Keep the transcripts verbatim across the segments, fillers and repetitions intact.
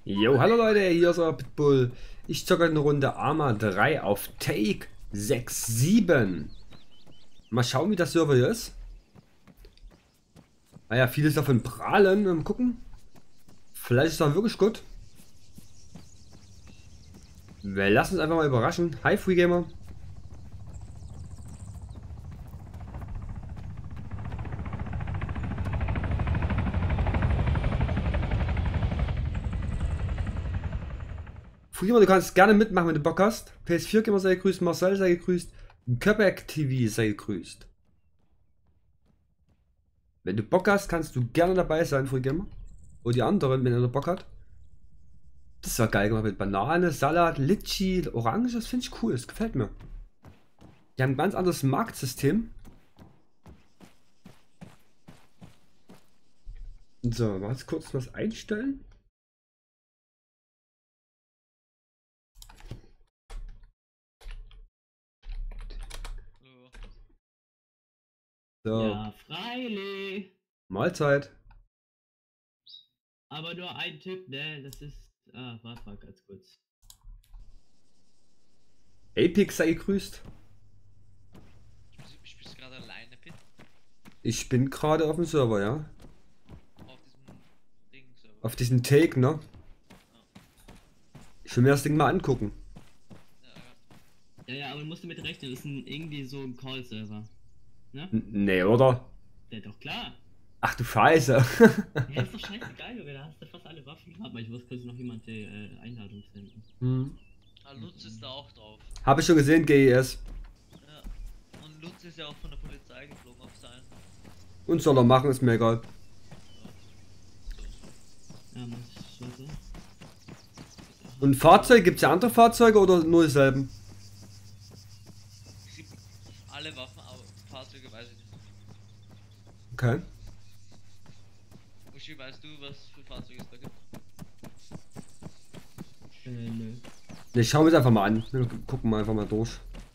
Jo, hallo Leute, hier ist euer Pitbull. Ich zocke eine Runde Arma drei auf Take sechs sieben. Mal schauen, wie das Server hier ist. Naja, vieles davon prahlen. Mal gucken. Vielleicht ist das wirklich gut. Wir lassen uns einfach mal überraschen. Hi, Freegamer. Freegamer, du kannst gerne mitmachen, wenn du Bock hast. P S vier Gamer sei gegrüßt, Marcel sei gegrüßt, Köpek T V sei gegrüßt. Wenn du Bock hast, kannst du gerne dabei sein, Freegamer. Oder die anderen, wenn er Bock hat. Das war geil gemacht mit Banane, Salat, Litschi, Orange, das finde ich cool, das gefällt mir. Die haben ein ganz anderes Marktsystem. So, mal jetzt kurz was einstellen. So, Ja, freilich. Mahlzeit. Aber nur ein Tipp, ne? Das ist. Ah, warte mal ganz kurz. Apex sei gegrüßt. Spielst du gerade alleine, Pit? Ich bin gerade auf dem Server, ja. Auf diesem Ding Server. Auf diesen Take, ne? Ich will mir das Ding mal angucken. Ja, ja, aber du musst damit rechnen, das ist ein, irgendwie so ein Call-Server. Ne? N nee, oder? Ja, doch klar. Ach du Scheiße. Ja, ist doch scheißegal, Junge, da hast du fast alle Waffen gehabt, aber ich muss kurz noch jemand die äh, Einladung senden. Hm. Ah, Lutz ist da auch drauf. Habe ich schon gesehen, G E S. Ja. Und Lutz ist ja auch von der Polizei geflogen auf sein. Und soll er machen, ist mir egal. Ja, muss ich warte. Und Fahrzeuge, gibt es ja andere Fahrzeuge oder nur dieselben? Es gibt alle Waffen, aber Fahrzeuge weiß ich nicht. Okay. Uschi, weißt du, was für Fahrzeuge es da gibt? Äh, nö. Ne, schauen wir es einfach mal an. Wir gucken mal einfach mal durch.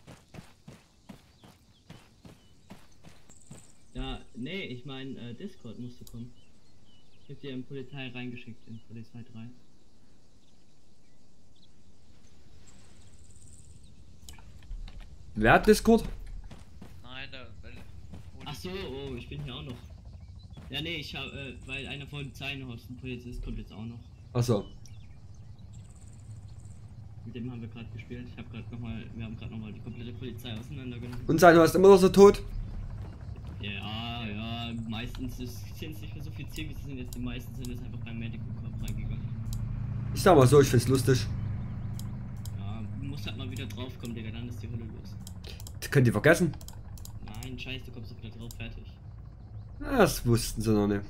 Ja, nee, ich meine, äh, Discord musste kommen. Ich hab dir in Polizei reingeschickt, in Polizei drei. Wer hat Discord? Nein, da, weil. Ach so, oh, ich bin hier auch noch. Ja, nee, ich habe, äh, weil einer von den Zeilenhorsten Polizist kommt jetzt auch noch. Achso. Mit dem haben wir gerade gespielt. Ich habe gerade nochmal, wir haben gerade nochmal die komplette Polizei auseinandergenommen. Und sein, du hast immer noch so tot? Ja, ja, meistens sind es nicht mehr so viel Zivis, sind jetzt die meisten sind jetzt einfach beim Medical Corp reingegangen. Ich sag mal so, ich find's lustig. Ja, du musst halt mal wieder draufkommen, Digga, dann ist die Hölle los. Das könnt ihr vergessen. Nein, scheiße, du kommst doch wieder drauf, fertig. Das wussten sie noch nicht.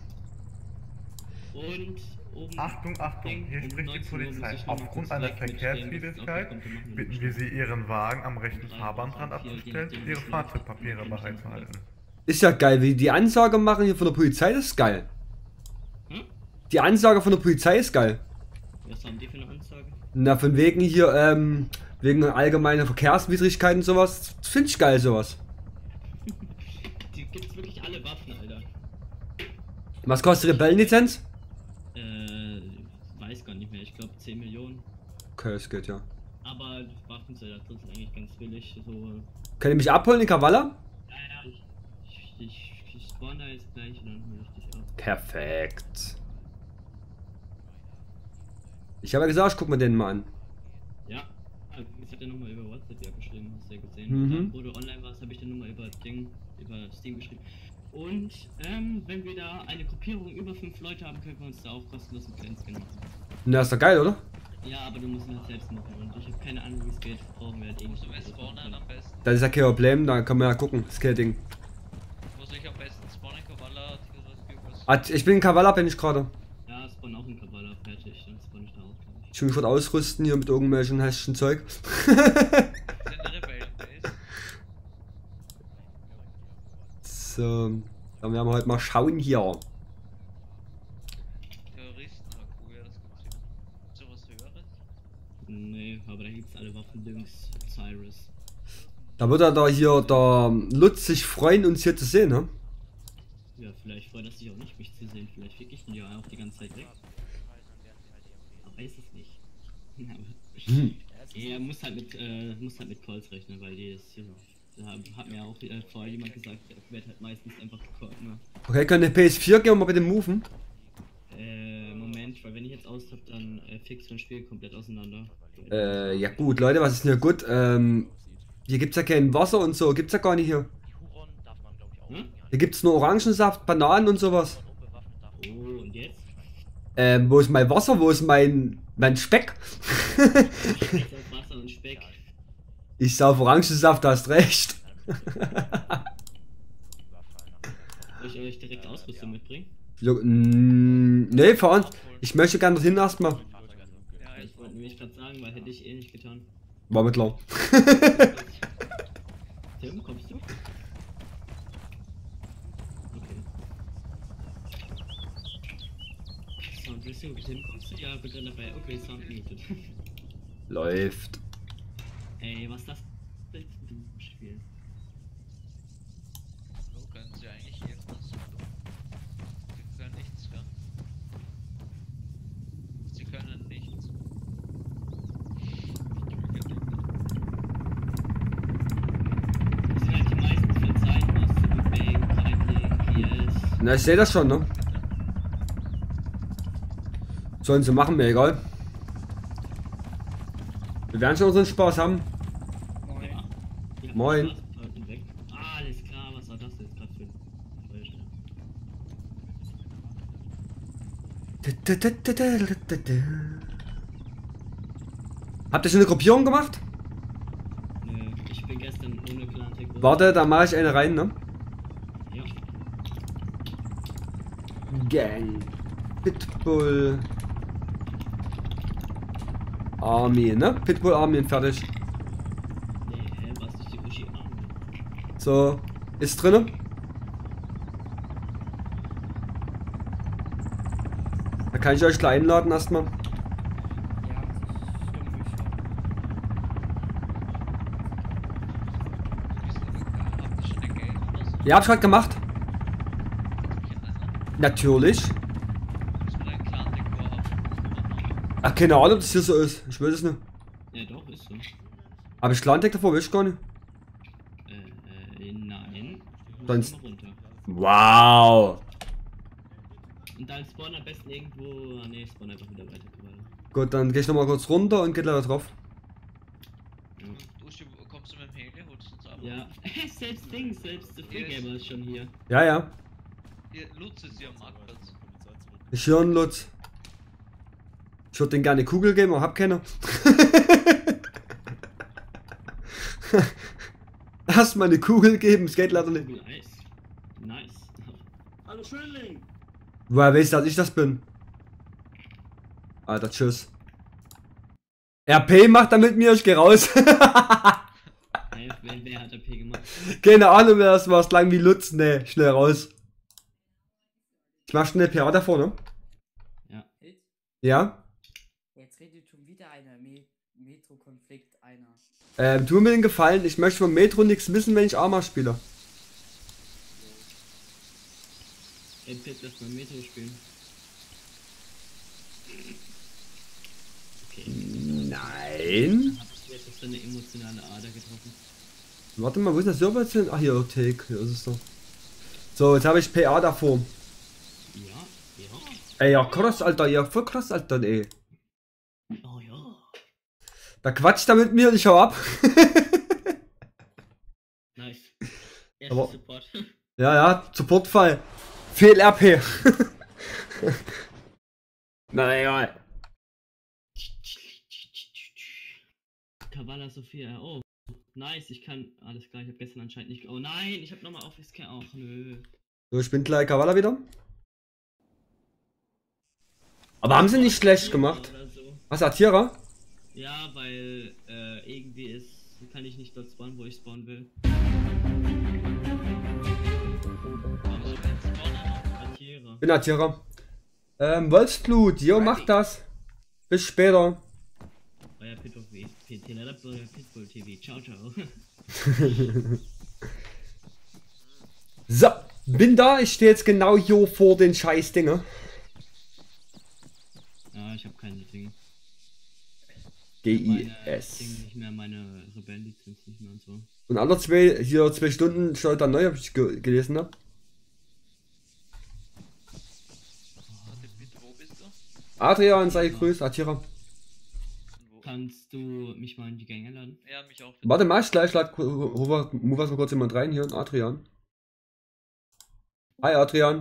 Und oben. Achtung, Achtung, hier um spricht die neunzehn Uhr muss Polizei. ich noch mal Aufgrund kurz einer weg mit Verkehrswidrigkeit stehen, das ist okay, bitten kommt, wir Sie, Ihren Wagen am rechten Fahrbahnrand Hier, je abzustellen nachdem, und wie Ihre schnell- Fahrzeugpapiere je nachdem, wie bereitzuhalten. Ist ja geil, wie die Ansage machen hier von der Polizei, das ist geil. Hm? Die Ansage von der Polizei ist geil. Was haben die für eine Ansage? Na, von wegen hier, ähm, wegen allgemeiner Verkehrswidrigkeiten und sowas. Das finde ich geil, sowas. Die gibt's wirklich alle Waffen, Alter. Was kostet Rebellenlizenz? Äh, weiß gar nicht mehr, ich glaube zehn Millionen. Okay, es geht ja. Aber Waffen sind da drin sind eigentlich ganz billig. So, Könnt ihr mich abholen in Kavala? ja, ja, ich, ich, ich, ich spawn da jetzt gleich und dann hol ich dich ab. Perfekt. Ich habe ja gesagt, ich guck mir den mal an. Ja, ich hatte nochmal über WhatsApp ja geschrieben, hast du ja gesehen. Mhm. Dann, wo du online warst, habe ich dann nochmal über Ding, über Steam geschrieben. Und ähm, wenn wir da eine Gruppierung über fünf Leute haben, können wir uns da auch kostenlos einen kleinen Skin machen. Na, ist doch geil, oder? Ja, aber du musst ihn halt selbst machen und ich habe keine Ahnung, wie es geht. Brauchen wir halt Wo irgendwie. musst du West spawnen am besten? Das ist ja kein Problem, da kann man ja gucken, das Skating. Wo soll ich am besten spawnen? Kavala, Tigers, Ah, ich bin in Kavala, bin ich gerade. Ja, spawn auch in Kavala, fertig, dann spawn ich da auch gleich. Ich will mich gerade ausrüsten hier mit irgendwelchen hässlichen Zeug. Sind Rebellenbase? So, dann werden wir heute mal schauen hier. Terroristen, ah cool, ja, das gibt's hier. Gibt's sowas höheres? Nee, aber da gibt's alle Waffendüngs, Cyrus. Da wird er da hier der Lutz sich freuen, uns hier zu sehen, ne? Ja, vielleicht freut er sich auch nicht, mich zu sehen. Vielleicht fick ich ihn ja auch die ganze Zeit weg. weiß es nicht. Aber Hm. er muss halt mit, äh, muss halt mit Calls rechnen, weil die ist, ja, da hat mir auch äh, vorher jemand gesagt, der wird halt meistens einfach gecallt, ne? Okay, können die P S vier gehen wir mal bitte moven? Äh, Moment, weil wenn ich jetzt austapp, dann äh, fix mein Spiel komplett auseinander. Äh, ja gut, Leute, was ist denn hier gut? Ähm, hier gibt's ja kein Wasser und so, gibt's ja gar nicht hier. Hm? Hier gibt's nur Orangensaft, Bananen und sowas. Oh, und jetzt? Ähm, wo ist mein Wasser? Wo ist mein, mein Speck? Jetzt auf Wasser und Speck. Ich sauf Orangensaft, da hast recht. Soll ich euch direkt Ausrüstung mitbringen? Jo, mm, nee, fahren. Ich möchte gerne dorthin erstmal. Ja, ich wollte nämlich gerade sagen, weil hätte ich eh nicht getan. War mir klar. Tim, kommst du? Okay. Sound Dressing, Tim, kommst du? Ja, bitte dabei. Okay, Sound muted. Läuft. Ey, was das für ein Spiel? So können sie eigentlich irgendwas tun. Sie können nichts, gell? Sie können nichts. Das sind halt die meisten für Zeit, was Big Bang, Breitling, P S. Na, ich sehe das schon, ne? Sollen sie machen, mir egal. Wir werden schon unseren Spaß haben. Ja. Ja, Moin. Spaß, Leute weg. Ah, alles klar, was war das jetzt gerade für ein Geräusch? Habt ihr schon eine Gruppierung gemacht? Nö, ich bin gestern ohne Clan-Tech. Warte, da mache ich eine rein, ne? Ja. Gang. Pitbull. Army, ne? Pitbull Army fertig. Nee, hä, was ist die Uschi Arme? So, ist drinne. Da kann ich euch gleich einladen erstmal. Ja, stimmt mich schon. Habt ihr schon ein Game oder so? Ja, hab ich gerade gemacht. Ich in einer. Natürlich. Muss man einen Clan-Dekor haben. Ach, keine Ahnung, ob das hier so ist. Ich weiß es nicht. Ja, doch, ist so. Hab ich Clan-Deck davor? Weiß ich gar nicht. Äh, äh, nein. Ich muss Sonst- immer runter. Wow. Und dann spawn am besten irgendwo. Ah, ne, spawn einfach wieder weiter. Gerade. Gut, dann gehe ich nochmal kurz runter und geht leider drauf. Und Uschi, kommst du mit dem Heli? Holst du uns ab? Ja, selbst Ding, selbst der Freegamer ist schon hier. Ja, ja. Hier, Lutz ist hier am Marktplatz. Ich höre einen Lutz. Ich würde den gerne Kugel geben, aber hab keine. Erstmal eine Kugel geben, es geht leider nicht. Nice. Nice. Hallo Schönling! Woher weißt du, dass ich das bin? Alter, tschüss. R P macht da mit mir, ich geh raus. Hey, wer, wer hat A P gemacht? Keine Ahnung, wer das war, es lang wie Lutz. Nee, schnell raus. Ich mach schnell P A davor, ne? Ja. Hit? Ja? Jetzt redet schon wieder einer Me Metro-Konflikt einer. Ähm, tu mir den Gefallen, ich möchte vom Metro nichts wissen, wenn ich Arma spiele. Ey, Pit, lass mal Metro spielen. Okay. Nein. Hast du jetzt auf deine emotionale Ader getroffen? Warte mal, wo ist der Server jetzt hin? Ach hier, Take, hier ist es doch. So, jetzt habe ich P A davor. Ja, ja. Ey, ja krass, Alter, ja voll krass, Alter, ey. Oh ja. Da quatscht er mit mir und ich hau ab. Nice. Erster Aber- Support. Ja, ja, Supportfall. Fehl R P. Na egal. Kavala Sophia, oh. Nice, ich kann. Alles klar, ich habe gestern anscheinend nicht. Oh nein, ich habe nochmal auf S K auch. Nö. So, ich bin gleich Kavala wieder. Aber haben sie nicht schlecht gemacht. Oder so. Was, Atira? Ja, weil äh, irgendwie ist. Kann ich nicht dort spawnen, wo ich spawnen will. Also, wenn Spawner Atira. Bin Atira. Ähm, Wolfsblut, jo, mach das. Bis später. Euer Pitbull P T, leider euer Pitbull T V. Ciao, ciao. So, bin da. Ich stehe jetzt genau hier vor den scheiß Dinge. Ja, ich habe keine Dinge. G I Meine Ding S. nicht mehr, meine Rebellenlizenz nicht mehr und so. Und alle zwei, hier zwei Stunden startet dann neu, hab ich ge gelesen hab. Warte bitte, wo bist du? Adrian, sei gegrüßt, Atira. Und wo? Kannst du mich mal in die Gänge laden? Ja, mich auch. bitte. Warte mal, ich gleich lad Move mal kurz jemand rein hier, Adrian. Hi Adrian.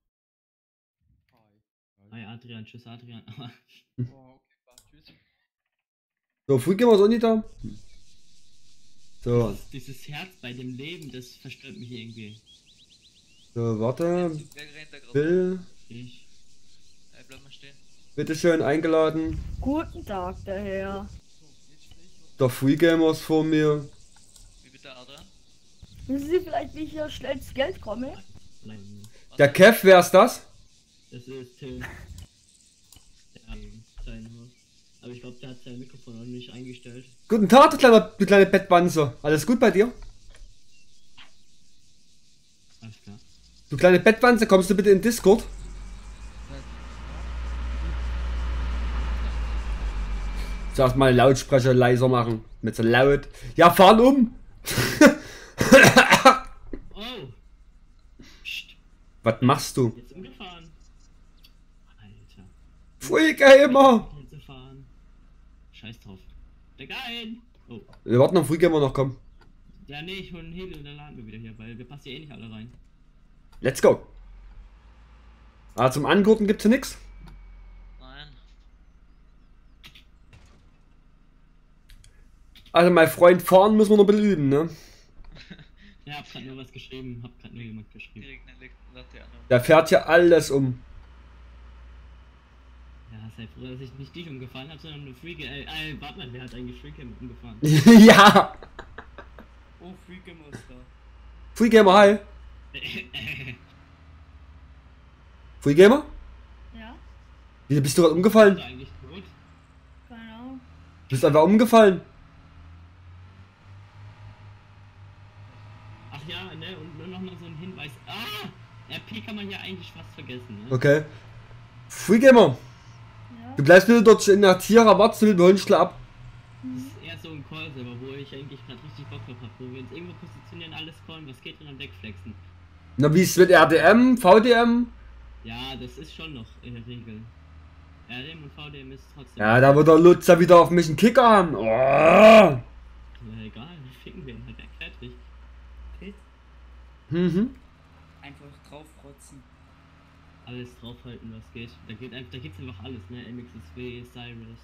Hi Adrian, tschüss Adrian. Oh, okay, passt, tschüss. So, früh gehen wir so nicht da. So, Dieses Herz bei dem Leben, das verstört mich irgendwie. so, warte. Wer rennt da gerade? Bill, Ich. Hey, bleib mal stehen. bitteschön, eingeladen. Guten Tag, der Herr. Der Free Gamer ist vor mir. Wie bitte, Adrian? Wissen Sie vielleicht, wie ich hier schnell ins Geld komme? Nein, Der Kev, wer ist das? das ist Tim. Ja, sein Haus. Aber ich glaube, der hat sein Mikrofon noch nicht eingestellt. Guten Tag, du kleine, du kleine Bettwanze. Alles gut bei dir? Alles klar. Du kleine Bettwanze, kommst du bitte in Discord? Sag mal Lautsprecher leiser machen. Nicht so laut. Ja, fahren um! Oh! Psst, Was machst du? jetzt umgefahren. Alter. Free Gamer! Jetzt fahren. Scheiß drauf. Der Geil! Oh. Wir warten auf Free Gamer noch kommen. Ja, nee, ich hol einen Hebel und dann laden wir wieder hier, weil wir passen hier eh nicht alle rein. Let's go! Ah, zum Angurten gibt's hier nix. Nein. Also mein Freund, fahren müssen wir noch ein bisschen üben, ne? Ja, hab grad nur was geschrieben, hab grad nur jemand geschrieben. Direkt eine Laterne. Der fährt hier alles um. Ja, sei froh, dass ich nicht dich umgefahren habe, sondern nur Freak. Äh, äh, warte mal, wer hat eigentlich Freak umgefahren? Ja! Oh, Freaky Monster. Free Gamer, hi! Free Gamer? Ja, Wieso bist du gerade umgefallen? Ist er eigentlich tot? keine Ahnung. Du bist einfach umgefallen. Ach ja, ne, und nur noch mal so ein Hinweis. Ah! R P kann man ja eigentlich fast vergessen, ne? Okay. Free Gamer, Ja, du bleibst bitte dort in der Tierra, wartest du, wir holen dich ab. Das ist eher so ein Call-Server, wo ich eigentlich gerade richtig Bock drauf hab, wo wir uns irgendwo positionieren, alles callen, was geht und dann wegflexen. Na, wie ist mit R D M, V D M? Ja, das ist schon noch in der Regel. R D M und V D M ist trotzdem. Ja, da wird der Lutzer wieder auf mich einen Kicker haben. Oh. Ja, egal, ficken wir ihn halt weg, fertig. Hit. Mhm. Einfach draufrotzen. Alles draufhalten, was geht. Da geht einfach, da gibt's einfach alles, ne? M X S W, Cyrus.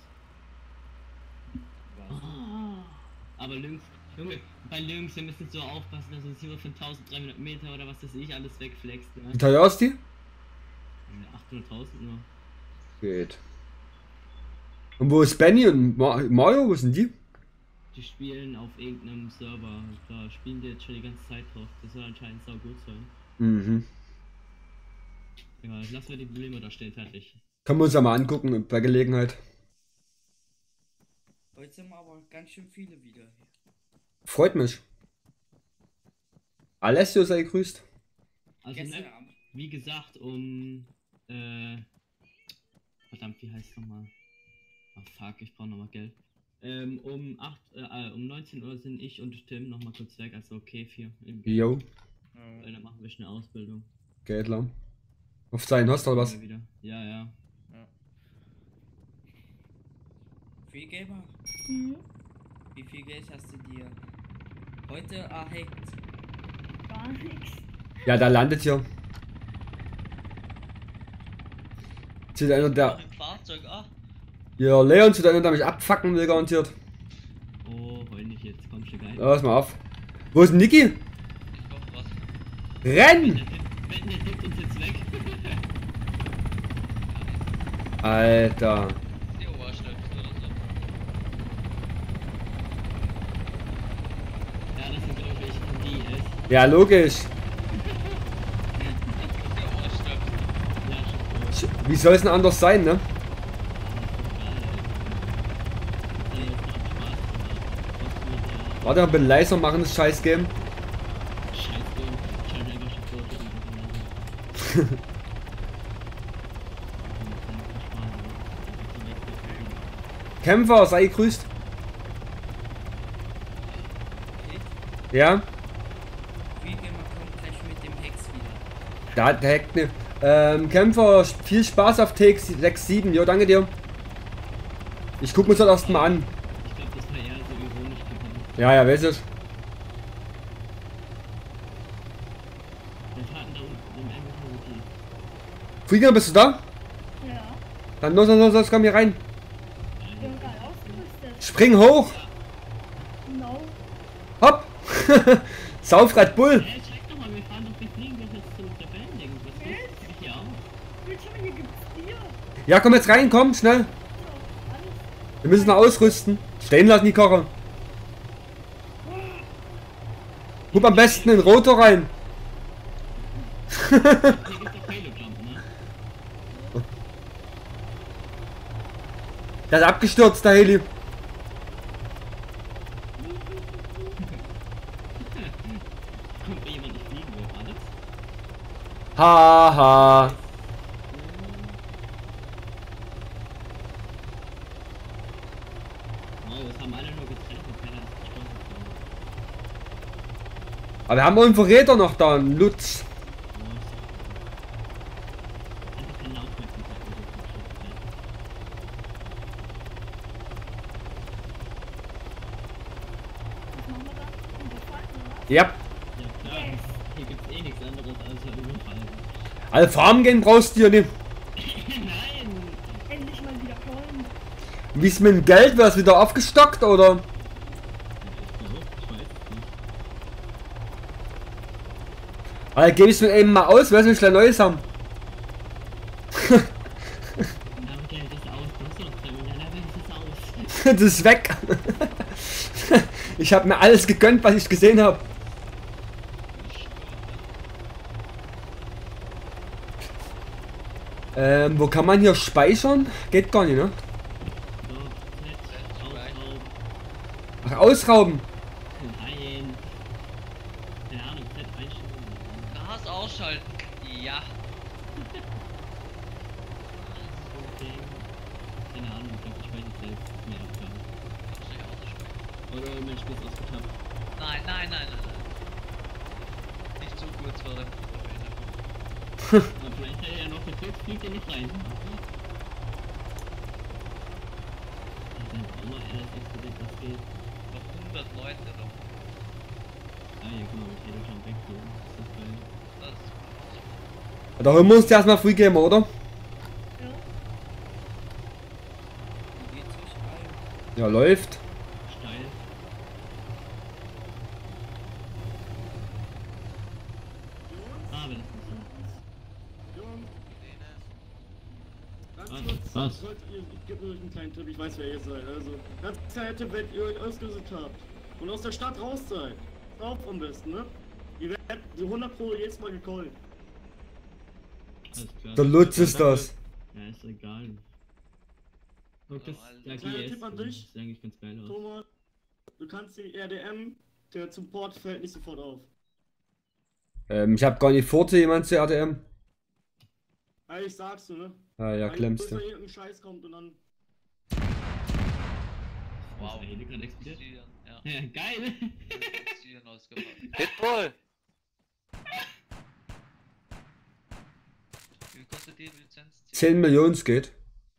Ah, aber Lynx, Junge, bei Lynx, wir müssen so aufpassen, dass uns jemand von dreizehnhundert Meter oder was weiß ich alles wegflext, Wie ne? teuer ist die? achthunderttausend nur. Geht. Und wo ist Benny und Ma Mario? Wo sind die? Die spielen auf irgendeinem Server, da spielen die jetzt schon die ganze Zeit drauf. Das soll anscheinend sau gut sein. Mhm. Ja, lassen wir die Probleme da stehen, fertig. Können wir uns ja mal angucken bei Gelegenheit. Heute sind aber ganz schön viele wieder. Freut mich. Alessio sei gegrüßt. Also, Gestern ne, Abend. wie gesagt, um, äh, verdammt, wie heißt nochmal? Ach fuck, ich brauche nochmal Geld. Ähm, um acht, äh, um neunzehn Uhr sind ich und Tim nochmal kurz weg, also okay, vier. Jo, Weil dann machen wir schnell Ausbildung. geht lang. Auf seinen hast du was? Wieder. Ja, ja. Free Gamer, hm, wie viel Geld hast du dir heute erhängt? gar nichts. Ja, der landet hier. Zieht einer der. Im Fahrzeug, ah. Ja, Leon zieht einer, der mich abfacken will, garantiert. Oh, heul nicht jetzt, komm schon geil. Ja, pass mal auf. Wo ist denn Niki? Ich koch was. Renn! Wetten, der tippt uns jetzt weg. Alter. Die Oberschlöpfen oder so. Ja, das sind glaube ich die S. Ja, logisch. Die Oberschlöpfen. Ja, schon. Sch- Wie soll es denn anders sein, ne? Warte mal, bin leiser machen das scheiß Game. Kämpfer, sei gegrüßt. Ja? Wie gehen wir kommt gleich mit dem Hex wieder. Da hat der Heck ne. Ähm, Kämpfer, viel Spaß auf T X sechs sieben. Jo, danke dir. Ich guck mir das erst mal an. Ich glaube, das war eher so ironisch gemeint. Ja, ja, weiß ich. Wir fahren da unten im M V P. Flieger, bist du da? Ja. Dann los, los, los, los, komm hier rein. Ich bin gerade ausgerüstet. Spring hoch. No. Hopp. Sauf Red Bull. Hey, check doch mal, wir fahren doch, wir fliegen doch jetzt zum Rebellending. Was Yes. rüstet sich hier auf? Willst du mal, hier gibt's Bier. Ja, komm jetzt rein, komm, schnell. So, alles. Wir müssen noch ausrüsten. Stehen lassen die Kocher. Hub am besten in Rotor rein. Hier gibt's doch Halo Jump, ne? Der ist abgestürzt, der Heli. Kommt mir jemand nicht fliegen will, alles? Haha. Oh, das haben alle nur getrennt und keiner ist gestorben. Aber wir haben auch einen Verräter noch da, einen Lutz. Oh, ist einfach keine Aufmerksamkeit für das Geschäft. Was machen wir da? Überfallen oder was? Ja. Ja klar, Yes. hier gibt's eh nichts anderes als ja Überfall. Alle Farmen gehen brauchst du ja nicht. Nein! Endlich mal wieder Coin. Wie ist mit dem Geld? Wird das wieder aufgestockt oder? Ich weiß es nicht. Also gebe ich es mir eben mal aus, weil wir schnell Neues haben. Aber Geld ist aus, du hast doch zwei Millionen, dann ist es aus. Das ist weg. Ich habe mir alles gegönnt, was ich gesehen habe. Ähm, wo kann man hier speichern? Geht gar nicht, ne? So, Z, ausrauben. Ach, ausrauben. Nein. Keine Ahnung, Z einstellen. Gas ausschalten. Ja. Okay. Keine Ahnung, ich glaube, ich speichere selbst. Ist mir egal. Kannst du nicht ausschalten. Oder mein Spiel ist ausgetappt. Nein, nein, nein, nein, nein. Nicht so kurz vor dem Aber vielleicht hat er ja noch gedrückt, fliegt er nicht rein. Also, auch mal R S explodiert, was geht. Noch hundert Leute doch. Ah, ja, guck mal, mit Halo Jump weggehen. Das ist geil. Das ist Da holen wir uns erstmal Free Gamer, oder? Ja. Wie geht's euch allen? Ja, läuft. Steil. Ah, wenn das nicht so Ganz Was? kurz, Was? Leute, ihr, ich gebe euch einen kleinen Tipp, ich weiß wer ihr seid. Also, ganz kleiner Tipp, wenn ihr euch ausgerüstet habt und aus der Stadt raus seid. Auf am besten, ne? Ihr werdet so hundert Pro jedes Mal gecallt. Alles klar. Der Lutz ist das. Ja, ist egal. Guck, das der Kleiner G S Tipp an das dich. sieht eigentlich ganz geil aus. Thomas, du kannst die R D M, der zum Port fällt nicht sofort auf. Ähm, ich habe gar nicht vor, zu jemand zu R D M. Also ich sag's du, ne? Ah ja, Weil klemmst bis du. da irgendein Scheiß kommt und dann. Wow. wow. Ist der Heli gerade explodiert? Zielen, ja. Ja, geil! Zielen ausgepackt. Pitbull! Wie viel kostet die Lizenz? zehn Millionen es geht.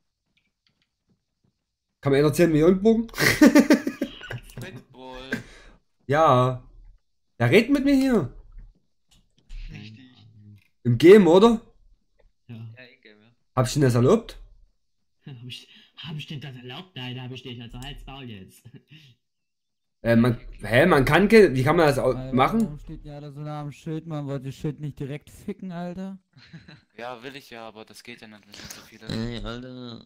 Kann man einer zehn Millionen buchen? Pitbull! Ja. Ja, red mit mir hier. Richtig. Im Game, oder? Ja. Ja, ich gebe. Hab ich denn das erlaubt? Hab ich, hab ich denn das erlaubt? Nein, hab ich nicht. Also halt's Maul jetzt. Äh, man, hä, man kann, ge- wie kann man das au- Alter, machen? Warum steht ja da so nah am Schild? Man wollte das Schild nicht direkt ficken, Alter. Ja, will ich ja, aber das geht ja nicht, wir sind so viele. Ey, Alter.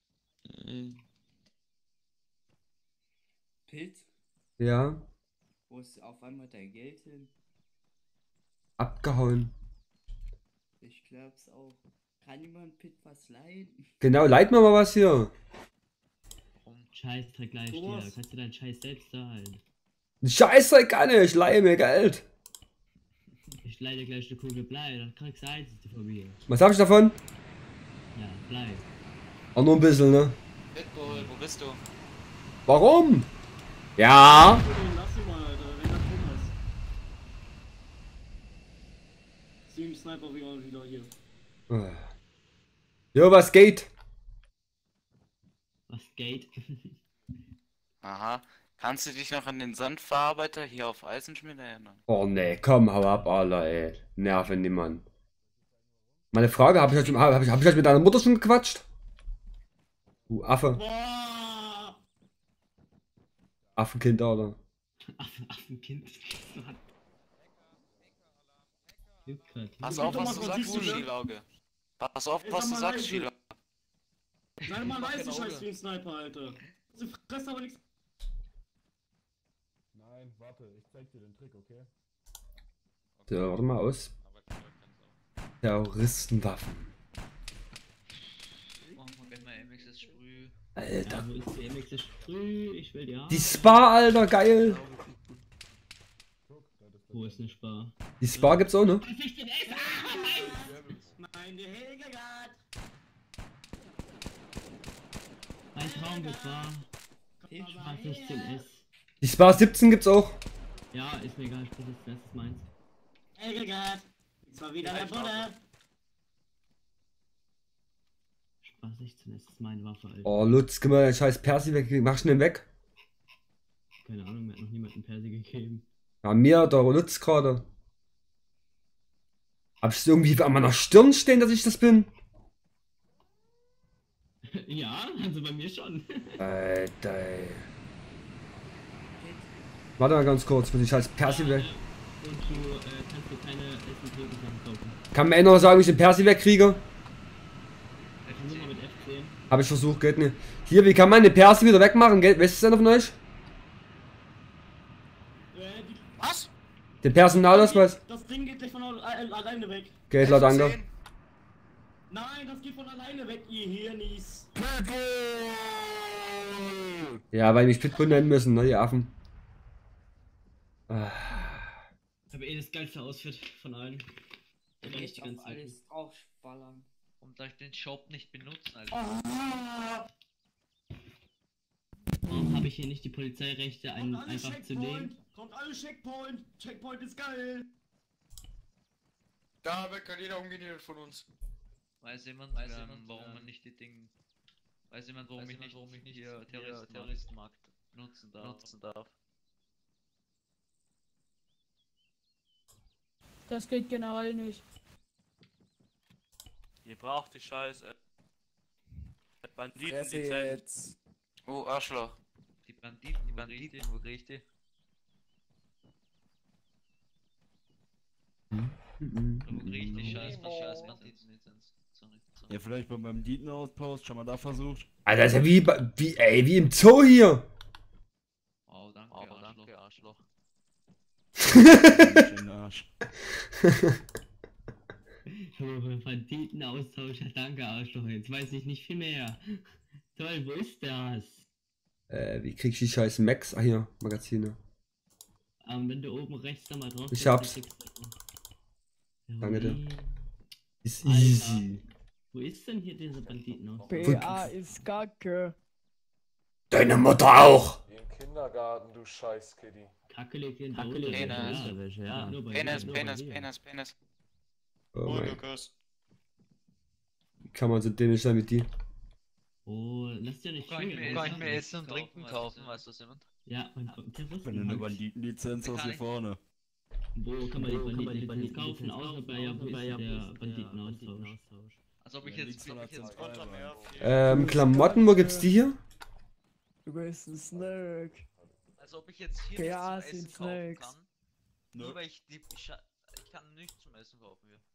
Pilz? Ja, Wo ist auf einmal dein Geld hin? abgehauen. Ich glaub's auch. Kann jemand Pit was leihen? Genau, leit mir mal was hier. Scheiß Dreck gleich dir. Thomas. Kannst du deinen Scheiß selbst zahlen? Scheiße, kann ich, ich leihe mir Geld. Ich leih dir gleich eine Kugel Blei, dann kriegst du eins von mir. Was hab ich davon? Ja, Blei. Auch nur ein bisschen, ne? Pitbull, wo bist du? Warum? Ja. Lass ihn mal, Alter, wenn er Thomas. Sniper wieder, wieder hier. Ah. Jo, was geht? Was geht? Aha. Kannst du dich noch an den Sandverarbeiter hier auf Eisenschmied erinnern? Oh ne, komm, hau ab, Alter, ey. Nerven niemand. Meine Frage, hab ich heute, hab ich, hab ich heute mit deiner Mutter schon gequatscht? Du Affe. Boah! Affenkind, Alter. Affen, Affenkind. Pass Ja, auf, was Thomas, du was sagst, siehst du du denn? Schielauge. Pass auf, Ey, was sag du mal sagst, leise. Schielauge. Sei mal leise, scheiß wie ein Sniper, Alter. Sie fressen aber nichts. Nein, warte, ich zeig dir den Trick, okay? Ja, warte mal aus. Terroristenwaffen. Wenn man M X S sprüh. Alter. Ja, wo ist die M X S Sprüh? Ich will die haben. Die Spar, Alter, geil. Wo ist eine Spar? Die Spar gibt's auch, ne? Was ich denn esse? Ah, Meine Hildegard! mein Traumgefahr. Spar sechzehn S. Die Spar siebzehn gibt's auch. Ja, ist mir egal, Spar sechzehn S ist meins. Hildegard! Jetzt war wieder der Bulle! Spar sechzehn S ist meine Waffe, Alter. Oh, Lutz, gib mal den scheiß Persi weg. Mach schnell weg. Keine Ahnung, mir hat noch niemand einen Persi gegeben. Ja, mir, der Lutz gerade. Hab ich irgendwie an meiner Stirn stehen, dass ich das bin? Ja, also bei mir schon. Alter, ey. Warte mal ganz kurz, muss ich scheiß Persi weg. Und du äh, kannst dir keine S M G-Sachen kaufen. Kann mir einer noch sagen, wie ich den Persi wegkriege? Nur mal mit F zehn. Hab ich versucht, geht nicht. Hier, wie kann man den Persi wieder wegmachen? Geht, weißt du das von euch? Äh, die, Was? Den Personalausweis? das Ding geht gleich von al- al- alleine weg. Geht laut Anker. zehn? Nein, das geht von alleine weg, ihr Hirnis. Ja, weil die mich Pitbull nennen müssen, ne, die Affen. Ah. Aber eh das geilste Outfit von allen. Da kann ich die Echt ganze auf Zeit. alles draufballern. Warum soll ich den Shop nicht benutzen, Alter? Ah, Warum habe ich hier nicht die Polizeirechte, einen kommt alle einfach zu nehmen? Checkpoint! Kommt alle Checkpoint! Checkpoint ist geil! Damit kann jeder umgehen von uns. Weiß jemand, Weiß ähm, jemand warum man nicht die Dinge... Weiß jemand, warum ich nicht, warum ich nicht hier Terroristen Terroristenmarkt nutzen darf? Nutzen darf? Das geht generell nicht. Ihr braucht die Scheiße. Banditen-Lizenz. Oh, Arschloch. Die Banditen, die Banditen, wo krieg ich die? Wo krieg ich die scheiß, die scheiß Banditen-Lizenz? Sorry, sorry. Ja, vielleicht bei meinem Dietenauspost, schon mal da versucht. Alter, das ist ja wie, bei- wie, ey, wie im Zoo hier. Oh, danke, Oh, Arschloch. danke, Arschloch. Schönen Arsch. Aber beim Banditenaustausch, danke Arschloch, jetzt weiß ich nicht viel mehr. Toll, wo ist das? Äh, wie krieg ich die scheiß Max? Ah, hier, Magazine. Ähm, wenn du oben rechts da mal drauf Ich gehst, hab's. dann kriegst du- Danke dir. Ui. Ist Alter. easy. Wo ist denn hier dieser Banditenaustausch? B A ist Kacke. Deine Mutter auch. Wie im Kindergarten, du scheiß Kitty. Kacke liegt in Penis. Penis. Ja, nur bei Penis, dir, nur bei Penis, dir. Penis, Penis. Oh mein, Lukas. wie kann man so dämlich sein mit die? Oh, lass dir nicht Kann ich mir, schwingen, kann ich Alter. mir Essen und Trinken kaufen, weiß das jemand? Ja, und Terroristen. Wenn du eine Banditenlizenz hast hier vorne. Wo kann man die Banditen kaufen, außer bei, ja, bei ja, der Banditenaustausch? Als ob ich Ja, jetzt... nichts von Wenn ich jetzt Kontermeer. Ähm, Klamotten, wo gibt's die hier? Du bist ein Snack. als ob ich jetzt hier P nichts A zum sind Essen kaufen Snacks. kann. Nur weil ich die... Scha ich kann nichts zum Essen kaufen hier.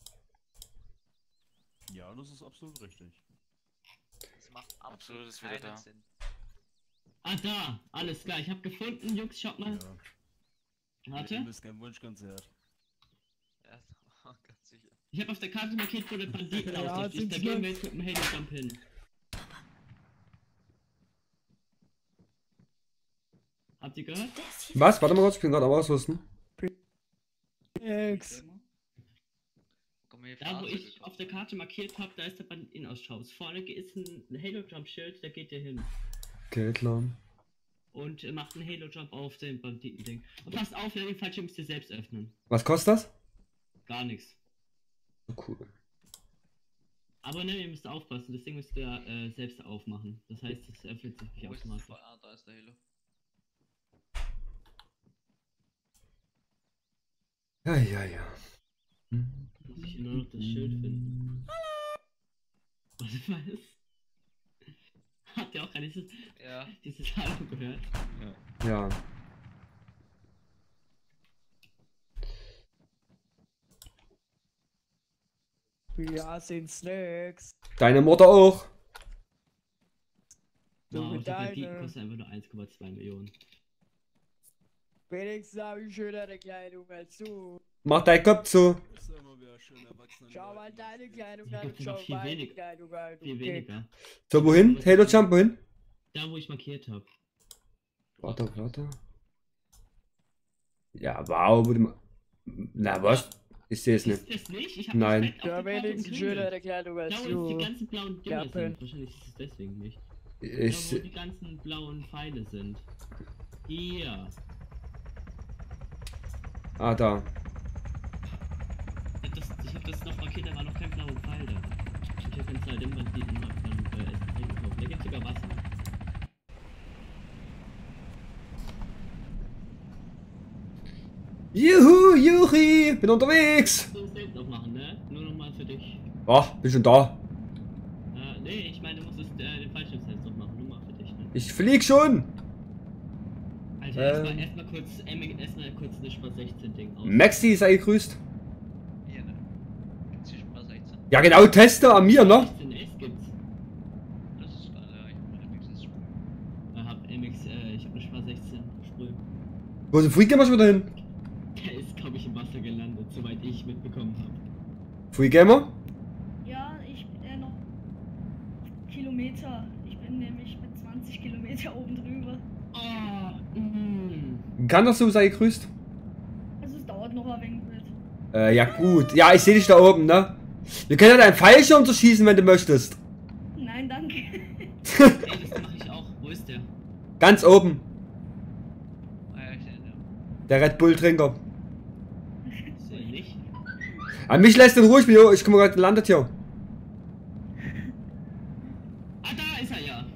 Ja, das ist absolut richtig. Das macht Absolut absolut ist wieder keinen da. Sinn. Ah, da, alles klar, ich hab gefunden, Jungs, schaut mal. Ja. Warte, Du bist kein Wunschkonzert. Ja, ganz sicher. ich hab auf der Karte markiert, wo der Banditenaustausch Ja, ist, da sind gehen wir Snacks. jetzt mit dem Halo Jump hin. Habt ihr gehört? Was? Warte mal kurz, ich bin gerade am Ausrüsten. X. Komm hier Da, wo Fahrzeuge ich auf der Karte markiert habe, da ist der Banditenaustausch. Vorne ist ein Halo Jump Schild, da geht ihr hin. Okay, klar. Und äh, macht einen Halo Jump auf den Banditen-Ding. Und passt auf, wenn ihr den Fallschirm müsst ihr selbst öffnen. Was kostet das? Gar nichts. Cool. Aber ne, ihr müsst aufpassen, das Ding müsst ihr äh, selbst aufmachen. Das heißt, es öffnet sich nicht Wo ist das? automatisch. Ah, da ist der Halo. Ja, ja, ja. Muss ich nur noch das Schild finden. Was war das? Habt ihr auch gerade dieses, Ja. dieses Hallo gehört? Ja. Ja, sind Snacks. Deine Mutter auch. Du Wow, mit die Renditen deiner. kosten einfach nur eins Komma zwei Millionen. Wenigstens habe ich schönere Kleidung als du. Mach deinen Kopf zu. Schau mal deine Kleidung Da an, gibt's noch schau viel meine weniger. Kleidung an. du Viel Dick. weniger. So, wohin? Halo Jump, wohin? Da, wo ich markiert habe. Warte, warte. Ja, wow. wo du ma- Na, was? Ich sehe es nicht. Ist das nicht? Ich hab Nein. das fett Du auf hast die Karte wenigstens gegründet. schönere Kleidung als Da, wo du. jetzt die ganzen blauen Dinger Gappen. sind. Wahrscheinlich ist es deswegen nicht. Da, Ich wo seh... die ganzen blauen Pfeile sind. Hier. Ah, da. Ich hab das, ich hab das noch markiert, da war noch kein blauer Pfeil da. Ich hab jetzt halt im Banditen mal von äh, S P gekauft. Da gibt's sogar Wasser. Juhu, Juri, bin unterwegs. Du musst selbst auch machen, ne? Nur nochmal für dich. Ach, bin schon da. Äh, nee, ich meine, du musstest äh, den Fallschirmtest noch machen. Nur mal für dich, ne? Ich flieg schon. Also Ähm. erstmal erstmal kurz, ähm, erstmal kurz eine Spar sechzehn Ding aus. Maxi, sei gegrüßt. Hier, ne? Gibt's hier Spaß sechzehn? Ja, genau, Teste an mir, ne? sechzehn S gibt's. Das ist geil, ja. Ich mach wenigstens Sprung. Ich hab M X, äh, ich hab eine Spar sechzehn Sprüh. Wo ist der Freak immer schon wieder hin? Der ist, glaube ich, im Wasser gelandet, soweit ich mitbekommen habe. Free Gamer? Ja, ich bin äh, noch Kilometer. Ich bin nämlich mit zwanzig Kilometer oben drüber. Oh, mm. Kann das so, sei gegrüßt. Also es dauert noch ein wenig mit. Äh, ja gut. Ja, ich sehe dich da oben, ne? Wir können ja deinen Fallschirm zerschießen, wenn du möchtest. Nein, danke. Ey, das mache ich auch. Wo ist der? Ganz oben. Ah ja, ich sehe ihn, ja. Der Red Bull Trinker. Ist er nicht? An mich lässt den ruhig, ich bin hier- ich komme gerade gelandet hier. Ah, da ist er ja.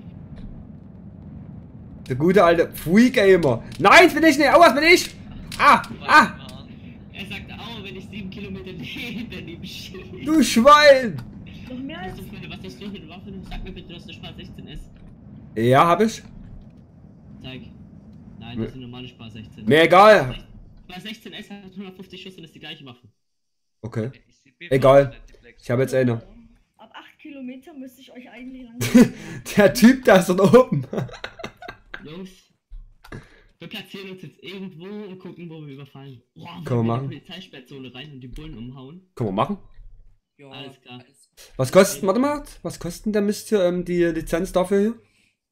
Der gute alte Free Gamer. Nein, das bin ich nicht. Aua, das bin ich. Ah, ah, Er sagt, au, wenn ich sieben Kilometer neben ihm schieße. du Schwein. Noch mehr Was als hast du für eine, was hast du für eine Waffe? Sag mir bitte, du hast eine Spar sechzehn S. Ja, hab ich. Zeig. Nein, das ist eine normale Spar sechzehn. Mir egal. Spar sechzehn S hat hundertfünfzig Schuss und ist die gleiche Waffe. Okay. Ich seh B Egal. nicht, die Flex. Ich habe jetzt eine. ab acht Kilometer müsste ich euch eigentlich langsam. Der Typ, da ist dort oben. Jungs, wir platzieren uns jetzt irgendwo und gucken, wo wir überfallen. Boah, Können wir in machen. die Polizeisperrzone rein und die Bullen umhauen. Können wir machen. Ja, Alles klar. alles- Was kostet, warte mal, was kostet denn der Mist hier, ähm, die Lizenz dafür hier?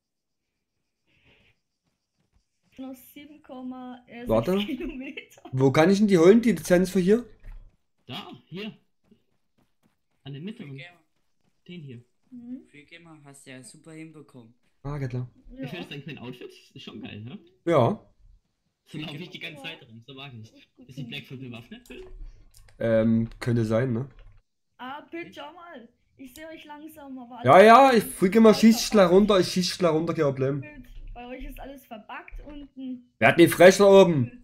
Noch sieben Komma sechs Warte. Kilometer. Wo kann ich denn die holen, die Lizenz für hier? Da, hier. An den Free mittleren. Gamer, Den hier. Mhm. Free Gamer hast du ja super hinbekommen. Ah, geht klar. Ich Ja. finde das eigentlich mein Outfit. Ist schon geil, ne? Ja. So laufe ich die ganze Zeit rum. So mag ich. Ist die Blackfoot bewaffnet? Ähm, könnte sein, ne? Ah, Bild, schau mal. Ich sehe euch langsam, aber Ja, ja, ich fliege immer, schieß gleich runter, ich schieß gleich runter, kein Problem. Bild. Bei euch ist alles verbuggt unten. Wer hat die Fresse da oben?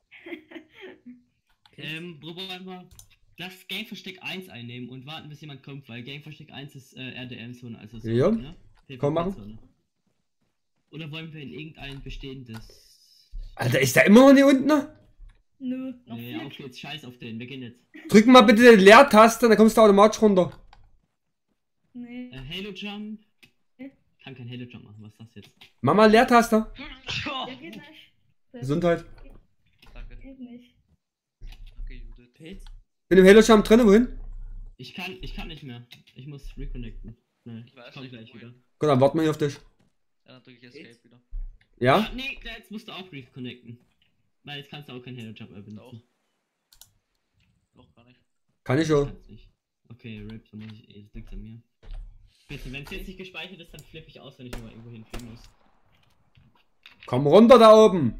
Ähm, probieren wir mal. Lass Game Versteck eins einnehmen und warten, bis jemand kommt, weil Game Versteck eins ist äh, R D M-Zone, also so, Ja. ne? Komm, machen. PvP-Zone. Oder wollen wir in irgendein bestehendes... Alter, ist der immer noch nicht unten? Ne? Nö, noch Nee, vier auf geht's, scheiß auf den, wir gehen jetzt. Drück mal bitte die Leertaste, dann kommst du automatisch runter. Nee. Äh, Halo Jump. Kann kein Halo Jump machen, was ist das jetzt? Mach mal Leertaste. Ja, geht nicht. Gesundheit. Danke. Geht nicht. Danke, Judith. Pit? Bin im Halo Jump drin, wohin? Ich kann, ich kann nicht mehr. Ich muss reconnecten. Nee, Ich weiß komm nicht, gleich wohin. wieder. Gut, dann warten wir hier auf dich. Ja, dann drücke ich Escape wieder. Ja? Ah, nee, jetzt musst du auch reconnecten. Weil jetzt kannst du auch kein Halo Jump mehr benutzen. Doch, gar nicht. Kann ich schon. Kannst nicht. Okay, RIP, dann muss ich, eh, das liegt an mir. Bitte, wenn es jetzt nicht gespeichert ist, dann flippe ich aus, wenn ich nochmal irgendwo hinfliegen muss. Komm runter da oben.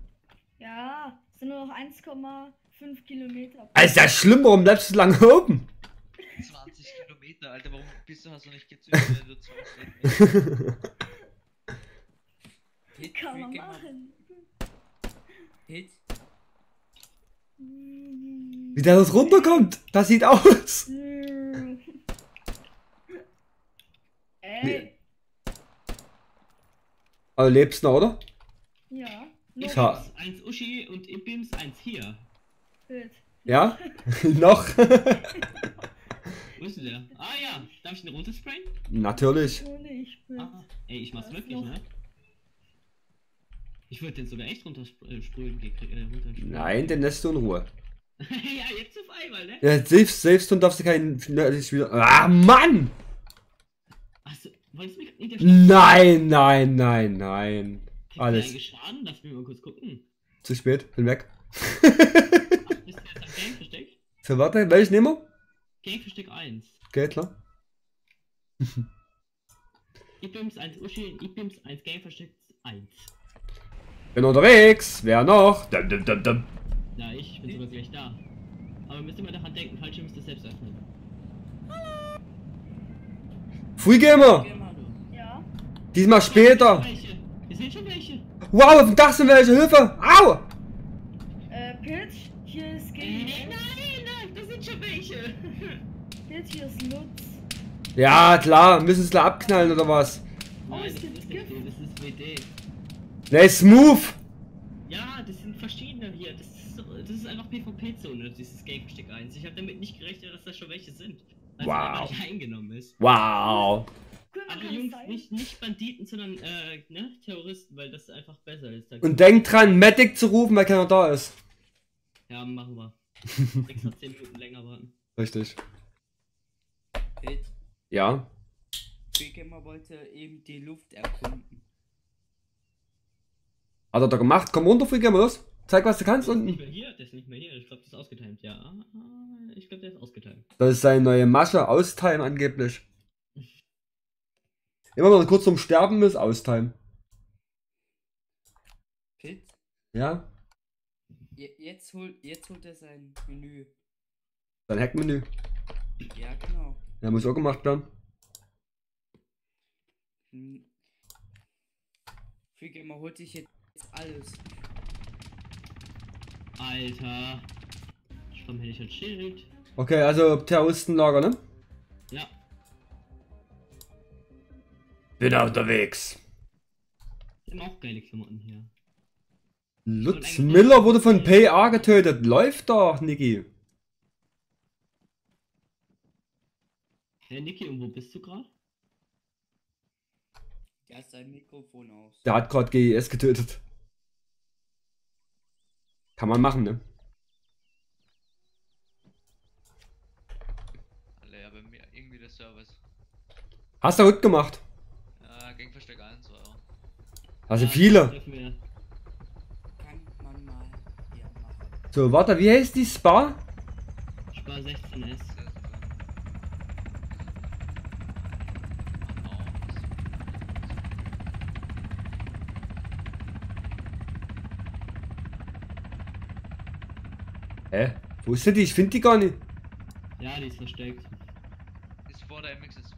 Ja, es sind nur noch eins Komma fünf Kilometer. Alter, ist das schlimm, warum bleibst du so lange oben? zwanzig Kilometer, Alter, warum bist du, hast du nicht gezündet, wenn du zwanzig Meter? Hit, Kann man Freaking machen. Hit. Wie der das runterkommt, das sieht aus. Ey. Aber lebst du noch, oder? Ja. Ich Tja. bin's eins Uschi und ich bin's eins hier. Gut. Ja? Noch? Wo ist denn der? Ah ja, darf ich ihn runtersprayen? Natürlich. So nicht. Ah, ey, ich mach's Was wirklich, noch? ne? Ich würde den sogar echt runtersprühen, äh, runtersprühen. Nein, den lässt du in Ruhe. Ja, jetzt auf einmal, ne? Ja, selbst, selbst und darfst du keinen nördlich wieder. Ah, Mann! Achso, wolltest du mich in der Nein, nein, nein, nein. Kriegst du Alles. eigentlich Schaden? Lass mich mal kurz gucken. Zu spät, bin weg. Ach, bist du jetzt am Game-Versteck? So, warte, welches nehmen wir? Game-Versteck eins. Geht klar. Ich bin's eins Uschi, ich bin's eins Game-Versteck eins. Bin unterwegs. Wer noch? Dum, dum, dum, dum. Ja, ich bin sogar gleich da. Aber müsst immer daran denken, Fallschirm müsst ihr selbst öffnen. Free Gamer. Ja. Diesmal später. Welche? Wir sehen schon welche. Wow, auf dem Dach sind welche. Hilfe. Au. Äh, Pitch, hier ist Äh, Game. nein, nein, das sind schon welche. Pitch, hier ist Lutz. Ja, klar. Müssen es da abknallen oder was? Oh, Nein, es das gibt ist nicht Gift. so, das ist W D. Ne, smooth. Ja, das sind verschiedene hier. Das ist, so, das ist einfach PvP-Zone, dieses Game-Versteck eins. Ich habe damit nicht gerechnet, dass da schon welche sind. Also, Wow. weil nicht eingenommen ist. Wow. Guck mal, Aber kann es Jungs, sein? nicht, nicht Banditen, sondern äh, ne, Terroristen, weil das einfach besser ist. Da Und denk dran, Medic zu rufen, weil keiner da ist. Ja, machen wir. Extra zehn Minuten länger warten. Richtig. Hit. Ja. Freaking wollte eben die Luft erkunden. Hat er da gemacht? Komm runter, Free Gamer, los. Zeig, was du kannst Der ist nicht unten. mehr hier, der ist nicht mehr hier. Ich glaube, das ist ausgetimt, ja. Ich glaube, der ist ausgetimt. Das ist seine neue Masche, Austime angeblich. Immer wenn er kurz zum Sterben ist, Austime. Hit. Ja? Je- Jetzt, hol, jetzt holt er sein Menü. Sein Hackmenü. Ja, genau. Ja, muss auch gemacht werden. Hm. Freaking holt sich jetzt alles. Alter. Warum hätte ich ein Schild? Okay, also Terroristenlager, ne? Ja. Bin unterwegs. Wir haben auch geile Klamotten hier. Lutz Miller wurde von P A getötet. Läuft doch, Niki. Hey Niki, und wo bist du gerade? Der hat sein Mikrofon aus. Der hat gerade G E S getötet. Kann man machen, ne? Alle, ja, bei mir irgendwie der Service. Hast du gut gemacht. Ja, Gangversteck eins war ja. Also Ja, viele. dürfen wir- Kann man mal hier machen. So, warte, wie heißt die Spa? Spar sechzehn S. Sehr, sehr geil. Hä? Wo ist denn die? Ich finde die gar nicht. Ja, die ist versteckt. Ist vor der M X S W.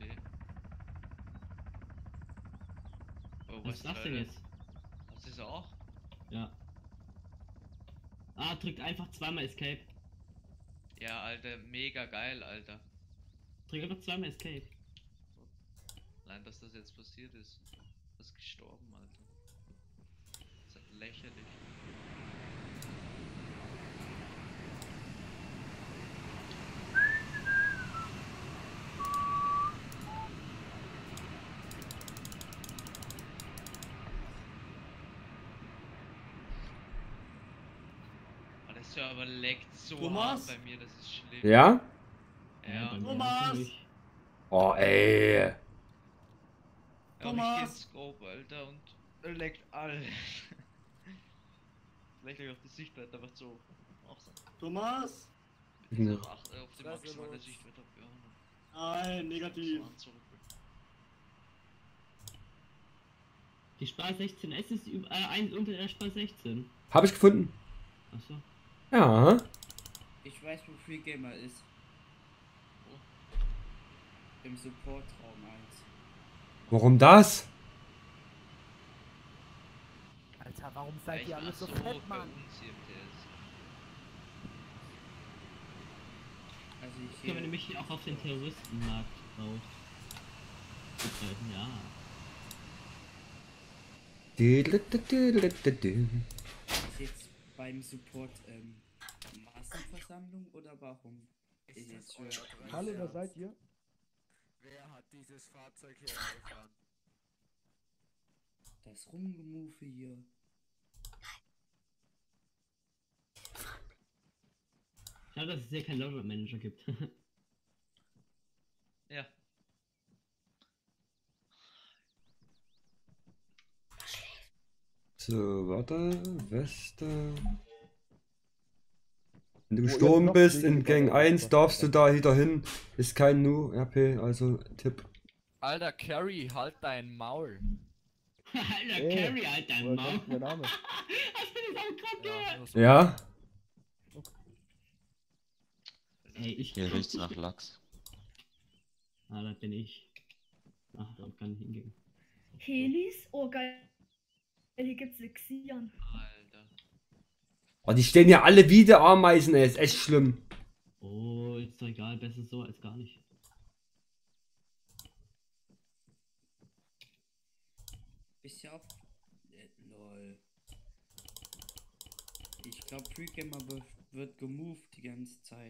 Oh, Was ist das denn jetzt? Das ist er auch? Ja. Ah, drückt einfach zweimal Escape. Ja, Alter, mega geil, Alter. Drückt einfach zweimal Escape. Nein, dass das jetzt passiert ist. Das ist gestorben, Alter. Das ist halt lächerlich. Ah, der Server leckt so Thomas? hart bei mir, das ist schlimm. Ja? Ja. bei mir Thomas! natürlich. Oh, ey. Ja, aber ich geh Thomas! ins Scope, Alter, und er leckt alles. Vielleicht auch die Sichtwert einfach so. Auch so. Thomas! Mit dieser acht, äh, auf die maximale Sichtwert auf Nein, negativ. zurück. Die Spar sechzehn S ist über, äh, eins unter der Spar sechzehn. Hab ich gefunden. Achso. Ja. Ich weiß, wo Free Gamer ist. Im Supportraum eins. Warum das? Alter, warum seid Ich ihr war alle so so fett, bei Mann? uns hier im T S. Also ich Können wir sehe, nämlich hier auch auf den Terroristenmarkt drauf zugreifen, ja. ist jetzt beim Support ähm, Massenversammlung oder warum? Ist jetzt für Hallo, wer seid ihr? Wer hat dieses Fahrzeug hier gefahren? das Rumgemufe hier. Schade, dass es hier keinen Loadout Manager gibt. Ja. So, warte, Weste. Wenn du Wo gestorben ihr noch bist in liegt, Gang oder? eins, darfst du da wieder hin. Ist kein Nu-R P, also Tipp. Alter, Carrie, halt dein Maul. Alter, Ey, Carrie, halt dein woher Maul. kommt mein Name? Hast du das auch gerade gehört? nur so. Ja? Ey, ich Hier riecht's nach Lachs. Ah, da bin ich. Ach, da kann ich hingehen. Helis? Oh geil. Hier gibt's Xian. Alter. Oh, die stehen ja alle wie die Ameisen, ey. Ist echt schlimm. Oh, ist doch egal, besser so als gar nicht. Bist ja auch. Äh, lol. Ich glaube, Freegamer wird, wird gemoved die ganze Zeit.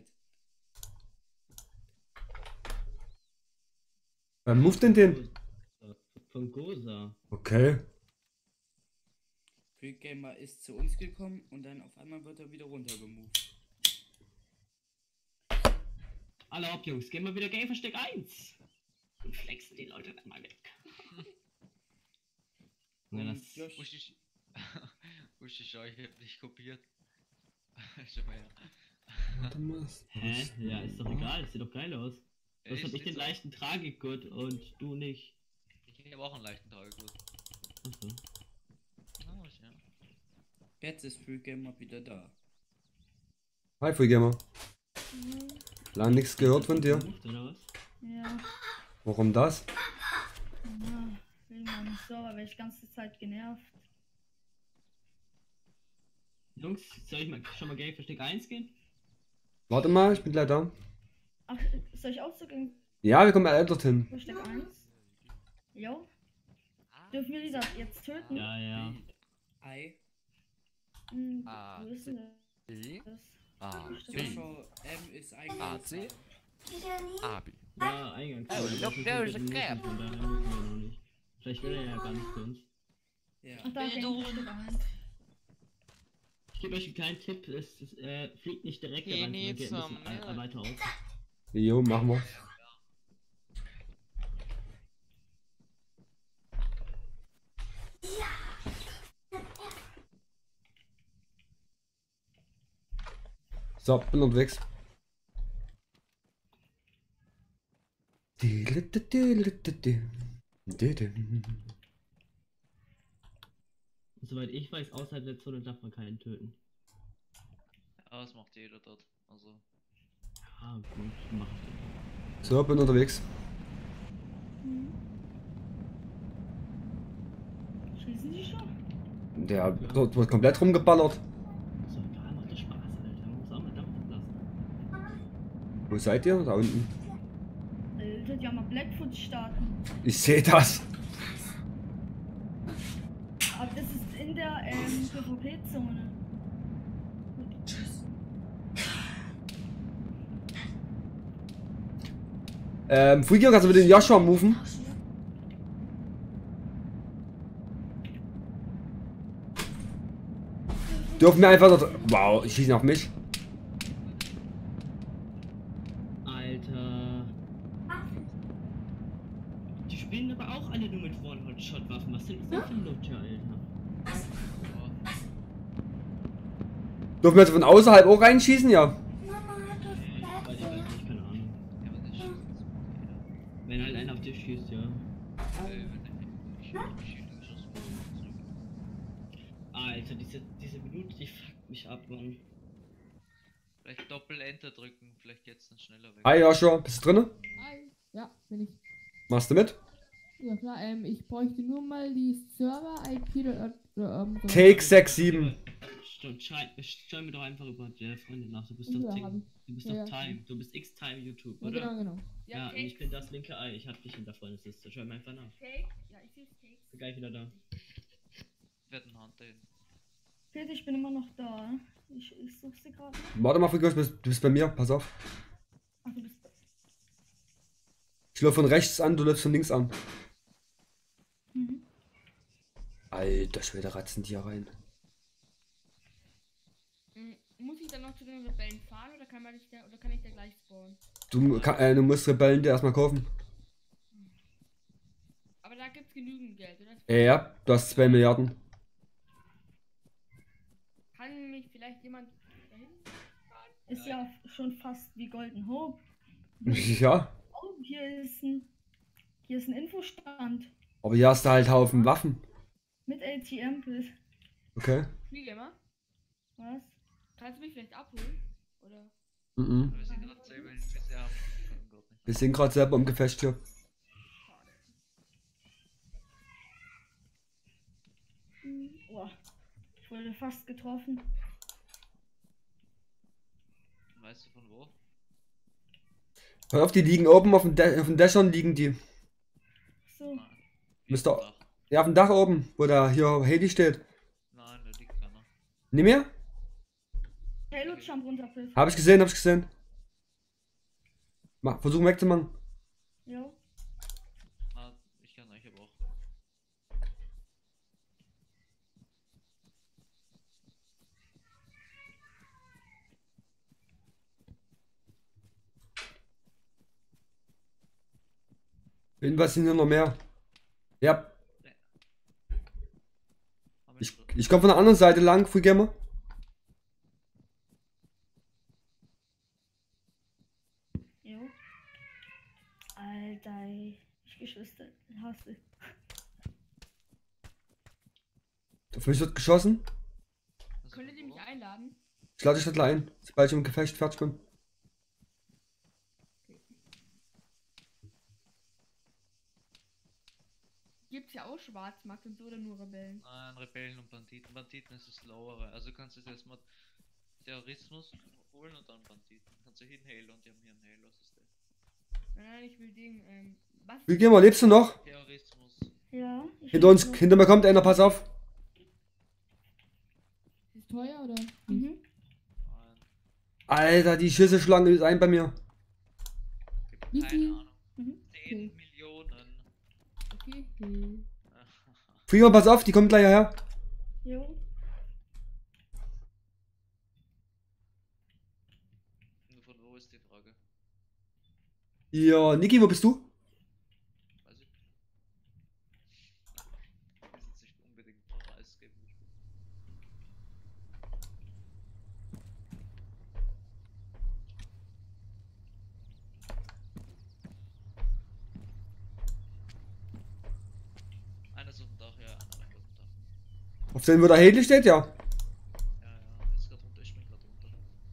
Wer moved denn den? Von Gosa. Okay. Freegamer ist zu uns gekommen und dann auf einmal wird er wieder runtergemoved. Alle hopp, Jungs, gehen wir wieder Game Versteck eins. Und flexen die Leute dann mal weg. Ja, Und das Josh, Uschi, Uschi, schau, ich hab dich kopiert. Schau mal her. Warte mal. Hä? Ja, ist doch egal, das sieht doch geil aus. Ja, Was hab ist ich den so. leichten Tragikgurt und du nicht? Ich hab auch einen leichten Tagegut. Achso. Oh, ja. jetzt ist Freegamer wieder da. Hi, Freegamer. Mhm. Lange nichts gehört von dir. Gemacht, oder was? Ja. Warum das? Ja. Wegen meinem Server werde ich die ganze Zeit genervt. Jungs, soll ich mal schon mal Game Versteck eins gehen? Warte mal, ich bin gleich da. Ach, soll ich auch so gegen Ja, wir kommen alle dorthin. Versteck eins? Jo. Dürfen wir die da jetzt töten? Ja, ja. Ei. Hm, Ah, wo ist denn B, das? A, Versteck B, eins. Joshua M ist A, eigentlich. C, A, B. Ja, Eingang. Oh, look, there's a cap. Von daher müssen wir noch nicht. Vielleicht will er ja gar nicht zu uns. Ja. Ach, da Game Versteck eins. Ich gebe euch einen kleinen Tipp, es, es äh, fliegt nicht direkt Geh rein, nie sondern geht ein zum bisschen äh, weiter aus. Jo, machen wir. So, bin unterwegs. Und soweit ich weiß, außerhalb der Zone darf man keinen töten. Aber das macht jeder dort. Also. Ah, gut, mach ich. So, bin unterwegs. Hm. Schießen die schon? Der dort wird komplett rumgeballert. So, egal, macht das Spaß, Alter. Man muss auch mal Dampf lassen. Wo seid ihr? Da unten. Alter, die haben mal Blackfoot starten. Ich sehe das. Aber das ist in der ähm, PvP-Zone. Ähm, Freaky, kannst du mit dem Joshua moven? Dürfen wir einfach dort. Wow, die schießen auf mich. Alter. Die spielen aber auch alle nur mit One-Hot-Shot-Waffen. Was sind das denn für Lutscher, Alter? Dürfen wir jetzt von außerhalb auch reinschießen? Ja. Ich weiß, ich weiß nicht, keine Ahnung. Ja, aber das schießt. Wenn halt einer auf dich schießt, ja. Äh, wenn ich schieße, Alter, diese, diese Minute, die fuckt mich ab, Mann. vielleicht Doppel-Enter drücken, vielleicht jetzt dann schneller weg. Hi Joshua, bist du drinne? Hi. Ja, bin ich. Machst du mit? Ja klar, ähm, ich bräuchte nur mal die Server-I P oder, oder ähm, so. Take sechs sieben. Stell mir doch einfach über der Freundin nach. Du bist Ja, doch hab Ting. ich. Du bist Ja, doch ja, Time. Du bist X-Time YouTube, Ja, oder? genau, genau. Ja, Ja, und ich bin das linke Ei. Ich hab dich in der Freundesliste. Schau mir einfach nach. Cake? Ja, ich sehe Cakes. Bin gleich wieder da. Werden Hunter hin. Peter, ich bin immer noch da. Ich, ich such sie gerade. Warte mal, Frigo, du bist, du bist bei mir. Pass auf. Ach, du bist. Ich laufe von rechts an, du läufst von links an. Mhm. Alter Schwede, ratzen die hier rein. Muss ich dann noch zu den Rebellen fahren oder kann, man nicht da, oder kann ich da gleich spawnen? Du, kann, äh, du musst Rebellen dir erstmal kaufen. Aber da gibt's genügend Geld, oder? Ja, ja, du hast zwei Milliarden. Kann mich vielleicht jemand dahin fahren? Ist ja schon fast wie Golden Hope. Ja. Oh, hier ist ein. Hier ist ein Infostand. Aber hier hast du halt Haufen Waffen. Mit A T M. Okay. Fliegemer? Was? Kannst du mich vielleicht abholen? Oder? Mhm. Wir sind gerade selber in bisher haben. Wir sind gerade selber im Gefecht hier. Boah. Ich wurde fast getroffen. Weißt du von wo? Hör auf, die liegen oben auf den, De auf den Dächern liegen die. So. Mister Ja, auf dem Dach oben, wo da hier Heli steht. Nein, da liegt keiner. Nicht mehr? Halo Jump runter, Phil. Hab ich gesehen, hab ich gesehen. Mach, versuchen wegzumachen. Jo. Ah, ich kann euch aber auch. Irgendwas sind hier noch mehr. Ja. Ich, ich komme von der anderen Seite lang, Freegamer. Jo. Alter, ich Geschwister hasse. Auf mich wird geschossen. Könntet ihr mich einladen? Ich lade dich da gleich ein, sobald ich im Gefecht fertig bin. Gibt's ja auch Schwarzmarkt und so oder nur Rebellen? Nein, Rebellen und Banditen. Banditen ist das Lowere. Also kannst du jetzt erstmal Terrorismus holen und dann Banditen. Kannst du hin Halo und die haben hier ein Halo-System. Nein, nein, ich will den, ähm, was? Freegamer, lebst du noch? Terrorismus. Ja. Hinter uns, hinter mir kommt einer, pass auf. Ist teuer oder? Mhm. Alter, die Schüsselschlange ist ein bei mir. Wie Keine viel? Ahnung. Mhm. zehn Millionen. Okay. okay. Freegamer, pass auf, die kommt gleich her. Jo. Nur von wo ist die Frage? Ja, Niki, wo bist du? Weiß ich. Ich will jetzt nicht unbedingt Preis geben. Einer ist auf dem Dach, ja, einer auf dem Dach. Auf den, wo der Heli steht, ja. Ja, ja, ist gerade runter, ich spring gerade runter.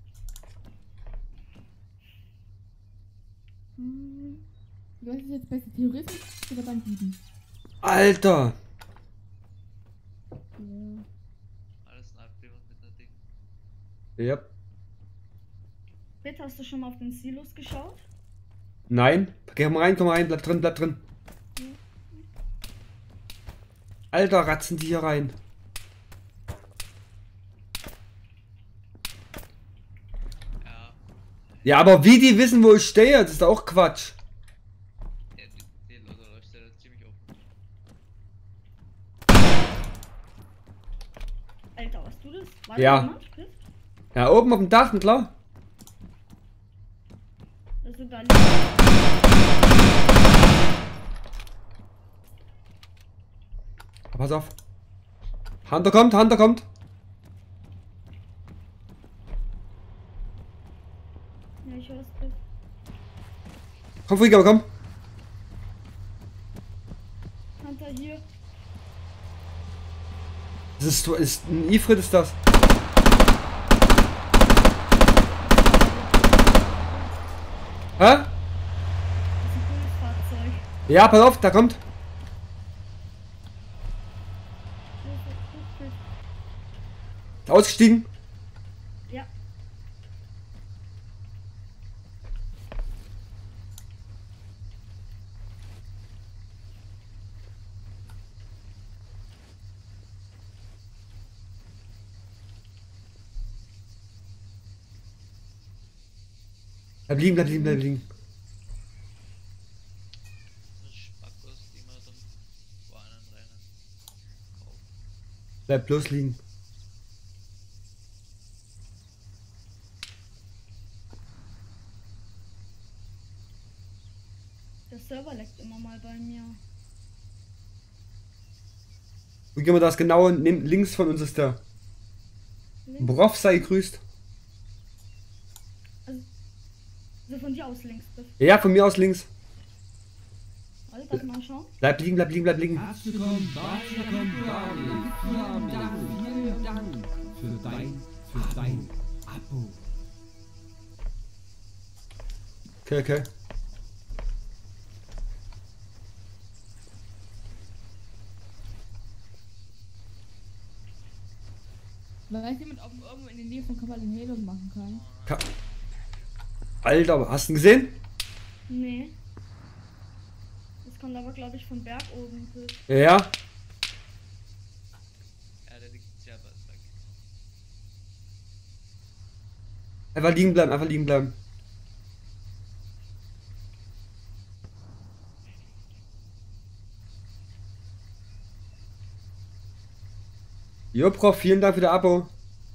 Hm. Was ist jetzt besser, Terrorismus oder Banditen? Alter. Ja. Alles ein Abgeber mit der Ding. Ja. Bitte, hast du schon mal auf den Silos geschaut? Nein. Geh mal rein, komm mal rein, bleib drin, bleib drin. Alter, ratzen die hier rein. Ja. Ja, aber wie die wissen, wo ich stehe, das ist auch Quatsch. Ja, die, die Leute läuft ja ziemlich offen. Alter, was du das? War Ja. da jemand? Chris? Ja, oben auf dem Dach, na klar. Das ist sogar Pass auf. Hunter kommt, Hunter kommt. Ja, ich höre es, Chris. Komm, Freegamer, komm. Hunter hier. Das ist, ist ein Ifrit, ist das. Hä? Das ist ein cooles Ja, pass auf, da kommt. Ausgestiegen. Ja. Bleib liegen, bleib liegen, bleib liegen. Spackos, die man dann vor einem Rennen kauft. Bleib bloß liegen. Der Server leckt immer mal bei mir. Wo gehen wir das genau? Nimm, links von uns ist der. Links? Broff sei gegrüßt. Also von dir aus links, bitte. Ja, von mir aus links. Warte, darf ich mal schauen? Bleib liegen, bleib liegen, bleib liegen. Herzlich willkommen, herzlich willkommen, vielen Dank, vielen Dank für dein, für dein Abo. Okay, okay. Weiß jemand, ob man irgendwo in der Nähe von Kappa den Halo machen kann? Ka Alter, hast du ihn gesehen? Nee. Das kommt aber, glaube ich, vom Berg oben. Ja. Ja, der liegt sehr weit weg. Einfach liegen bleiben, einfach liegen bleiben. Jo, Prof, vielen Dank für das Abo.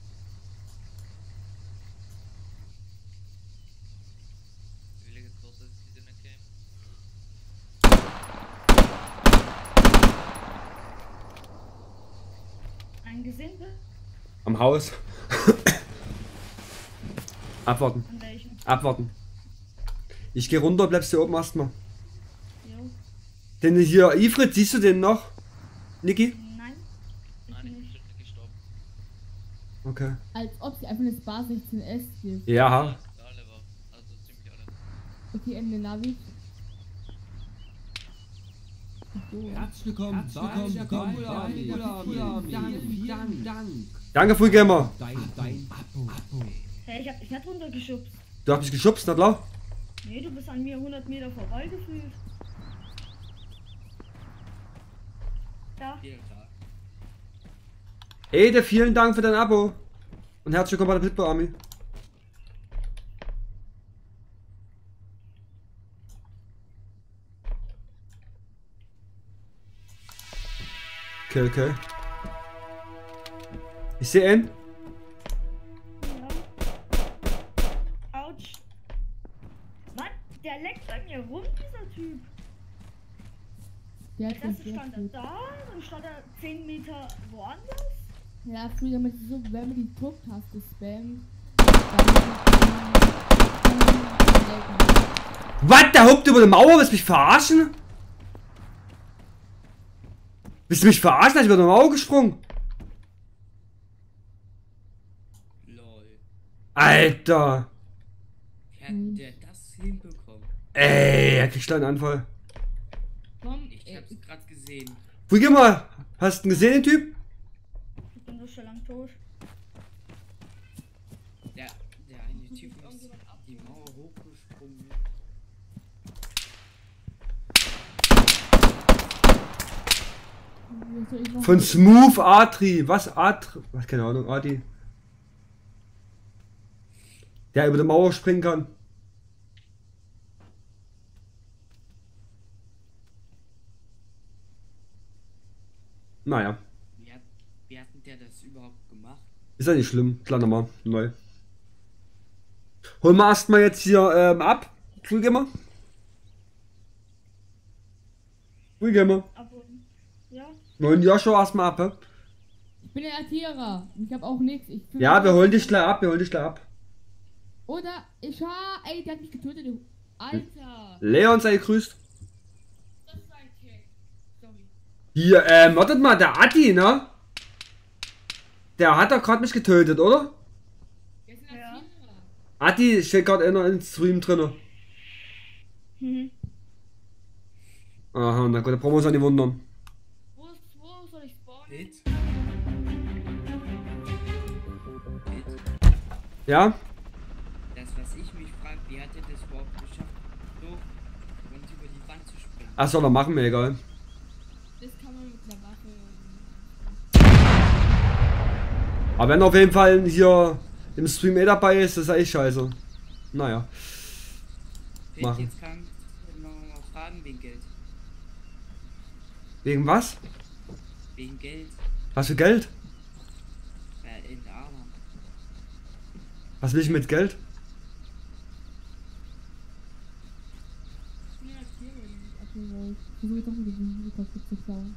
Wie viel kostet es in der Game? Einen gesehen, bitte? Am Haus. Abwarten. An welchem? Abwarten. Ich gehe runter, bleibst du oben erstmal. Jo. Den hier, Ifrit, siehst du den noch? Niki? Nein. Nein, ich bin schon nicht gestorben. Okay. Als ob sie einfach eine Spar sechzehn S gibt. Ja. Alle war, also ziemlich alle. Okay, Ende Navi. So. Herzlich willkommen, herzlich willkommen, vielen Dank, vielen Dank. Danke, Frühgamer. Dein, dein Abo, Abo. Hey, ich hab dich nicht runtergeschubst. Du hast mich geschubst, na klar? Nee, du bist an mir hundert Meter vorbei gefühlt. Da. Ede, vielen Dank für dein Abo. Und herzlich willkommen bei der Blitbo Army. Okay, okay. Ich sehe ihn. Ja. Autsch. Mann, der leckt bei mir rum, dieser Typ. Der hat Erst das stand er da, dann stand er zehn Meter woanders. Ja, früher mit so, wenn man die Drucktaste spammt, Was? Der huppt über die Mauer? Willst du mich verarschen? Willst du mich verarschen? Hast du über die Mauer gesprungen? Lol. Alter. Wie hat der das hinbekommen? Ey, er kriegt einen Anfall. Komm, Ich hab's grad gesehen. Früh mal. Hast du ihn gesehen, den Typ? Ich bin doch schon lang tot. Der, der eine Typ ist die Mauer hochgesprungen. Von Smooth Atri. Was Atri? Was, keine Ahnung, Adi. Der über die Mauer springen kann. Naja. Wie hat, wie hat denn der das überhaupt gemacht? Ist ja nicht schlimm. Klar, nochmal. Neu. Holen wir erstmal jetzt hier ähm, ab. Frühgamer. Frühgamer. Abholen. Ja? Wir holen Joshua erstmal ab. He? ich bin der Erzieher. Ich hab auch nichts. Ich bin Ja, wir holen dich gleich ab. Wir holen dich gleich ab. Oder, ich ha, ey, der hat mich getötet, du. Alter. Leon sei gegrüßt. Das ist ein Kick. Sorry. Hier, ähm, wartet mal, der Adi, ne? Der hat doch gerade mich getötet, oder? Der ist ein Erzieher. Adi steht gerade in im Stream drinne. Mhm. Aha, na gut, da brauchen wir uns an die wundern. Wo, ist, wo soll ich spawnen? Pit? Ja? Das, was ich mich frage, wie hat er das überhaupt geschafft, so und über die Wand zu springen? Ach, soll er machen, mir egal. Das kann man mit einer Waffe. Aber wenn auf jeden Fall hier im Stream eh dabei ist, das ist echt scheiße. Naja. Pit, Machen. jetzt kann ich noch mal fragen wegen Geld. Wegen was? Wegen Geld. Was für Geld? Äh, in der Arbeit. Was will ich mit Geld? Ja, hier will ich abholen. Ich versuche doch mit diesem Superfit zu klauen.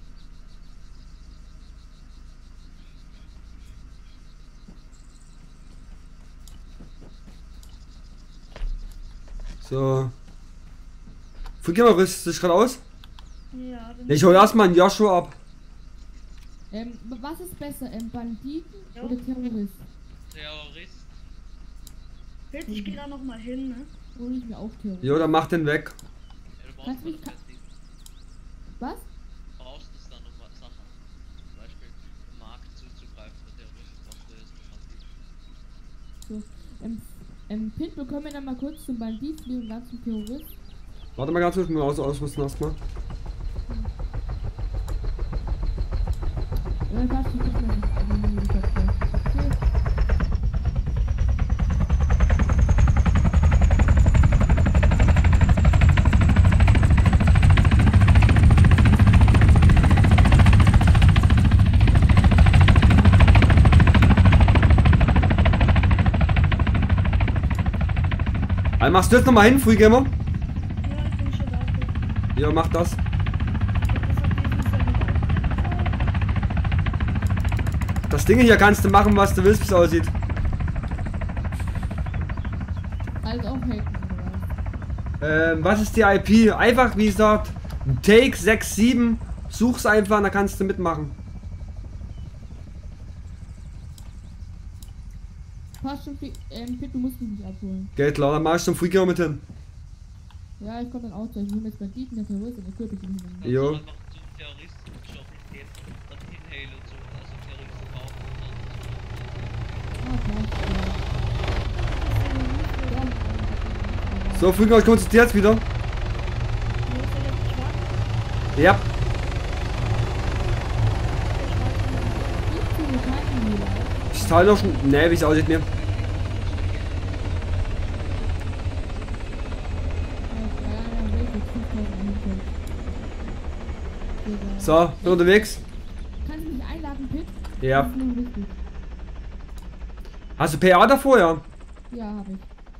So. Geh mal, rüst dich gerade aus? Ja, dann Ich hol erstmal einen Joshua ab. Ähm, was ist besser, ähm, Banditen Ja. oder Terrorist? Terrorist. Pit, ich geh da noch mal hin, ne? Hol ich mir auch Terrorist. Jo, dann mach den weg. Ja, du brauchst Kannst nur mich das ka- Bandit. Was? Du brauchst es dann, um Sachen, zum Beispiel im Markt zuzugreifen. Der Terrorist brauchst du jetzt einen Bandit. So, ähm, ähm, Pit, bekommen wir dann mal kurz zum Bandit fliegen und dann zum Terrorist. Warte mal ganz kurz, ich muss aus ausrüsten erstmal. Ja, warte, ich guck mal. Okay. Also machst du jetzt nochmal hin, Freegamer? Ja, ich bin schon da. Pit. Ja, mach das. Das hat diesen Server auch. Das Ding hier kannst du machen, was du willst, wie es aussieht. Also auch hacken oder was? Ähm, was ist die I P? Einfach, wie gesagt, Take sechs sieben. Such's einfach, dann kannst du mitmachen. Passt schon, Fri- ähm, Pit, du musst mich nicht abholen. Geht klar, dann mach ich zum Freegamer mit hin. Ja, ich komme dann auch gleich. Ich nehme jetzt Banditen, der Terrorist und der Kürbis hin. Kannst Jo. du einfach zum Terroristen schon hingehen, dann hinhalen und so, also Terroristen brauchen und dann. Ah, passt. Ja. So, Freegamer, ich konzentriere jetzt wieder. Ja. Ich zahle noch schon. Ne, wie es aussieht mir. So, bin unterwegs. Kannst du mich einladen, Pit? Ja. Das ist nur wichtig. Hast du P A davor, ja? Ja, habe ich.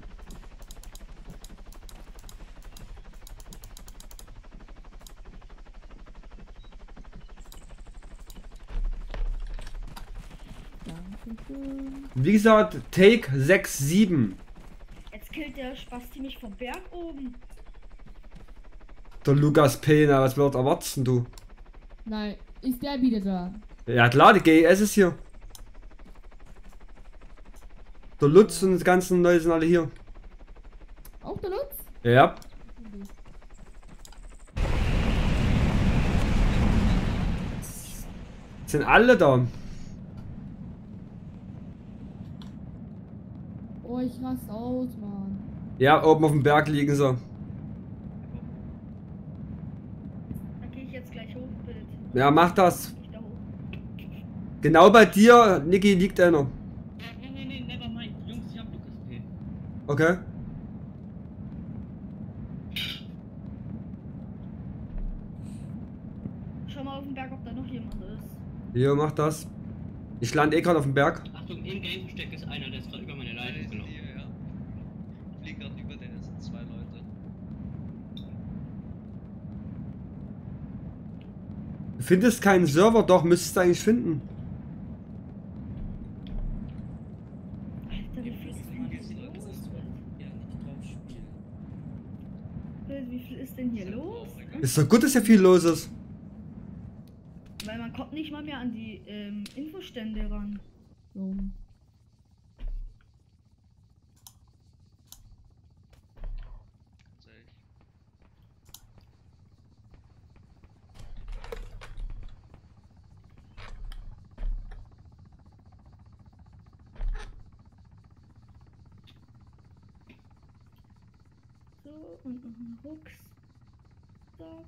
Dankeschön. Wie gesagt, Take sechs sieben. Jetzt killt der Spasti mich vom Berg oben. Der Lukas Pena, was wird erwarten du? Nein, ist der wieder da? Ja klar, die G S ist hier. Der Lutz und die ganzen Leute sind alle hier. Auch der Lutz? Ja. Sind alle da. Oh, ich raste aus, Mann. Ja, oben auf dem Berg liegen sie. Da gehe ich jetzt gleich hoch, bitte. Ja, mach das. Ich da hoch. Genau bei dir, Niki, liegt einer. Nee, nee, nee, never mind. Jungs, ich hab Lukas P. Okay. Schau mal auf den Berg, ob da noch jemand ist. Jo, mach das. Ich lande eh gerade auf dem Berg. Achtung, im Game-Versteck ist einer, der ist gerade über meine Einer Leitung ist gelaufen. hier, ja. Ich flieg grad über den, es sind zwei Leute. Du findest keinen Server, doch, müsstest du eigentlich finden. Alter, wie viel ist denn hier los? Ja, nicht drauf spielen. Bild, Wie viel ist denn hier los? Ist doch gut, dass hier viel los ist. Weil man kommt nicht mal mehr an die ähm, Infostände ran. So. Ganz ehrlich. So, und noch ein Rucksack.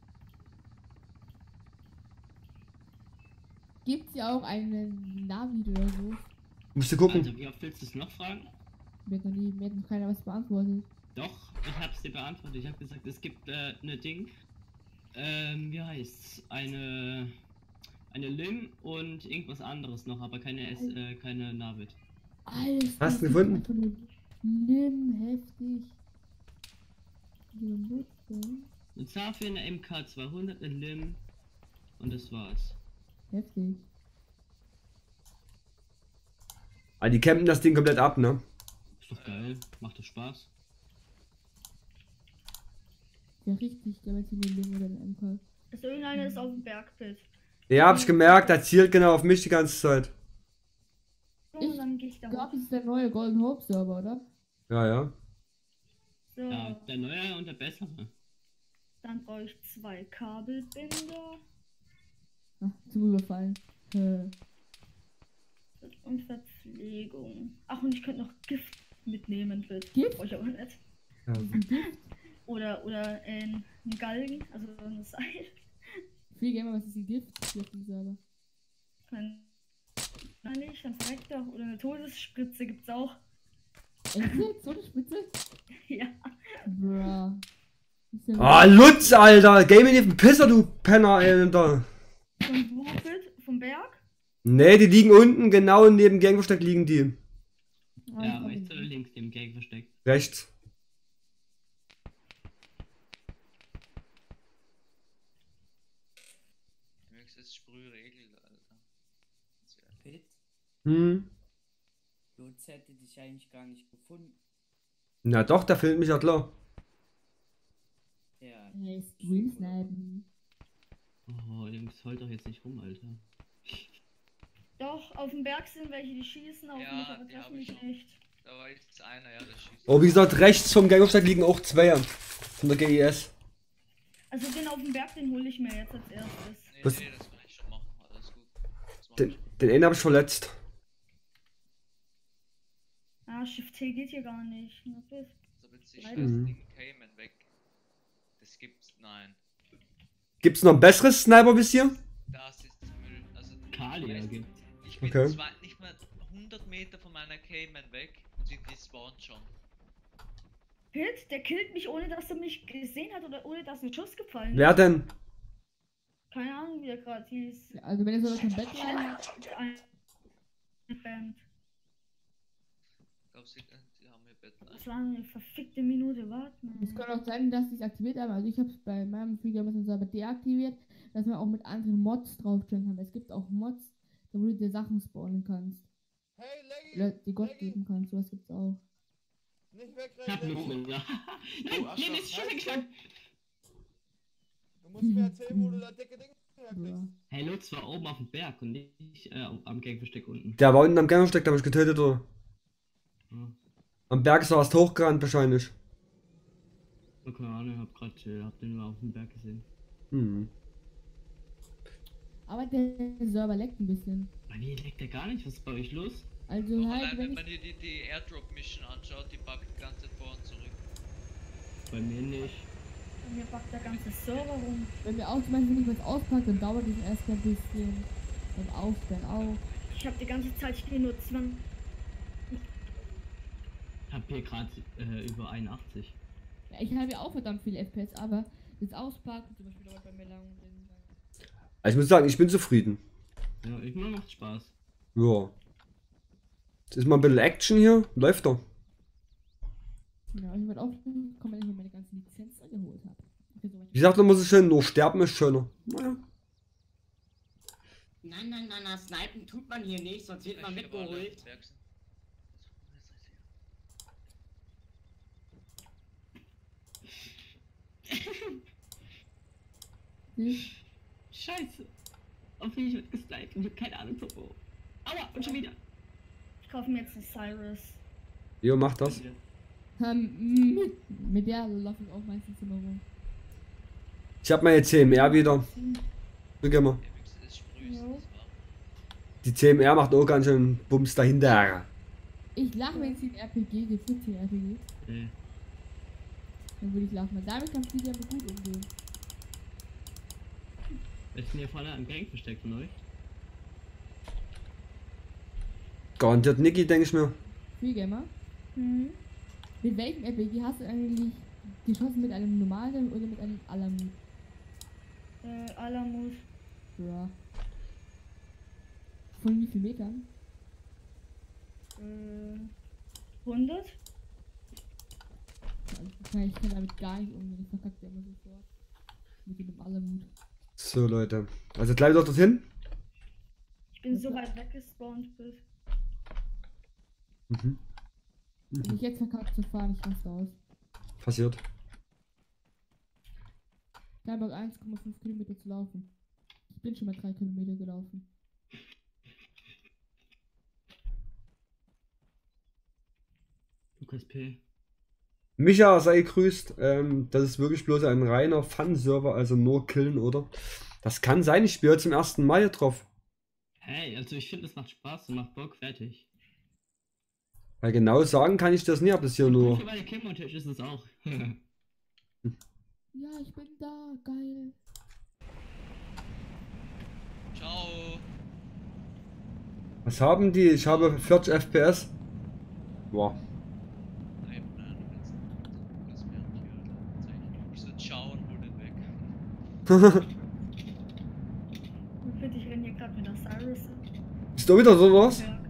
Gibt's ja auch einen Navi oder so? Musst du gucken. Also, wie oft willst du es noch fragen? Mir hat noch nie, mir hat noch keiner was beantwortet. Doch, ich hab's dir beantwortet. Ich hab gesagt, es gibt äh, eine Ding. Ähm, wie heißt's? Eine. Eine Lim und irgendwas anderes noch, aber keine S, äh, keine Navid. Alles. Hast du gefunden? Lim, heftig. Benutzen. Und zwar für eine M K zweihundert, eine Lim. Und das war's. Heftig. Ah, die campen das Ding komplett ab, ne? Ist doch geil, macht doch Spaß. Ja, richtig, der mit dem Lim oder den M K. Also irgendeiner ist auf dem Bergpit. Ja, hab ich gemerkt, der zielt genau auf mich die ganze Zeit. Und dann geh ich da glaube, hoch. das ist der neue Golden Hope Server, oder? Ja, ja. So, Ja, der neue und der bessere. dann brauche ich zwei Kabelbinder Ach, zum Überfallen. Äh, und Verpflegung. Ach, und ich könnte noch Gift mitnehmen, bitte. Gift? Brauche ich aber nicht. Ja. Oder, oder äh, ein Galgen, also ein Seil. viel Gamer, was ist ein Gift hier auf dem Server? Dann, nein, nicht, dann direkt doch. Oder eine Todesspritze gibt's auch. Echt jetzt? So eine Spitze? Ja. Bruh. Ist ja Ah, Lutz, Alter! Geh mir nicht auf den Pisser, du Penner, Alter! Von wo bitte? Vom Berg? Nee, die liegen unten, genau neben Gangversteck liegen die. Ah, Ja, ich rechts glaub, oder links dem Gang versteckt. Rechts. Merkst jetzt Sprühregel, Alter. Ganz ehrlich. Pit, Hm. Lutz hätte dich eigentlich gar nicht gefunden. Na doch, der filmt mich ja klar. Ja. Hey, Stream snipen. Oh, Jungs, heult doch jetzt nicht rum, Alter. Doch, auf dem Berg sind welche, die schießen auf Ja, mich, aber die treffen hab ich mich schon. nicht. Da war jetzt einer, ja, der schießt. Oh, wie gesagt, rechts vom Gangversteck liegen auch zwei. Von der G I S. Also den auf dem Berg, den hole ich mir jetzt als erstes. Nee, Was- nee, das kann ich schon machen, alles gut. Das mach Den, ich. den einen habe ich verletzt. Ah, Shift T geht hier gar nicht. Na, bis. So witzig, Mhm. das Ding Cayman weg. Das gibt's, nein. Gibt's noch ein besseres Sniper-Visier? Das ist Müll. Also, Kalia ich weiß, gibt. Ich bin Okay. zwei, nicht mal hundert Meter von meiner Cayman weg und sie despawnt schon. Pit, der killt mich, ohne dass er mich gesehen hat oder ohne dass ein Schuss gefallen Wer ist. denn? Keine Ahnung, wie er gerade hieß. Ja, also wenn ihr so kein Bett rein habt, Ein Band. Ich glaub, sie, sie haben ihr Bett Das war eine verfickte Minute, warten. es kann auch sein, dass die es aktiviert haben. Also ich habe es bei meinem Freegamer Server deaktiviert, dass man auch mit anderen Mods draufstellen kann. Es gibt auch Mods, da wo du dir Sachen spawnen kannst. Hey, Leggy! Oder die Gott geben kannst, sowas gibt's auch. Nicht Ich hab wegrennen, nichts Leggy! mehr. Oh, Nein, Leben ist Schüsse geschlagen. Du musst mir erzählen, wo du da dicke Dinge herkriegst. Ja. Hey, Lutz war oben auf dem Berg und nicht äh, am Gangversteck unten. Der war unten am Gangversteck, der hab ich getötet, oder? Hm. Am Berg ist er erst hochgerannt, wahrscheinlich. Oh, keine Ahnung, hab grad, äh, hab den nur auf dem Berg gesehen. Hm. Aber der Server leckt ein bisschen. Bei mir leckt der gar nicht, was ist bei euch los? Also Doch, halt, allein, wenn wenn ich, man die, die, die Airdrop-Mission anschaut, die packt die ganze Zeit vor und zurück. Bei mir nicht. Und mir packt der ganze Server rum. wenn wir auch zum Beispiel nicht was auspackt, dann dauert es erstmal ein bisschen. Und aufsperren auch. Ich habe die ganze Zeit hier nur zwanzig. Hab hier gerade äh, über einundachtzig. Ja, ich habe ja auch verdammt viele F P S, aber das Auspacken zum Beispiel dauert bei mir lang. Also ich muss sagen, ich bin zufrieden. Ja, ich mir macht Spaß. Ja. Jetzt ist mal ein bisschen Action hier. Läuft doch. Ja, ich wollte auch kommen, wenn ich mir meine ganzen Lizenzen geholt habe. Wie gesagt, da muss es schön, nur sterben ist schöner. Naja. Nein, nein, nein, nein, snipen tut man hier nicht, sonst wird man mitgeholt. Scheiße. Auf mich wird gesniped und ich hab keine Ahnung von wo. Aua, und schon wieder. Ich kaufe mir jetzt einen Cyrus. Jo, mach das. Ähm, mit, mit der laufe ich auch meistens immer rum. Ich hab meine C M R wieder. Guck mal. Ja. Die C M R macht auch ganz schön Bums dahinter. Ich lache, wenn es den R P G gibt. Gibt's den R P G? Nee. Dann würde ich laufen. Weil damit kannst du dir aber gut umgehen. Wer ist denn hier vorne am Gang versteckt von euch? Garantiert Niki, denke ich mir. Freegamer? Mhm. Mit welchem R P G hast du eigentlich geschossen? Mit einem normalen oder mit einem Alamut? Äh, Alamut. Ja. Von wie viel Metern? Äh, hundert? Also, ich kann damit gar nicht umgehen. Ich verkacke immer sofort. Mit dem Alamut. So, Leute. Also gleich doch dorthin. Ich bin so weit weggespawnt bis. Mhm. Wenn ich jetzt verkackt zu fahren, ich raste aus. Passiert. Ich habe noch eins Komma fünf Kilometer zu laufen. Ich bin schon mal drei Kilometer gelaufen. Lukas P. Micha, sei gegrüßt. Ähm, das ist wirklich bloß ein reiner Fun-Server, also nur killen, oder? Das kann sein, ich spiele zum ersten Mal hier drauf. Hey, also ich finde, es macht Spaß und macht Bock, fertig. Weil genau sagen kann ich das nicht, aber das hier nur. Für meine Kim-Montage ist es auch. Ja, ich bin da, geil. Ciao. Was haben die? Ich habe vierzig F P S. Wow. Nein, nein, du willst mir nicht. Ich so, ciao und hol den weg. Ich finde, ich renne hier gerade mit der Cyrus. Bist du wieder so los? Ja.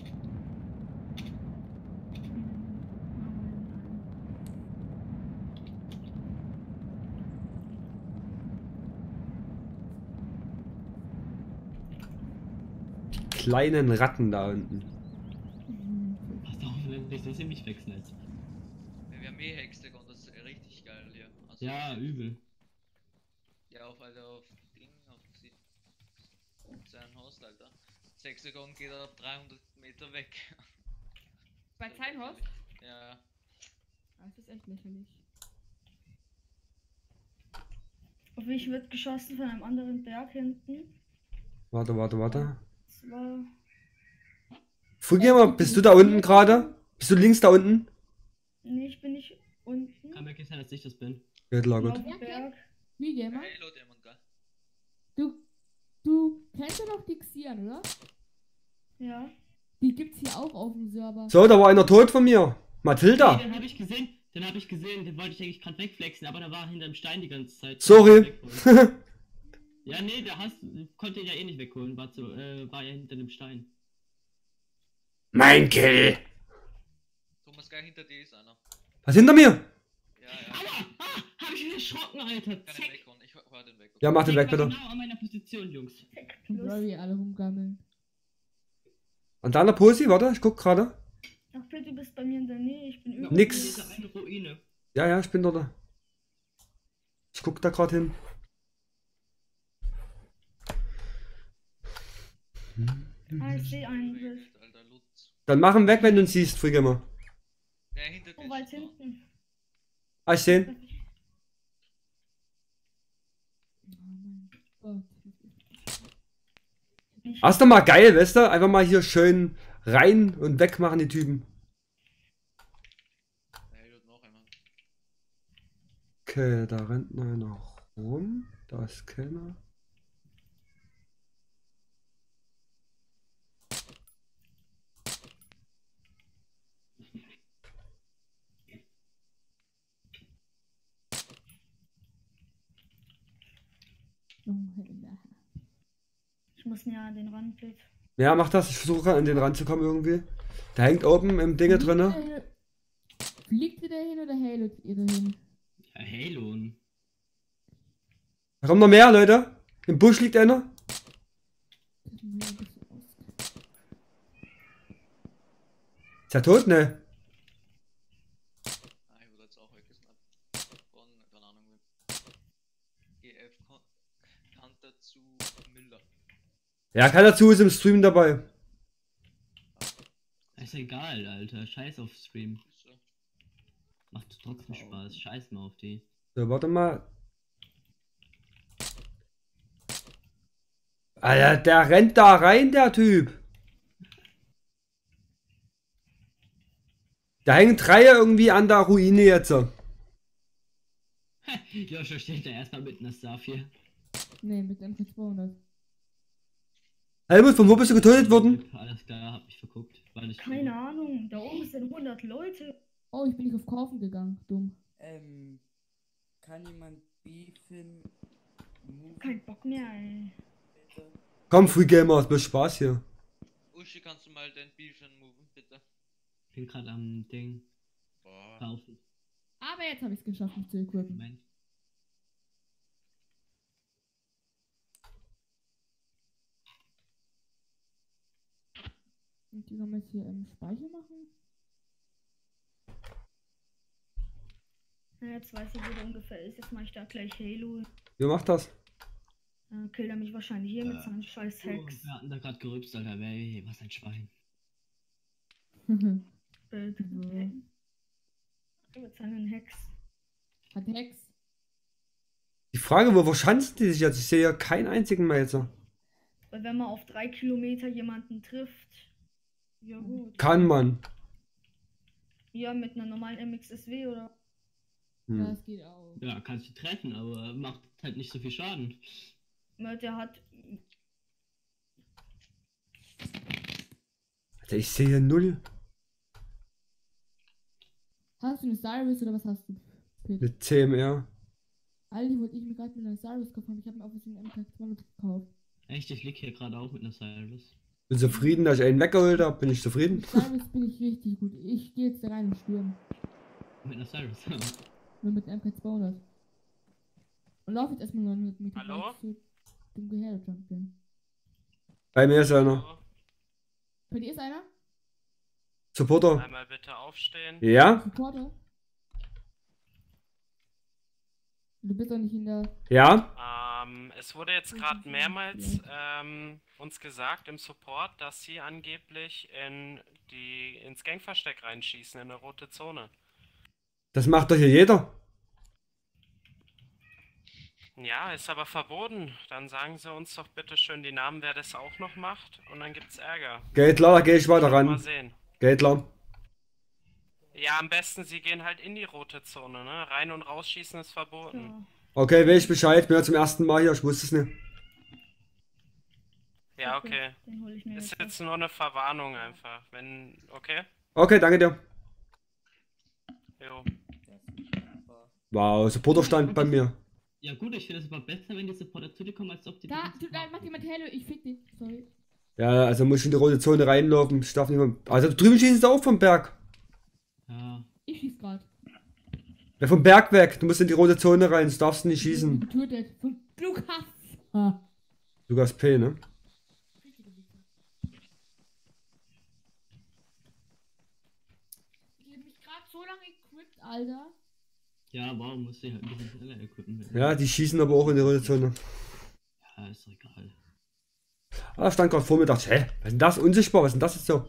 Kleinen Ratten da unten. Pass auf, wenn ich das hier mich wegschneidet. Ja, wir haben eh Hextag und das ist richtig geil hier. Also Ja, übel. Ja, auf, also auf Ding, auf sie, sein Haus, Alter. Das Hexagon geht ab dreihundert Meter weg. Bei sein Haus? Ja, ja. Das ist echt lächerlich. Auf mich wird geschossen von einem anderen Berg hinten. Warte, warte, warte. Das war. Freegamer, bist du da unten gerade? Bist du links da unten? Nee, ich bin nicht unten. Kann mir sein, dass ich das bin. Geht la gut. Auf dem Berg. Wie Gamer? Halo Demon, gell? Du, du kennst ja noch die Xian, oder? Ja. Die gibt's hier auch auf dem Server. So, da war einer tot von mir. Mathilda. Nee, den habe ich gesehen, den habe ich gesehen, den wollte ich eigentlich gerade wegflexen, aber der war hinterm Stein die ganze Zeit. Sorry. Ja, nee, der hast, konnte ihn ja eh nicht wegholen, war, zu, äh, war ja hinter dem Stein. Mein Kill. Thomas, gleich hinter dir ist einer. Was hinter mir? Ja, ja. Aua! Ah! Hab ich mich erschrocken, Alter! Kann den weghauen, ich hör den weg. Ja, mach den weg, war bitte. genau an meiner Position, Jungs. Sorry, alle rumgammeln. An deiner Posi, warte, ich guck gerade. Ach, bitte, du bist bei mir in der Nähe, ich bin überall. Nix. Diese eine Ruine. Ja, ja, ich bin dort. Ich guck da gerade hin. Ah, ich sehe einen Bild. Alter, Lutz. Dann mach ihn weg, wenn du ihn siehst, Freegamer. Ja, hinter dir Oh, weit ist noch. hinten. Ah, ich seh ihn. Oh, Hast du mal geil, weißt du? Einfach mal hier schön rein und weg machen die Typen. Halo noch einmal. Okay, da rennt noch einer rum. Da ist keiner. Ich muss näher an den Rand blicken. Ja, mach das. Ich versuche an den Rand zu kommen irgendwie. Der hängt oben im Dinge drinne. Fliegt ihr da hin oder Halo ihr da hin? Ja, Halo. Da kommen noch mehr, Leute. Im Busch liegt einer. Ist er tot, ne? Ah, ich wurde jetzt auch weggesnappt. Von, keine Ahnung, G F Hunter zu Miller. Ja, kann dazu, ist im Stream dabei. Ist egal, Alter. Scheiß auf Stream. Macht trotzdem Spaß. Scheiß mal auf die. So, warte mal. Alter, der rennt da rein, der Typ. Da hängen drei irgendwie an der Ruine jetzt. Joshua steht da erstmal mit einer Saphir. Nee, mit M K zweihundert. Helmut, von wo bist du getötet worden? Alles klar, hab mich verguckt. War nicht Keine Ahnung, da oben sind hundert Leute. Oh, ich bin nicht auf Kaufen gegangen. Dumm. Ähm, kann jemand Beefin move? Kein Bock mehr, ey. Bitte? Komm, Free Gamer, es bloß Spaß hier. Uschi, kannst du mal den Beefin moven, bitte? Ich bin gerade am Ding. Boah. Kaufen. Aber jetzt habe ich es geschafft, mich zu equippen. Moment. Und die können wir jetzt hier im Speicher machen. Ja, jetzt weiß ich, wo der ungefähr ist. Jetzt mache ich da gleich Halo. Wie macht das? Dann killt er mich wahrscheinlich hier mit Äh, seinem scheiß Oh, Hex. wir hatten da gerade gerübst, Alter. Wer, was ein Schwein. Bitte. Mhm. Mit seinen Hex. Hat Hex. Die Frage, wo verschanzen die sich jetzt? Ich sehe ja keinen einzigen mehr jetzt. Weil wenn man auf drei Kilometer jemanden trifft, ja gut. Kann man. Ja, mit einer normalen M X S W oder. Hm. Das geht auch. Ja, kannst du treffen, aber macht halt nicht so viel Schaden. Na, der hat. Alter, ich sehe hier null. Hast du eine Cyrus oder was hast du? Pit? Mit C M R. Aldi wollte ich mir gerade mit einer Cyrus kaufen, ich habe mir auch was in M K zweihundert gekauft. Echt, ich lieg hier gerade auch mit einer Cyrus. Bin zufrieden, dass ich einen weggeholt habe. Bin ich zufrieden? Mit Cyrus bin ich richtig gut. Ich gehe jetzt da rein und stürmen. Mit einer Cyrus. Nur mit M K zweihundert. Und lauf jetzt erstmal neunhundert Meter Hallo? raus zu dem Geherde-Champion. Bei mir ist einer. Bei dir ist einer? Supporter. Einmal bitte aufstehen. Ja? Supporter? Du bist doch nicht in der... Ja? Ähm, es wurde jetzt gerade mehrmals ähm, uns gesagt im Support, dass sie angeblich in die ins Gangversteck reinschießen, in eine rote Zone. Das macht doch hier jeder. Ja, ist aber verboten. Dann sagen sie uns doch bitte schön die Namen, wer das auch noch macht, und dann gibt's Ärger. Geht klar, da gehe ich weiter Mal ran. sehen. Geht klar. Ja, am besten sie gehen halt in die rote Zone, ne? Rein und rausschießen ist verboten. Okay, weiß ich Bescheid. Bin ja zum ersten Mal hier. Ich wusste es nicht. Ja, okay. Den hol ich mir Ist jetzt. jetzt nur eine Verwarnung einfach. Wenn, okay? Okay, danke dir. Jo. Wow, Supporter stand bei mir. Ja gut, ich finde es aber besser, wenn die Supporter zu dir kommen, als ob die... Da, du, da macht jemand Halo, ich fick dich. Sorry. Ja, also muss ich in die rote Zone reinlaufen. Ich darf nicht mehr... Also drüben schießen sie auch vom Berg. Ja. Ich schieß grad. Ja, vom Berg weg. Du musst in die rote Zone rein. Du darfst nicht schießen. Getötet. Von Lukas. Ah. Lukas P, ne? Ich hab mich grad so lange equipped, Alter. Ja, warum musst du halt ein bisschen schneller equippen? Ja, die schießen aber auch in die rote Zone. Ja, ist doch egal. Ah, stand gerade vor mir und dachte, hä, was ist denn das? Unsichtbar, was ist denn das jetzt so?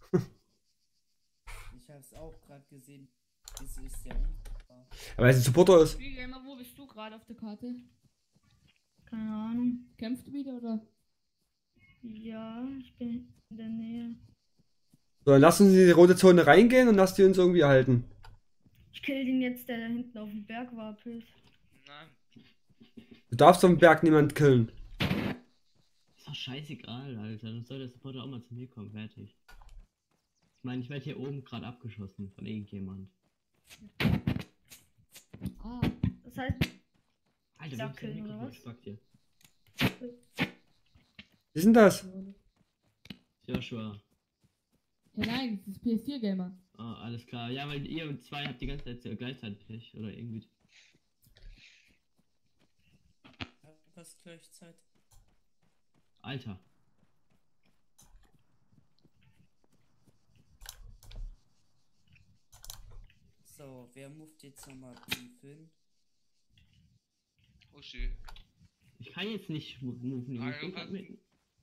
Ich hab's auch gerade gesehen. Wieso ist der unsichtbar? Ja, weil es ein Supporter ist. Gamer, wo bist du gerade auf der Karte? Keine Ahnung. Kämpfst du wieder oder? Ja, ich bin in der Nähe. So, dann lassen sie in die rote Zone reingehen und lass die uns irgendwie erhalten. Ich kill den jetzt, der da hinten auf dem Berg war, Pilz. Nein. Du darfst auf dem Berg niemand killen. Ist doch scheißegal, Alter. Dann soll der Supporter auch mal zu mir kommen, fertig. Ich meine, ich werde hier oben gerade abgeschossen von irgendjemand. Ah, das heißt. Alter, Sag wie ist der killen, oder Mikrofon was? spackt hier? Wie ist denn das? Joshua. Ja, nein, das ist P S vier Gamer. Ah, alles klar. Ja, weil ihr und zwei habt die ganze Zeit so gleichzeitig oder irgendwie. Was gleichzeitig? Alter. So, wer moved jetzt nochmal Beefin? Uschi. Ich kann jetzt nicht mo- moven, Junge. Ich bin grad mit.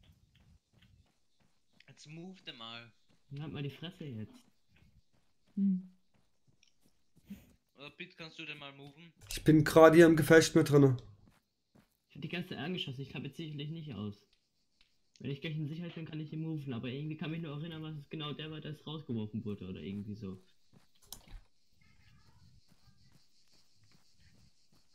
Jetzt move den mal. Halt mal die Fresse jetzt. Hm. Oder Pete, kannst du den mal moven? Ich bin gerade hier im Gefecht mit drin. Ich hab die ganze Zeit angeschossen, ich habe jetzt sicherlich nicht aus. Wenn ich gleich in Sicherheit bin, kann ich ihn moven, aber irgendwie kann mich nur erinnern, was es genau der war, der rausgeworfen wurde oder irgendwie so.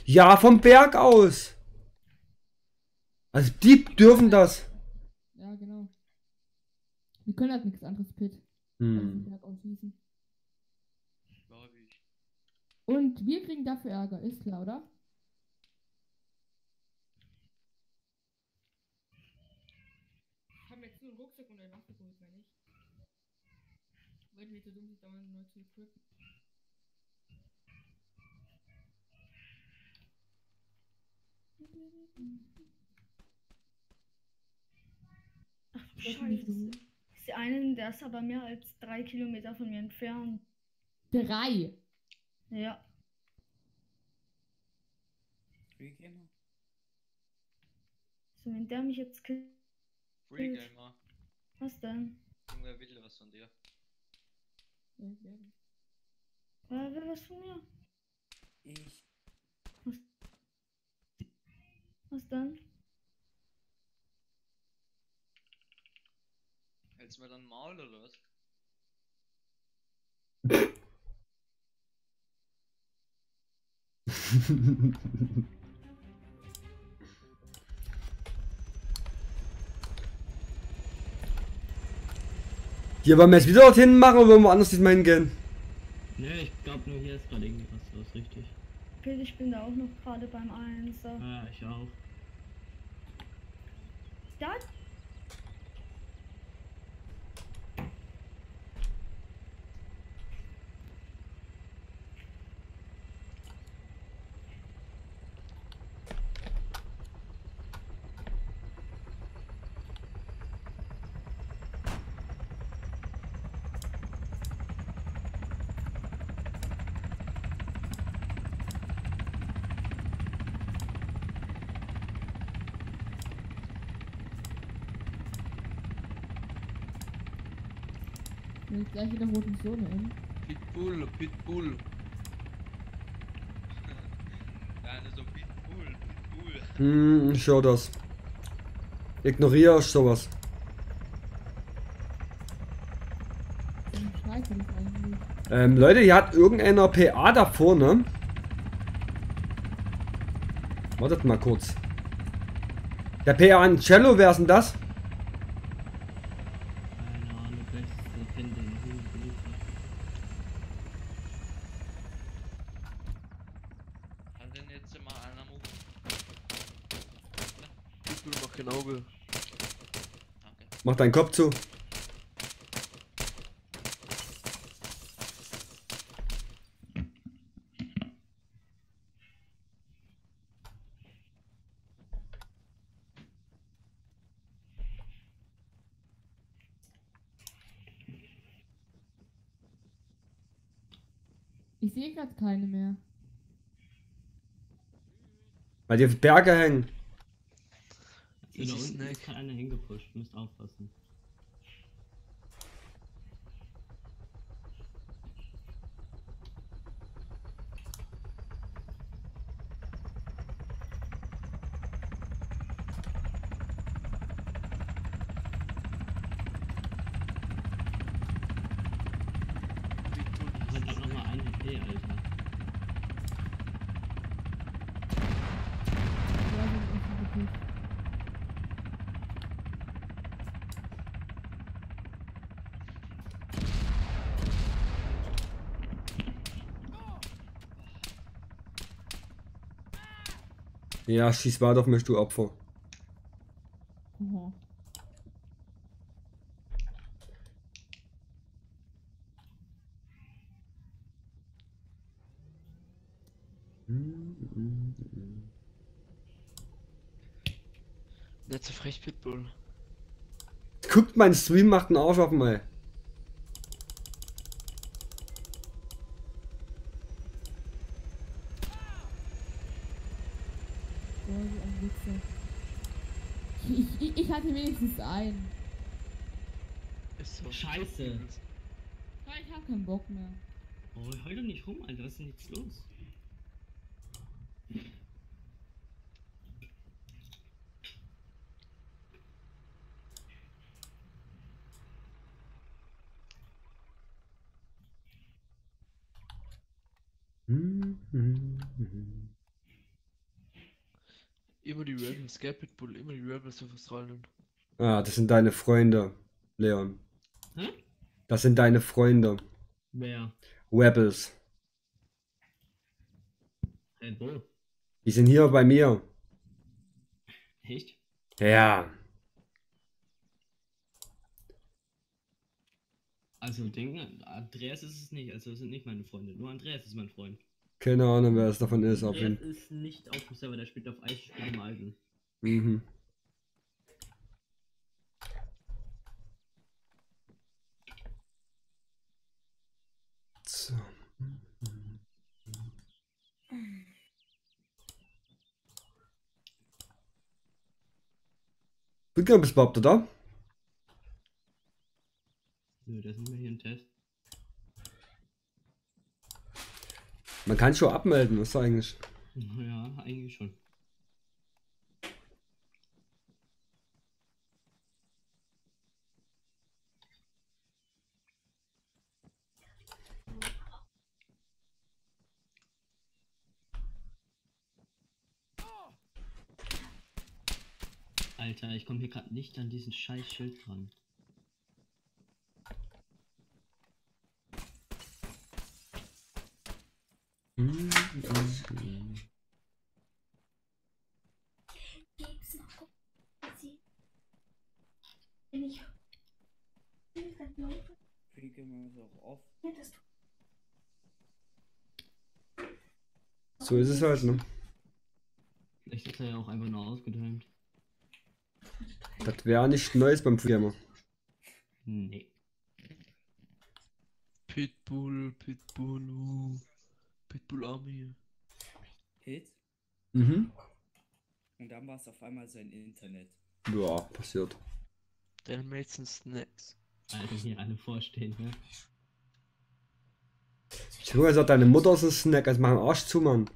Ja, vom Berg aus. Also die dürfen das. Ja, genau. Wir können halt nichts anderes, Pit. Hm. Also den Berg ausschießen. Glaube ich. Und wir kriegen dafür Ärger, ist klar, oder? Ich habe jetzt nur einen Rucksack und eine Waffe geholt, wenn nicht. Wollten wir zu dumm, sich dauernd neu zu equippen. Ach, Scheiße. Ich sehe einen, der ist aber mehr als drei Kilometer von mir entfernt. Drei? Ja. Free Gamer. So, wenn der mich jetzt killt. Free Gamer. Was denn? Irgendwer will was von dir. Ja, ja. Wer will was von mir? Ich. Was, was dann? Hältst du mir dann Maul oder was? Hier wollen wir jetzt wieder dorthin machen oder wollen wir woanders diesmal hingehen? Ne, ich glaube nur hier ist gerade irgendwie was los, richtig. Okay, ich bin da auch noch gerade beim Einser. Ja, ich auch. Da? Bin gleich in der roten Zone in. Pitbull, Pitbull. Deine so Pitbull, Pitbull. Hm, ich schau das. Ignoriere sowas. Scheiße, das eigentlich. Ähm, Leute, hier hat irgendeiner P A da vorne. Wartet mal kurz. Der P A an Cello, wer ist denn das? Keine Ahnung, vielleicht ist der Pen den Hund benutzt. Kann denn jetzt mal einer Move? Pitbull, mach kein Auge. Danke. Mach deinen Kopf zu. Ich sehe gerade keine mehr. Weil die auf Berge hängen. Also da unten ist gerade einer hingepusht, müsst aufpassen. Halt auch nochmal ein H P, Alter. Ja, das ist echt wirklich. Ja, schieß weiter auf mich, du Opfer. Oha. Nicht so frech, Pitbull. Guckt, mein Stream macht einen Arsch auf mal. Ja, so ein Wichser. Ich, ich, ich hatte wenigstens einen. Ist so. Scheiße. Ja, ich hab keinen Bock mehr. Oh, heul doch nicht rum, Alter, was ist denn jetzt los? Hm, hm, hm. Immer die Rebels, gell, Pitbull, immer die Rebels auf Australien. Ah, das sind deine Freunde, Leon. Hm? Das sind deine Freunde. Wer? Rebels. Hey, wo? Die sind hier bei mir. Echt? Ja. Also, Ding, Andreas ist es nicht, also es sind nicht meine Freunde. Nur Andreas ist mein Freund. Keine Ahnung, wer es davon ist. Auf Andreas jeden. ist nicht auf dem Server, der spielt auf Eis, ich spiele im Eisen. Mhm. So. Gut, bist überhaupt da? Nö, das ist nicht mehr hier ein Test. Man kann schon abmelden, was eigentlich? Ja, eigentlich schon. Alter, ich komme hier gerade nicht an diesen scheiß Schild dran. Mhm. Mhm. Fliege mal so auf. So ist es halt, ne? Vielleicht ist er ja auch einfach nur ausgedämmt. Das wäre nicht Neues beim Gamer. Nee. Pitbull, Pitbull, uh, Pitbull Army. Hit. Mhm. Und dann war es auf einmal sein Internet. Ja, passiert. Deine Mates sind Snacks. Alter, hier alle vorstehen, ne? Ich habe gesagt, deine Mutter ist ein Snack, also mach den Arsch zu, Mann.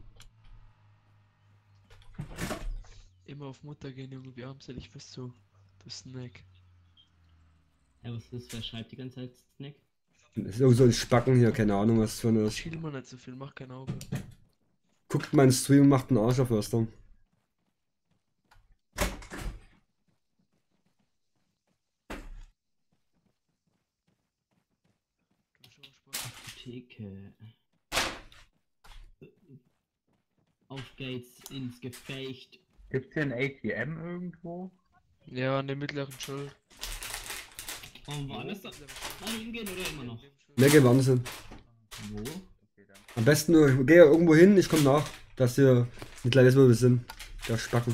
Immer auf Mutter gehen, Junge, wie armselig bist du? Du Snack. Ja, was ist, wer schreibt die ganze Zeit Snack? Das ist irgend so ein Spacken hier, keine Ahnung, was für eine ist. Chill mal nicht so viel, mach kein Auge. Guckt meinen Stream und macht einen Arsch auf Förster. Apotheke. Auf geht's ins Gefecht. Gibt's hier ein A T M irgendwo? Ja, an der mittleren Schuld. Und war das da? Mal hingehen oder immer noch? Ne, geh Wahnsinn. Wo? Am besten nur, geh irgendwo hin, ich komm nach, dass wir nicht gleich wissen, wo wir sind. Der Spacken.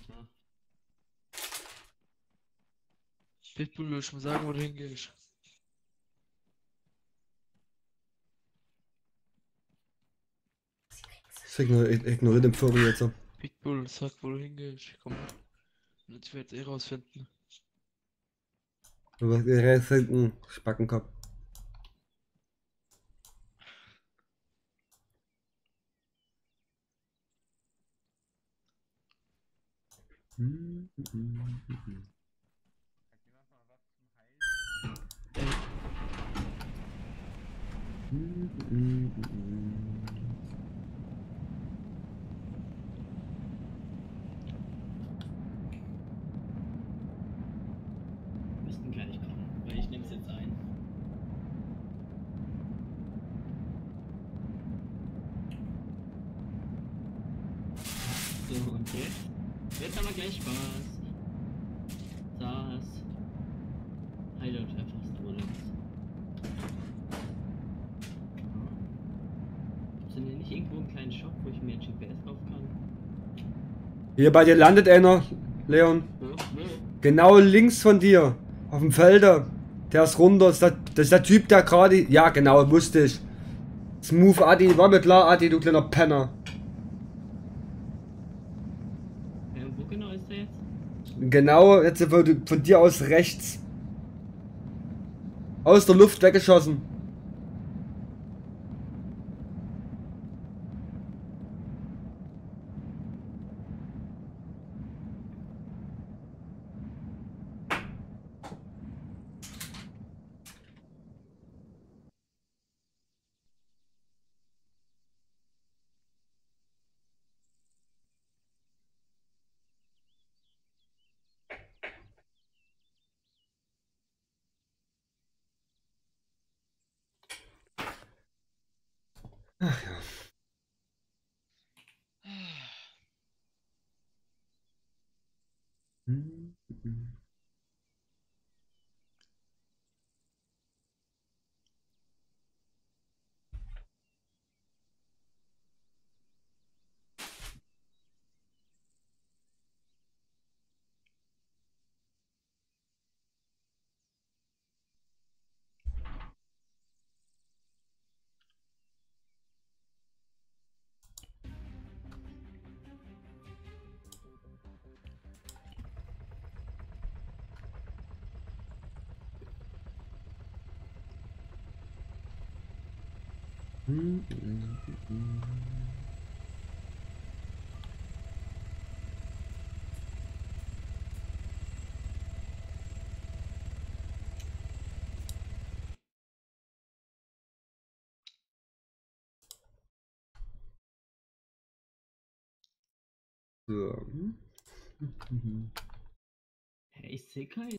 Pitbull, ich muss sagen, wo du hingehst. Ich ignoriere, ignoriere den Vogel jetzt. Pitbull, sag, wo du hingehst. Komm. Und ich werde eh rausfinden. Aber der Rest ist ein Spackenkopf. Hm, hm, hm, hm, hm. Hm, hm, hm, hm. Müssten gar nicht kommen, weil ich nehme es jetzt ein. So, und jetzt? Jetzt haben wir gleich Spaß. Das. Hideout einfach so links. Gibt's denn hier nicht irgendwo einen kleinen Shop, wo ich mir ein G P S kaufen kann? Hier bei dir landet einer, Leon. Wo? Wo? Genau links von dir. Auf dem Felder. Der ist runter. Das ist der, das ist der Typ, der gerade. Ja, genau, wusste ich. Smooth Adi. War mir klar, Adi, du kleiner Penner. Ja, wo genau ist der jetzt? Genau, jetzt von, von dir aus rechts. Aus der Luft weggeschossen. Ach ja. Hm, hm. Hm, hm, hm. So. Hm. Mhm. Hey, ich sehe keinen.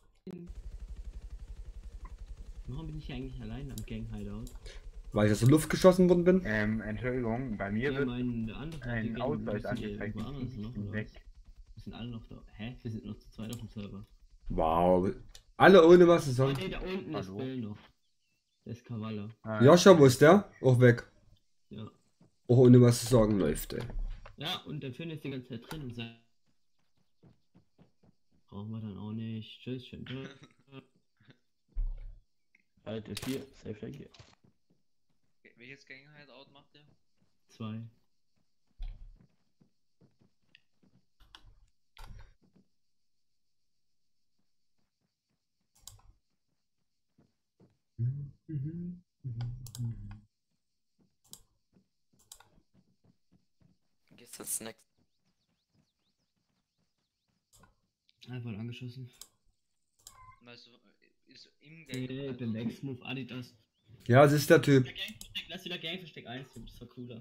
Warum bin ich eigentlich allein am Gang Hideout? Weil ich aus der Luft geschossen worden bin? Ähm, Entschuldigung, bei mir Ja, wird mein andere ein Gang Ausweis müssen die angezeigt. irgendwo anders Ich noch, bin oder weg. was? Wir sind alle noch da. Hä? Wir sind noch zu zweit auf dem Server. Wow. Alle ohne was zu Ah, sagen. nee, da unten ist Hallo? Bill noch. Der ist Kavala. Ah, Joscha, wo ist der? Auch weg. Ja. Auch ohne was zu sagen läuft, ey. Ja, und der Finn ist die ganze Zeit drin und sagt. Brauchen wir dann auch nicht. Tschüss, schön. Alt ist hier, safe hier. Welches Gang-Hideout macht der? Zwei. Geht's jetzt next? Einfach angeschossen. Also, ist im Nee, Gang. ich bin weg. Smooth Adidas. Ja, es ist der Typ. Lass wieder Gang-Versteck eins, das war cooler.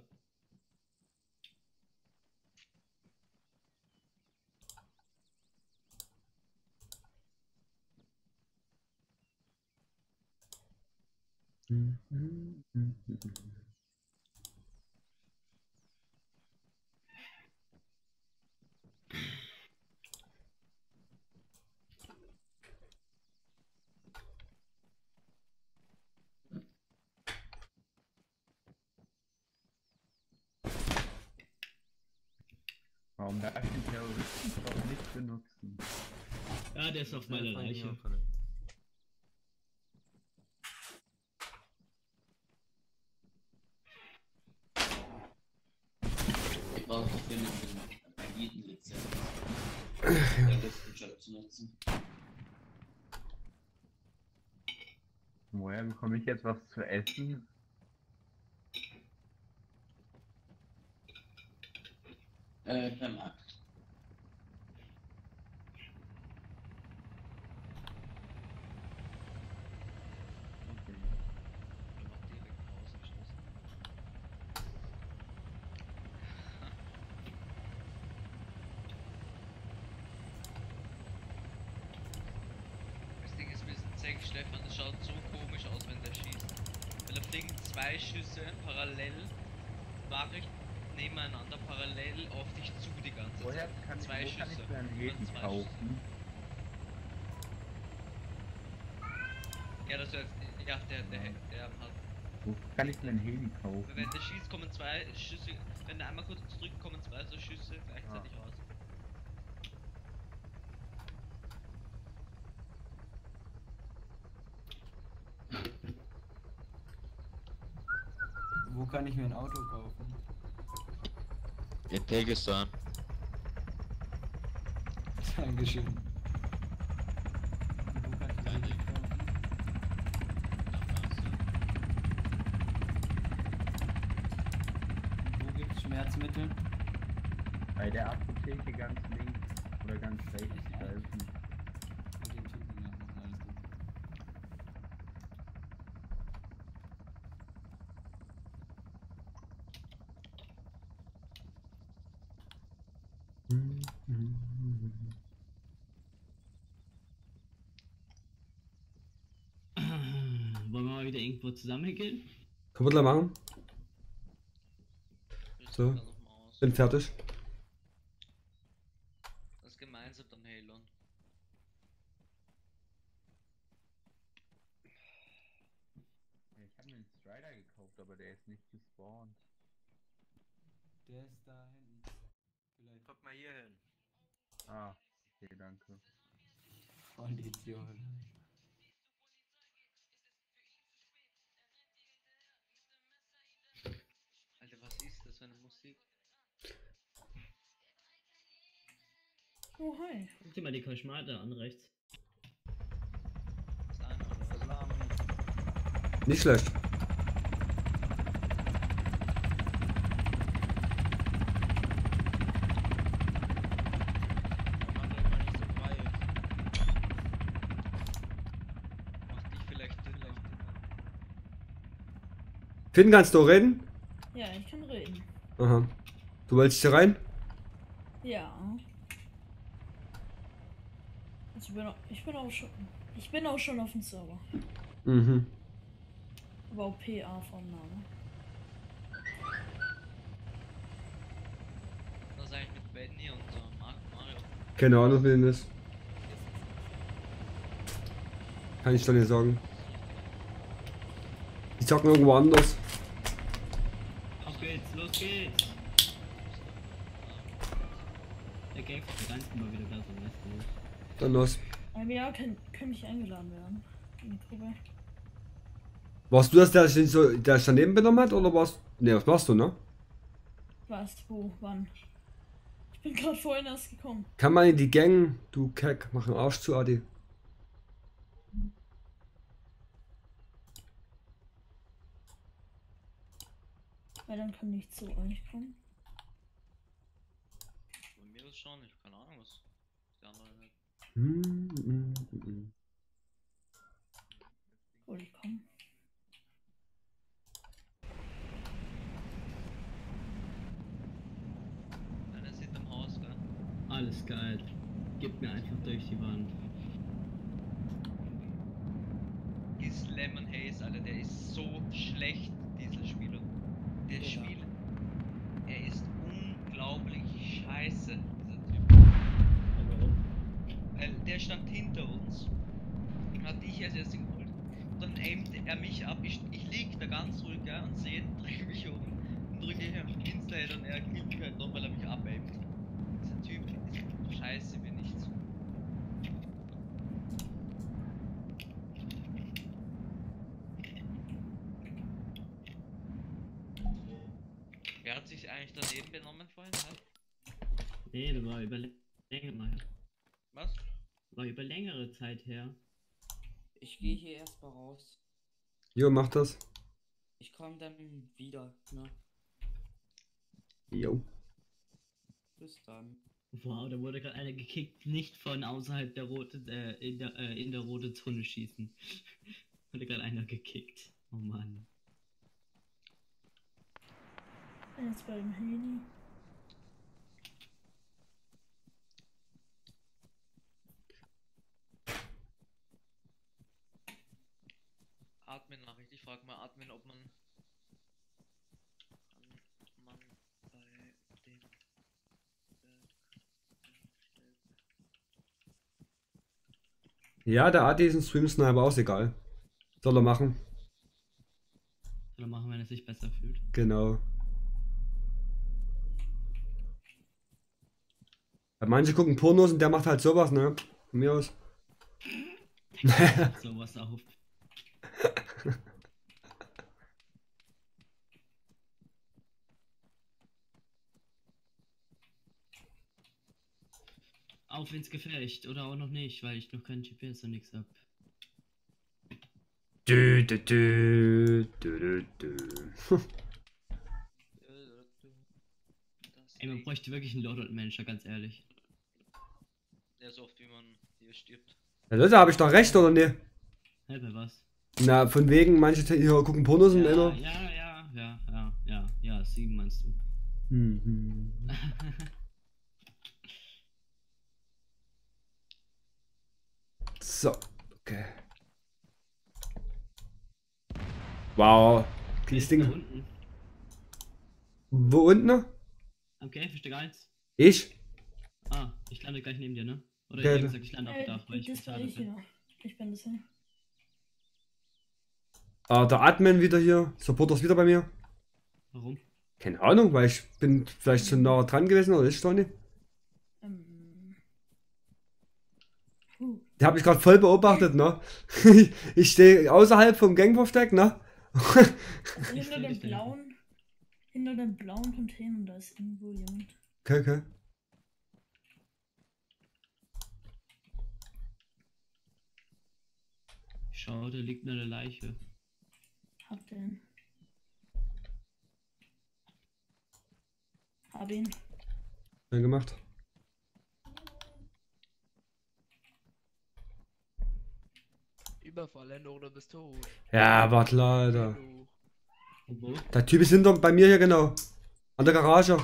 Warum darf ich den Terroristen doch nicht benutzen? Ja, der ist auf meiner Leiche. Ich brauche dafür mit jedem Lizenz. Ja, das zu nutzen. Woher bekomme ich jetzt was zu essen? Äh, beim Akt. Das Ding ist ein bisschen zäh, Stefan, das schaut so komisch aus, wenn der schießt. Weil da fliegen zwei Schüsse parallel, Nachricht nebeneinander parallel auf dich zu die ganze Zeit. Woher kann ich, zwei wo kann ich Schüsse. mir einen Immer Heli zwei kaufen? Schüsse. Ja, das heißt, ja, der, der, der hat. Wo kann ich mir einen Heli kaufen? Wenn der schießt, kommen zwei Schüsse. Wenn der einmal kurz drückt, kommen zwei so Schüsse gleichzeitig Ah. raus. Wo kann ich mir ein Auto kaufen? In Dagestan. Dankeschön. Wo kann ich mir ein Auto kaufen? Wo gibt's Schmerzmittel? Bei der Apotheke ganz links oder ganz rechts, da ist ein... Mit dem Typen machen, alles gut. Wollen wir mal wieder irgendwo zusammen hingehen? Können wir gleich machen? So. Bin fertig. Das gemeinsam dann Halon. Ich habe mir einen Strider gekauft, aber der ist nicht gespawnt. Der ist da hinten. Vielleicht. Kommt mal hier hin. Ah, okay, danke. Voll Idiot. Alter, was ist das für eine Musik? Oh, hi. Guck dir mal die Koschmate an, rechts. Nicht schlecht. Finn, kannst du reden? Ja, ich kann reden. Aha. Du wolltest hier rein? Ja. Also ich bin auch, ich bin auch schon. Ich bin auch schon auf dem Server. Mhm. Aber auch P A-Vorname. Was eigentlich mit Benny und so Mark Mario? Keine Ahnung, wen das ist. Kann ich doch nicht sagen. Die zocken irgendwo anders. Auf geht's, los geht's! Der Game ist ganz immer wieder besser, weißt du. Dann los. Ähm, ja, kann, kann ich eingeladen werden. In die Gruppe. Warst du das, der sich so, der sich daneben benommen hat, oder warst ne, was machst du, ne? Was, wo, wann? Ich bin gerade vorhin erst gekommen. Kann man in die Gang, du Keck, mach einen Arsch zu, Adi. Weil dann kann ich zu euch kommen. Bei mir ist schon, ich hab keine Ahnung, was der andere hat. Hm, hm, hm. Wo ich komme. Einer ist hinterm Haus, gell? Alles geil. Gib mir einfach durch die Wand. Ist Lemon Haze, Alter, der ist so schlecht, dieser Spieler. Der Genau. Spieler. Er ist unglaublich scheiße, dieser Typ. Warum? Weil der stand hinter uns. Hat ich als erstes geholt. Und dann aimt er mich ab. Ich, ich lieg da ganz ruhig, ja, und sehe, drehe mich um. Und drücke ich auf den Insta und er killt mich halt noch, weil er mich abaimt. Dieser Typ ist scheiße wie nichts. Wer hat sich eigentlich daneben benommen vorhin? Hä? Nee, das war über längere Was? War über längere Zeit her. Ich gehe hier erstmal raus. Jo, mach das. Ich komme dann wieder, ne? Jo. Bis dann. Wow, da wurde gerade einer gekickt, nicht von außerhalb der rote, äh, in der, äh, in der rote Zone schießen. Wurde gerade einer gekickt. Oh Mann. Jetzt beim Heli. Admin-Nachricht. Ich frage mal Admin, ob man, man bei dem Ja, der Adi ist ein Stream-Sniper, auch egal. Soll er machen. Soll er machen, wenn er sich besser fühlt. Genau. Ja, manche gucken Pornos und der macht halt sowas, ne? Von mir aus. Sowas auf. Auf ins Gefecht oder auch noch nicht, weil ich noch kein G P S und nichts hab. Dü, dü, dü, dü, dü, dü. Ey, man bräuchte wirklich einen Lord-Manager, ganz ehrlich. Ja, so oft wie man hier stirbt. Ja, Leute, habe ich doch recht, oder ne? Hä, bei was? Na, von wegen, manche hier gucken Pornos und Ja, einer. ja, ja, ja, ja, ja, ja, sieben meinst du. Mhm. So, okay. Wow, dieses Da Ding. unten. Wo unten? Am Käfigstück eins. Ich? Ah, ich lande gleich neben dir, ne? Oder Okay. ich hab gesagt, ich lande auf dem Dach, weil ich das war bezahlt ich bin. hier. Ich bin das hier. Ah, der Admin wieder hier. Supporter ist wieder bei mir. Warum? Keine Ahnung, weil ich bin vielleicht schon nah dran gewesen oder ist schon nicht. Ähm. Der hat mich gerade voll beobachtet, ne? Ich stehe außerhalb vom Gangversteck, ne? Also hinter dem blauen, hinter dem blauen Container, da ist irgendwo jemand. Okay, okay. Schau, da liegt eine Leiche. Hab den. Hab ihn. Schön gemacht. Überfallen oder bist tot? Ja, war klar, Alter. Und wo? Der Typ ist hinter bei mir hier, genau. An der Garage.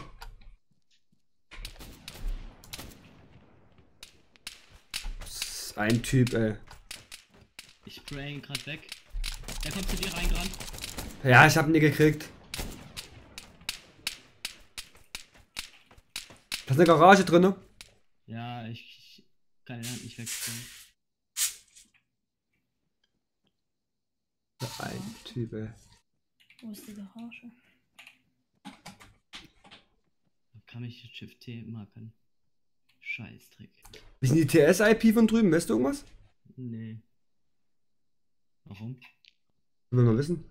Das ist ein Typ, ey. Ich spray ihn grad weg. Der kommt zu dir reingerannt. Ja, ich hab ihn nie gekriegt. Da ist eine Garage drin, ne? Ja, ich kann ihn halt nicht wegspringen. Ein Typ, ey. Wo ist die Garage? Kann mich jetzt Shift T markern. Scheißdreck. Wie ist denn die T S-I P von drüben? Weißt du irgendwas? Nee. Warum? Will mal wissen.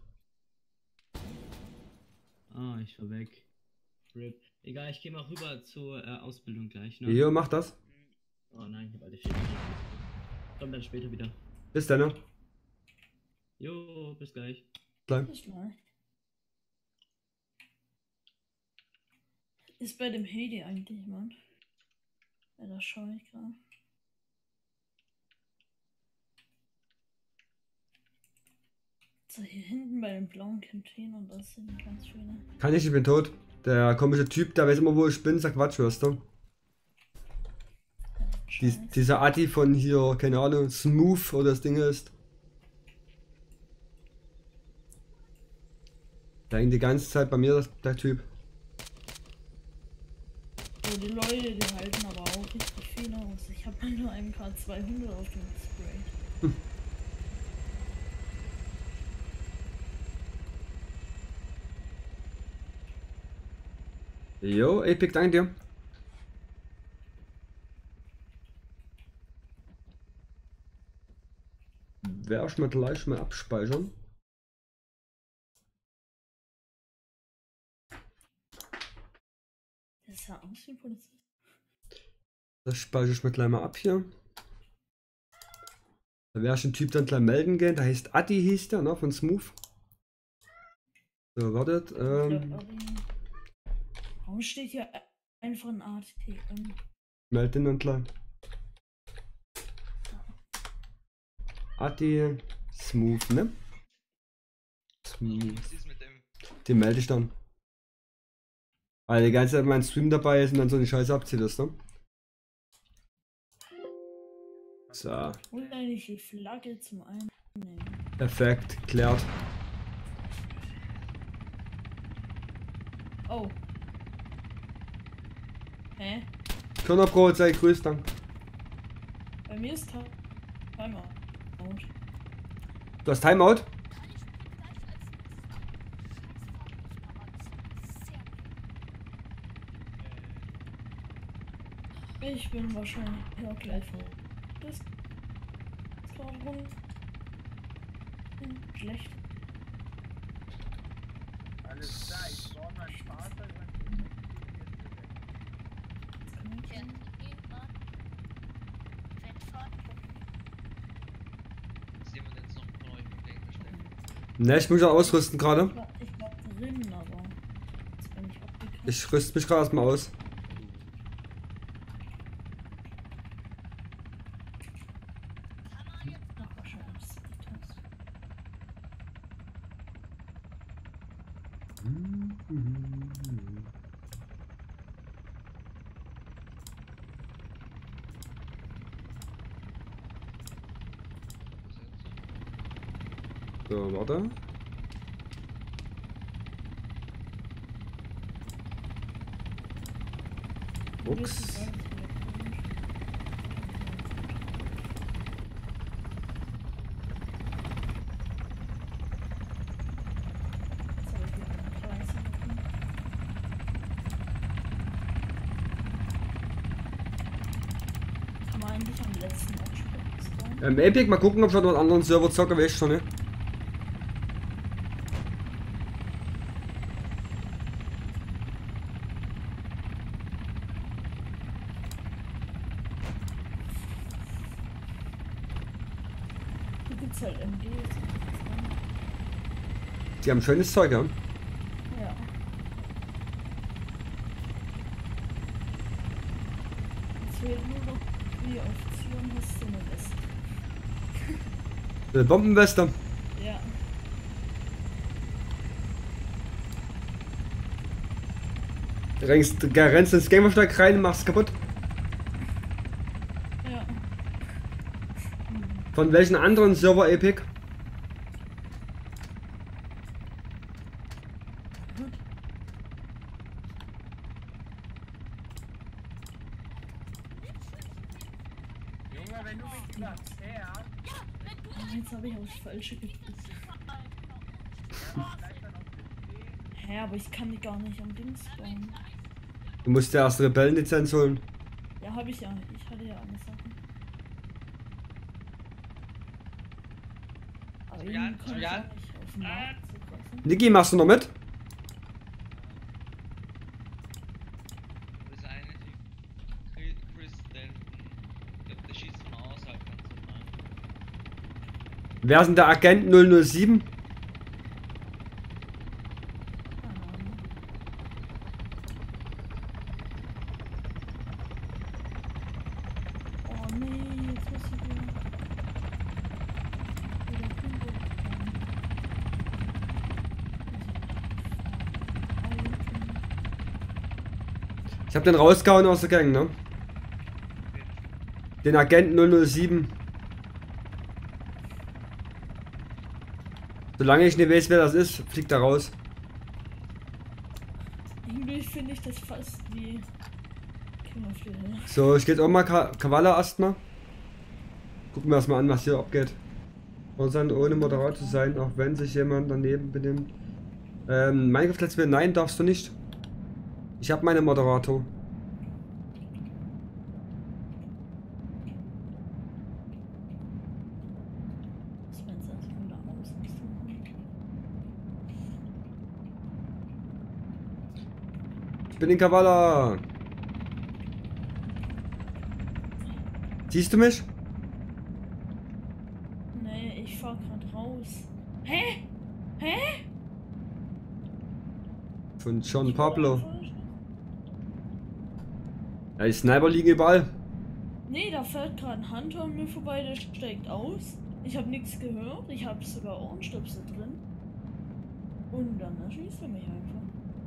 Ah, ich war weg. Rip. Egal, ich gehe mal rüber zur äh, Ausbildung gleich, ne? Jo, mach das. Oh nein, ich habe alle vier. Komm dann später wieder. Bis dann, ne? Jo, bis gleich. Klar. Bis gleich. Ist bei dem Hedi eigentlich jemand? Ja, da schaue ich gerade. So, hier hinten bei den blauen Containern, das sind ganz viele. Kann ich, ich bin tot. Der komische Typ, der weiß immer, wo ich bin, sagt Quatsch, hörst du? Dies, dieser Adi von hier, keine Ahnung, Smooth oder das Ding ist. Der hängt die ganze Zeit bei mir, das, der Typ. So, die Leute, die halten aber auch richtig viel aus. Ich habe nur M K zweihundert auf dem Spray. Hm. Jo, Epic, danke dir. Werde ich mal gleich mal abspeichern. Das sah aus wie ein Polizist. Das speichere ich mir gleich mal ab hier. Da werde ich den Typ dann gleich melden gehen. Der heißt Adi, hieß der, ne, von Smooth. So, wartet. Ähm, Warum steht hier einfach ein A T M? meld den dann gleich. Adi, Smooth, ne? Smooth. Was ist mit dem? Den melde ich dann. Weil die ganze Zeit mein Stream dabei ist und dann so eine Scheiße abzieht ist, ne? So, Und eigentlich die Flagge zum Einnehmen. perfekt, klärt. Oh. Hä? Körnerbrot, sei grüßt, danke. Bei mir ist Ti- Timer. Out. Du hast Timeout? Ich bin wahrscheinlich ja gleich vor. Das ist gerade rum. Hm, schlecht. Alles klar, ich brauche mein Fahrzeug. Ist jemand jetzt noch von euch mit Ding versteckt? Ne, ich muss ja ausrüsten gerade. Ich war, ich war drin, aber jetzt bin ich abgekommen. Ich rüste mich gerade erstmal aus. Ach, wahrscheinlich ist das. So, warte. Ups. Kann man eigentlich am letzten Ort spawnen? Ähm, Epic, mal gucken, ob wir noch einen anderen Server zocken, weißt du schon, ne? Hier gibt's halt M Gs. Die haben schönes Zeug, ja. Ja. Es fehlt nur noch, wie Option hast du eine Weste. Eine Bombenweste. Ja. Rennst, rennst ins Gamersteig rein und machst kaputt. Ja. Von welchen anderen Server, Epic? Junge, wenn du mich überfährst. Oh, jetzt habe ich aufs Falsche gedrückt. Hä, aber ich kann die gar nicht am Dings bauen. Du musst ja erst Rebellenlizenz holen. Ja, habe ich ja. Ich hatte ja alle Sachen. Aber Julian, irgendwie konnte ich Julian. auch nicht auf den Markt zugreifen. Niki, machst du noch mit? Das ist eine, die Chris- Chris Denton. Ich glaube, der schießt von außerhalb ganz normal. Wer ist denn der Agent null null sieben? Oh nee, jetzt muss ich wieder. Wieder Pingo bekommen. Ich hab den rausgehauen aus der Gang, ne? Den Agent null null sieben. Solange ich nicht weiß, wer das ist, fliegt er raus. Irgendwie finde ich das fast wie. King of the Hill. So, ich geh jetzt auch mal Ka Kavala erstmal. Gucken wir erstmal an, was hier abgeht. Und dann ohne Moderator zu sein, auch wenn sich jemand daneben benimmt. Ähm, Minecraft Let's Play, nein, darfst du nicht. Ich habe meine Moderator. Das war jetzt also von da aus nicht so. Ich bin in Kavala. Siehst du mich? Nee, ich fahr grad raus. Hä? Hä? Von John Pablo. Ja, die Sniper liegen überall. Nee, da fährt gerade ein Hunter an mir vorbei, der steigt aus. Ich habe nichts gehört, ich habe sogar Ohrenstöpsel drin. Und dann erschießt er mich einfach.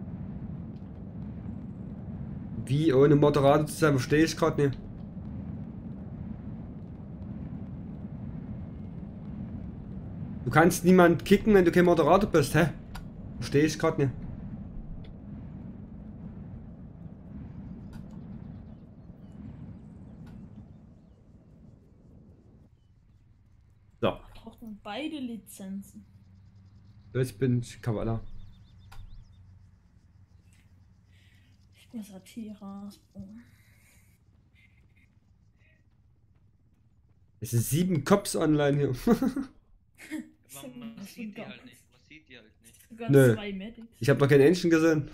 Wie ohne Moderator zu sein, verstehe ich gerade nicht. Du kannst niemand kicken, wenn du kein Moderator bist, hä? Verstehe ich gerade nicht. So, Braucht man beide Lizenzen. jetzt bin ich Kavala. Ich muss Atira. Oh. Es sind sieben Cops online hier. Man, man sieht die halt nicht. Man sieht die halt nicht. Sogar Nö. zwei Medics. Ich habe noch kein Engine gesehen.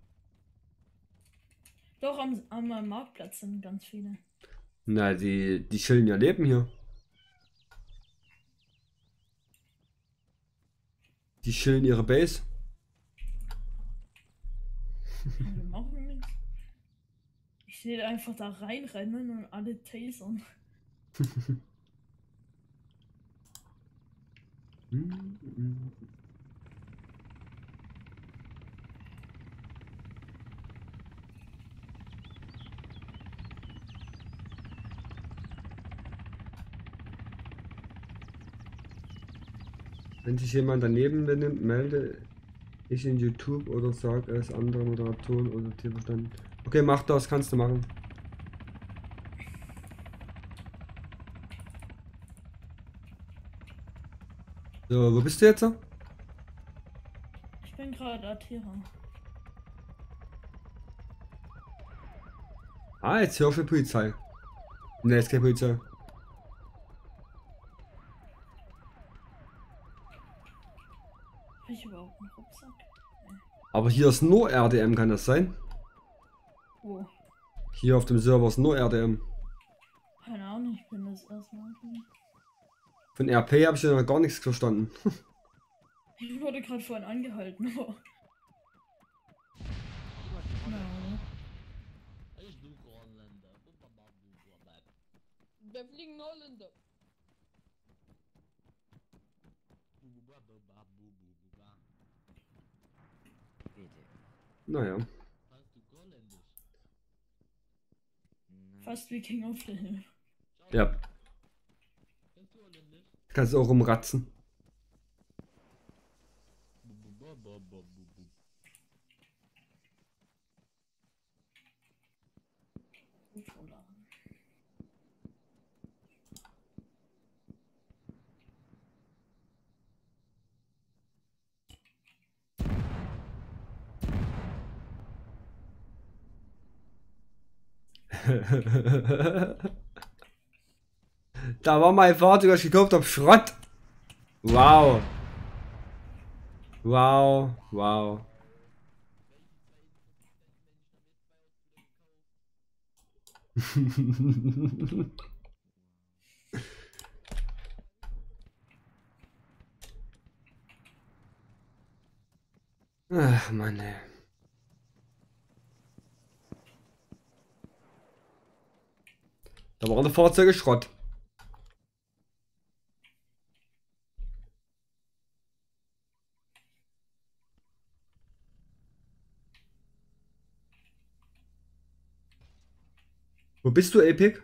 Doch, am, am Marktplatz sind ganz viele. Na, die, die chillen ihr Leben hier. Die chillen ihre Base. Wir machen nichts. Ich sehe einfach da reinrennen und alle tasern. Wenn sich jemand daneben benimmt, melde ich in YouTube oder sag es anderen Moderatoren oder Tierverstand. Okay, mach das, kannst du machen. So, wo bist du jetzt? Ich bin gerade Atira. Ah, jetzt hör ich die Polizei. Ne, ist keine Polizei. Hab ich überhaupt einen Rucksack? Aber hier ist nur R D M, kann das sein? Wo? Hier auf dem Server ist nur R D M. Keine Ahnung, ich bin das erstmal. Von R P habe ich ja noch gar nichts verstanden. Ich wurde gerade vorhin angehalten. Oh. No. Wir fliegen Holländer. Naja. Fast wie King of the Hill. Ja. Kannst du auch rumratzen. Da war mein Fahrzeug, das ich gekauft habe, Schrott. Wow. Wow, wow. Ach, Mann, ey. Da waren die Fahrzeuge Schrott. Wo bist du, Epic?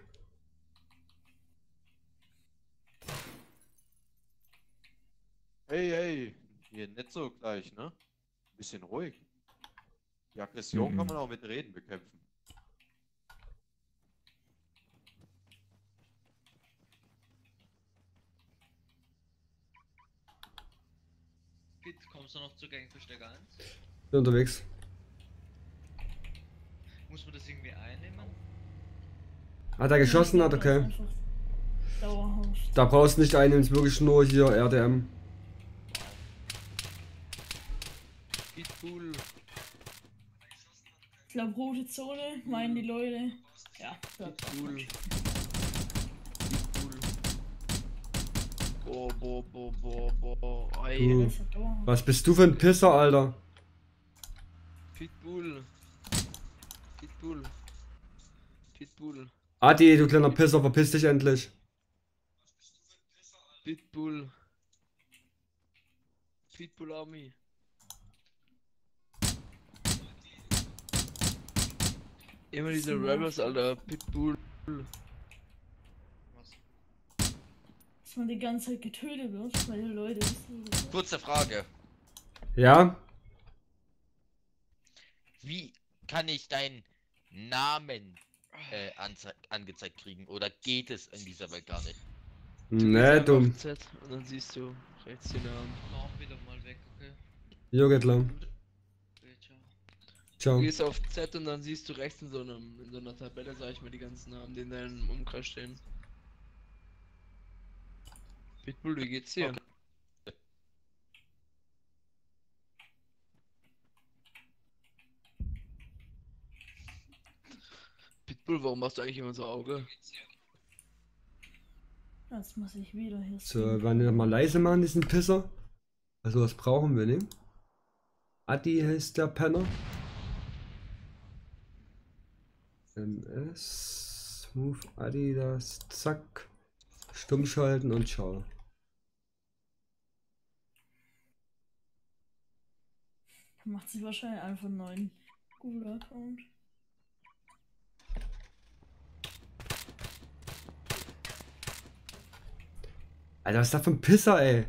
Hey, hey, hier nicht so gleich, ne? Bisschen ruhig. Die Aggression Mhm. kann man auch mit Reden bekämpfen. Jetzt kommst du noch zu Gangversteck eins? Bin unterwegs. Muss man das irgendwie einnehmen? Hat er geschossen? Hat okay. Dauerhaft. Da brauchst du nicht einen, ist wirklich nur hier R D M. Pitbull. Ich glaube, rote Zone, meinen die Leute. Ja, Pitbull. Pitbull. Boah, boah, boah, boah, boah. Ei. Du, was bist du für ein Pisser, Alter? Pitbull. Pitbull. Pitbull. Adi, du kleiner Pisser, verpiss dich endlich. Pitbull. Pitbull Army. Immer diese Rebels, Alter. Pitbull. Dass man die ganze Zeit getötet wird, weil die Leute wissen. Kurze Frage. Ja? Wie kann ich deinen Namen äh, anze- angezeigt kriegen? Oder geht es in dieser Welt gar nicht? Ne, Gehst dumm. einfach auf Z und dann siehst du rechts den Namen. Mach wieder mal weg, okay? Jo, geht lang. Okay, ciao. Ciao. Du gehst auf Z und dann siehst du rechts in so einem, in so einer Tabelle, sag ich mal, die ganzen Namen, die in deinem Umkreis stehen. Pitbull, wie geht's dir? Okay. Pitbull, warum machst du eigentlich immer so Auge? Jetzt muss ich wieder hier. So, wollen wir mal leise machen, diesen Pisser? Also, was brauchen wir, ne? Adi heißt der Penner. M S. Move Adidas. Zack. Stumm schalten und ciao. Macht sich wahrscheinlich einfach einen neuen Google-Account. Alter, was ist das für ein Pisser, ey?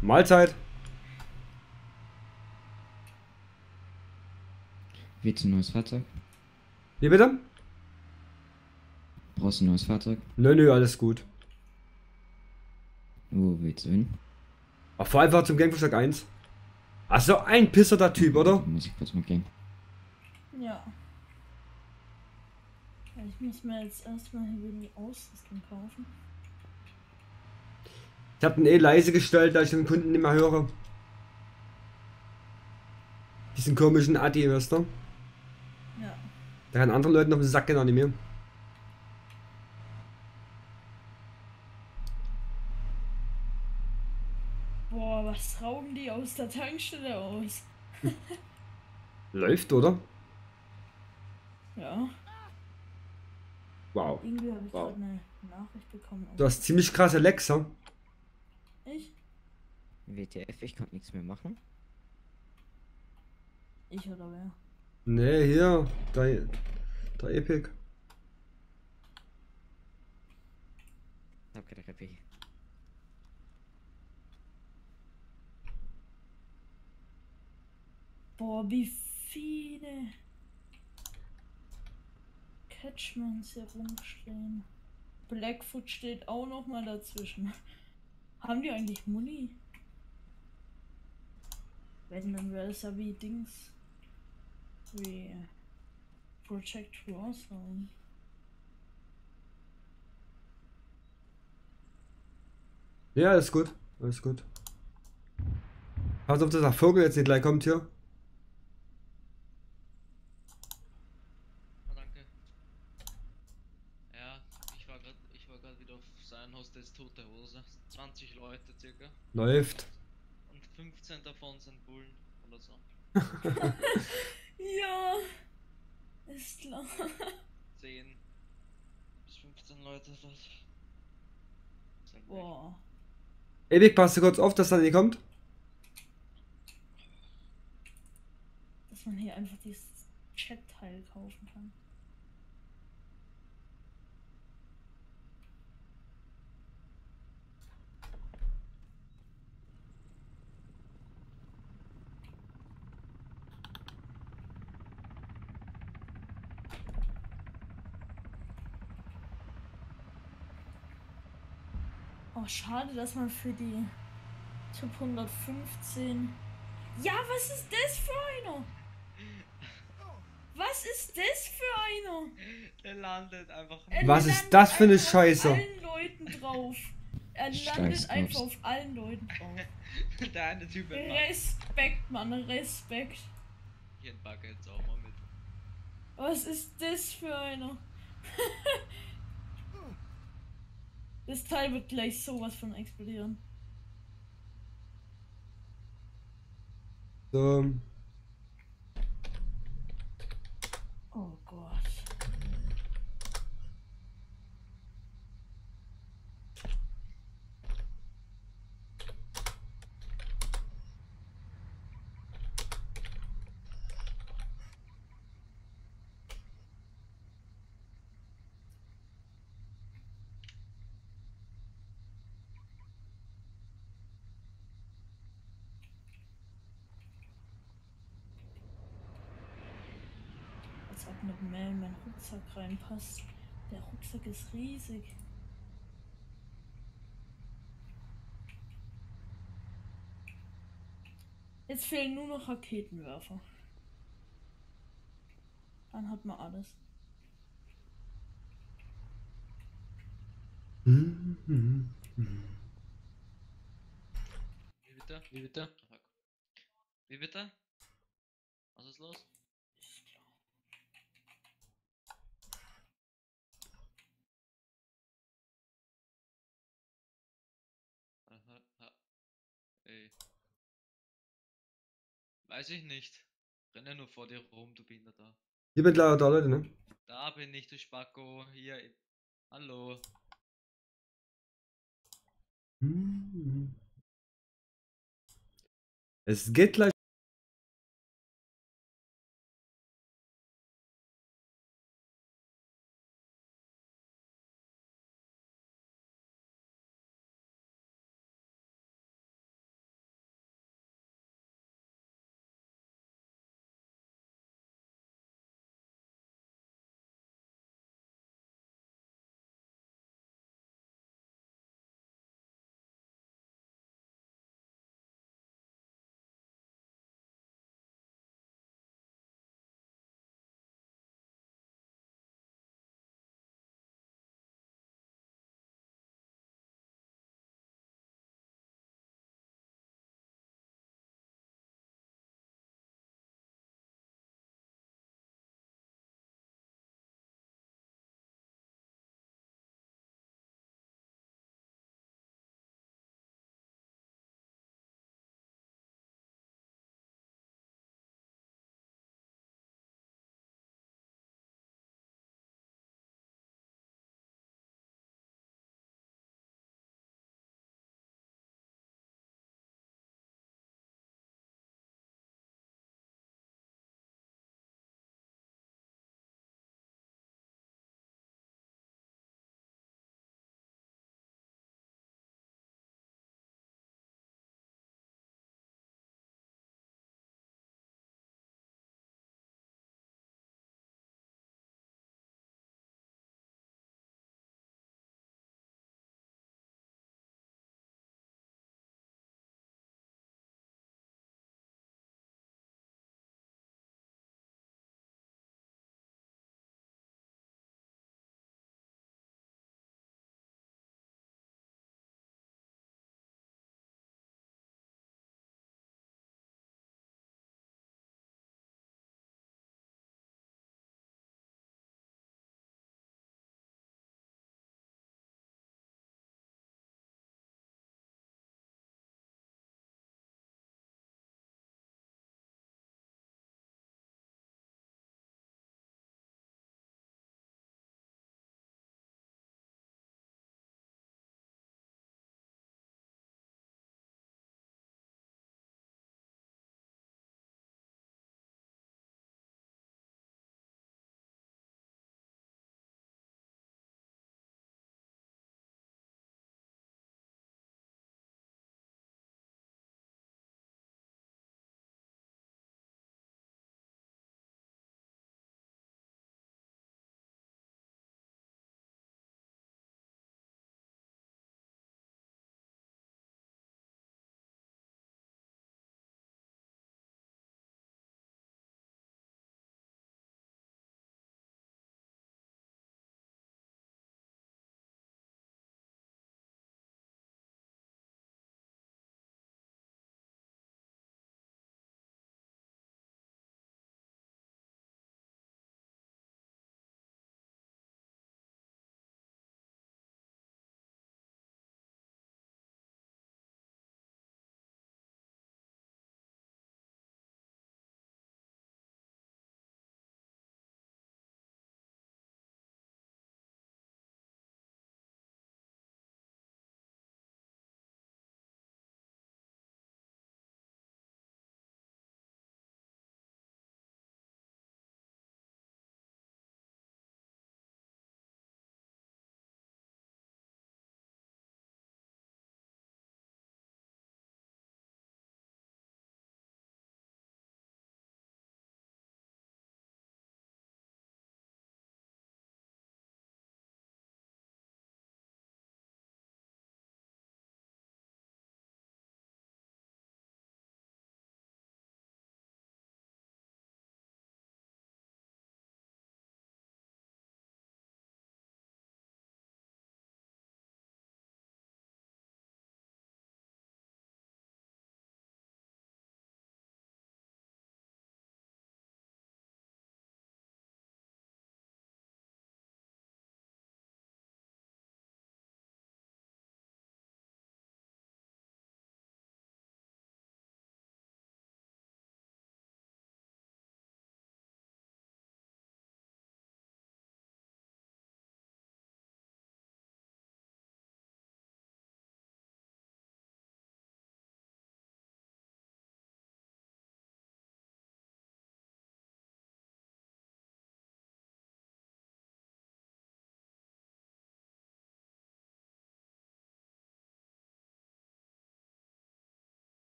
Mahlzeit. Willst du ein neues Fahrzeug? Wie bitte? Brauchst du ein neues Fahrzeug? Nö, nö, alles gut. Wo willst du hin? Ach, fahr einfach zum Gangversteck eins. Ach so, ein Pisser der Typ, oder? Muss ich kurz mal gehen. Ja. Ja, ich muss mir jetzt erstmal hier die Ausrüstung kaufen. Ich hab den eh leise gestellt, da ich den Kunden nicht mehr höre. Diesen komischen Adi, weißt du? Ja. Der kann anderen Leuten auf den Sack gehen animieren. Boah, was rauben die aus der Tankstelle aus? Läuft, oder? Ja. Wow. Irgendwie habe ich Wow. gerade eine Nachricht bekommen. Du hast ziemlich krasse Lexa. Ich? W T F, ich konnte nichts mehr machen. Ich oder wer? Nee, hier. Der, der Epic. Hab keine K P. Boah, wie viele Catchments hier rumstehen. Blackfoot steht auch noch mal dazwischen. Haben die eigentlich Muni? Wenn, dann wäre es ja wie Dings. Wie Project Warzone. Ja, alles gut. Alles gut. Pass auf, dass der Vogel jetzt nicht gleich kommt hier. Danke. Ja, ich war gerade ich war gerade wieder auf sein Hostess tote Hose. zwanzig Leute circa. Läuft. Und fünfzehn davon sind Bullen oder so. Ja. Ist klar. zehn bis fünfzehn Leute dort. Sind Boah. Epic, passt du kurz auf, dass er nicht kommt? Dass man hier einfach dieses Chat-Teil kaufen kann. Oh, schade, dass man für die Typ hundertfünfzehn... Ja, was ist das für einer? Was ist das für einer? Der landet einfach. Er Was landet ist das für eine einfach Scheiße? Auf allen Leuten drauf. Er Scheiß landet einfach drauf. auf allen Leuten drauf. Der eine Typ mit Bug. Respekt, Mann, Respekt. Hier ein Bug jetzt auch mal mit. Was ist das für einer? Das Teil wird gleich sowas von explodieren. So. Oh Gott. Als ob noch mehr in meinen Rucksack reinpasst. Der Rucksack ist riesig. Jetzt fehlen nur noch Raketenwerfer. Dann hat man alles. Hm, hm, hm. Wie bitte? Wie bitte? Wie bitte? Was ist los? Aha, ha. Ey. Weiß ich nicht. Renne nur vor dir rum, du Behinderter. Ihr bin leider da, Leute, ne? Da bin ich, du Spacko. Hier. Hallo. Hm. Es geht gleich.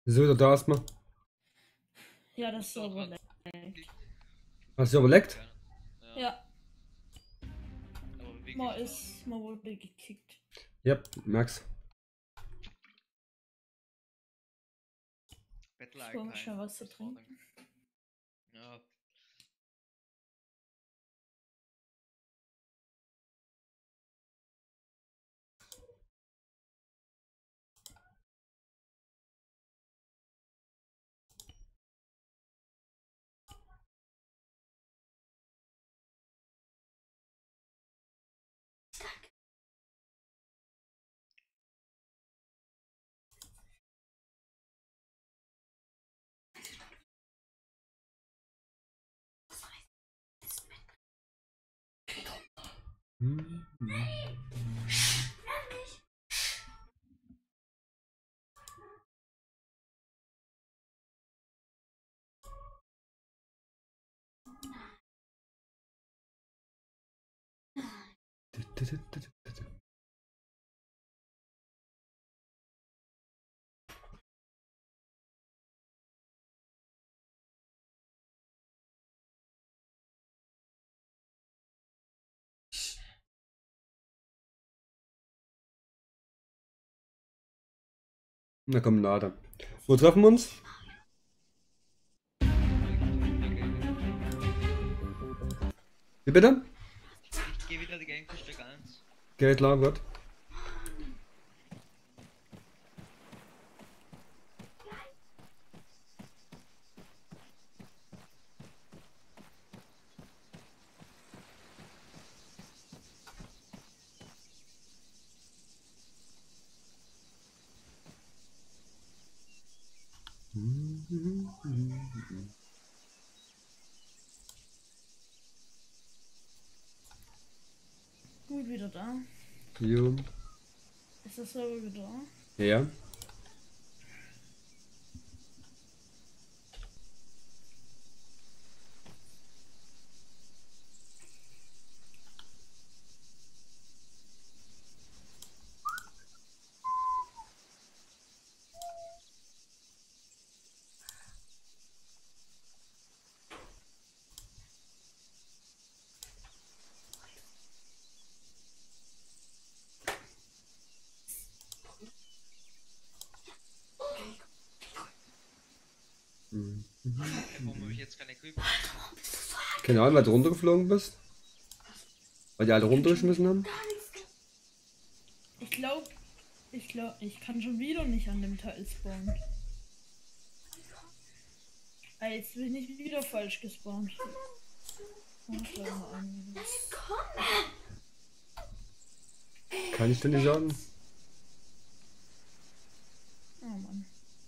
So, da, da erstmal. Ja, das Server leckt. Hast du überlegt? Ja. Mal ist, mal wurde gekickt. Ja, merk's. Ich hol mir schnell was zu trinken. Ja. Hm. Na komm, Lader. Wo treffen wir uns? Wie bitte? Ich geh wieder die Gangversteck eins. Geht klar, gut. Gut, wieder da. Jo. Ist das Server wieder da? Ja. Warum habe ich jetzt keine Equipment? Keine Ahnung, weil du runtergeflogen bist? Weil die alle runtergeschmissen haben? Ich glaube, ich glaube, ich kann schon wieder nicht an dem Teil spawnen. Ah, jetzt bin ich wieder falsch gespawnt. Kann ich denn nicht sagen? Oh Mann.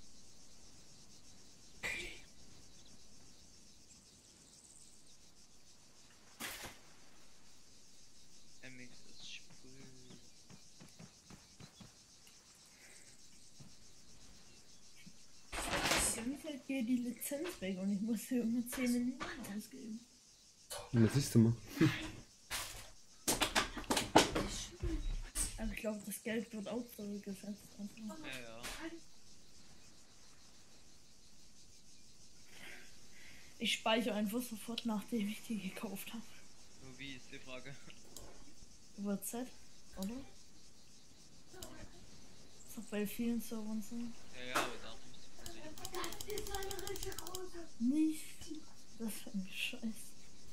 Halt geht die Lizenz weg und ich muss hier immer zehn Minuten ausgeben. Das siehst du mal. Also ich glaube, das Geld wird auch zurückgesetzt. Also. Ja, ja. Ich speichere einfach sofort, nachdem ich die gekauft habe. Nur wie ist die Frage? Über Z, oder? Ist doch bei vielen Servern so. Ja, ja, aber da musst du Das ist eine richtig große. Nicht. Das ist ein Scheiß.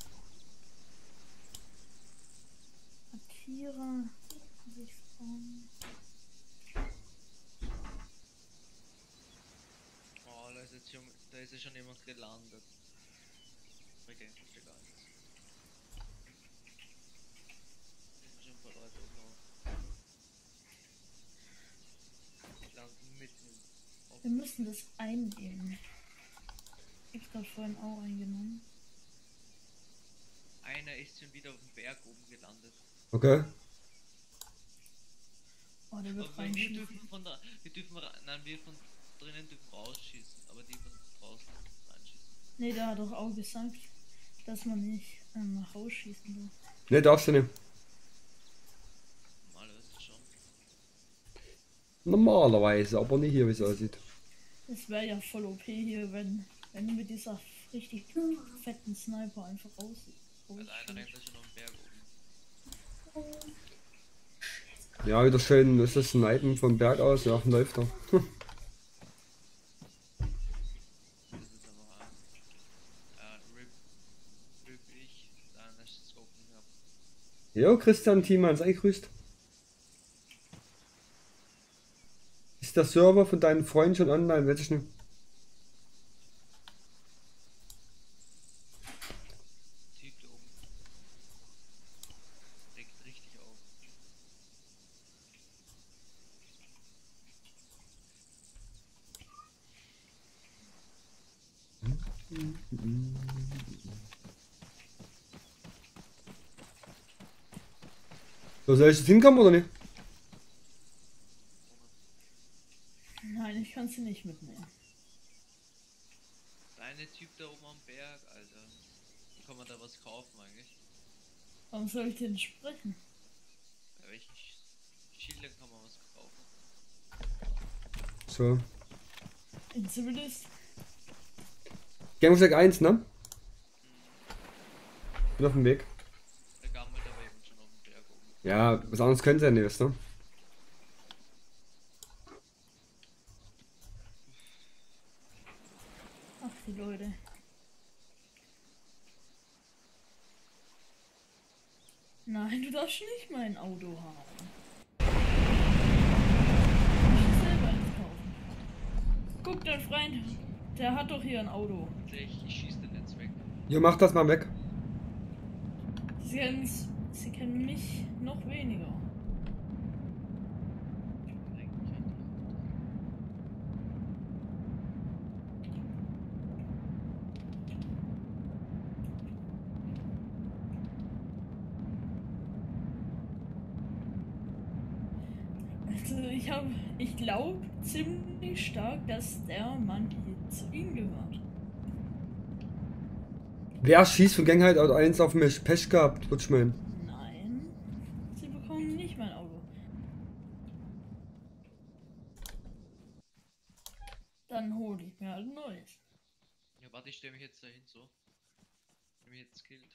Attira. Sich spawnen. Oh, da ist jetzt schon, da ist ja schon jemand gelandet. Bei Gangversteck eins. Da sind schon ein paar Leute aufgehauen. Die landen mitten im Wir müssen das eingeben. Ich hab's gerade vorhin auch eingenommen. Einer ist schon wieder auf dem Berg oben gelandet. Okay. Oh, der wird Aber wir reinschießen. dürfen von da, wir dürfen, nein, wir von drinnen dürfen rausschießen, aber die von draußen reinschießen. Ne, der hat doch auch gesagt, dass man nicht ähm, nach Haus schießen darf. Ne, darfst du nicht. Normalerweise schon. Normalerweise, aber nicht hier, wie es aussieht. Es wäre ja voll O P hier, wenn, wenn du mit dieser richtig fetten Sniper einfach raus. Also einer rennt da schon auf den Berg oben. Ja, wieder schön ist das Snipen vom Berg aus, ja, läuft er. Das ist aber äh, Rip, Rip ich, dann ist es open gehabt. Jo, Christian Thiemann, sei grüßt. Ist der Server von deinen Freunden schon online? Weiß ich nicht. Typ da oben. Regt richtig auf. So, soll ich jetzt hinkommen oder nicht? Nein, ich kann sie nicht mitnehmen. Der eine Typ da oben am Berg, Alter. Kann man da was kaufen eigentlich? Warum soll ich denn sprechen? Bei welchen Sch- Schildern kann man was kaufen? So. In Civilist? Gameflag eins, ne? Bin auf dem Weg. Der gammelt aber eben schon auf dem Berg oben. Ja, was anderes könnte ja nicht, weißt du? Ach, die Leute. Nein, du darfst nicht mein Auto haben. Du musst selber eins kaufen. Guck, dein Freund, der hat doch hier ein Auto. Ich, ich schieß den jetzt weg. Jo, mach das mal weg. Sie kennen, sie kennen mich noch weniger. Also ich habe, ich glaube ziemlich stark, dass der Mann hier zu ihm gehört. Wer schießt von Gangheit Auto eins auf mich? Pech gehabt, Rutschmann. Nein, sie bekommen nicht mein Auto. Dann hole ich mir halt ein neues. Ja, warte, ich stelle mich jetzt dahin so. Wenn mich jetzt killt.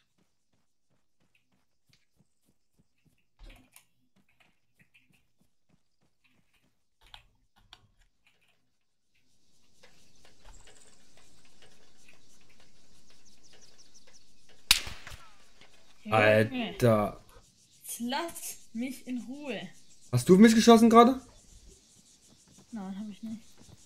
Alter. Jetzt lass mich in Ruhe. Hast du auf mich geschossen gerade? Nein, habe ich nicht.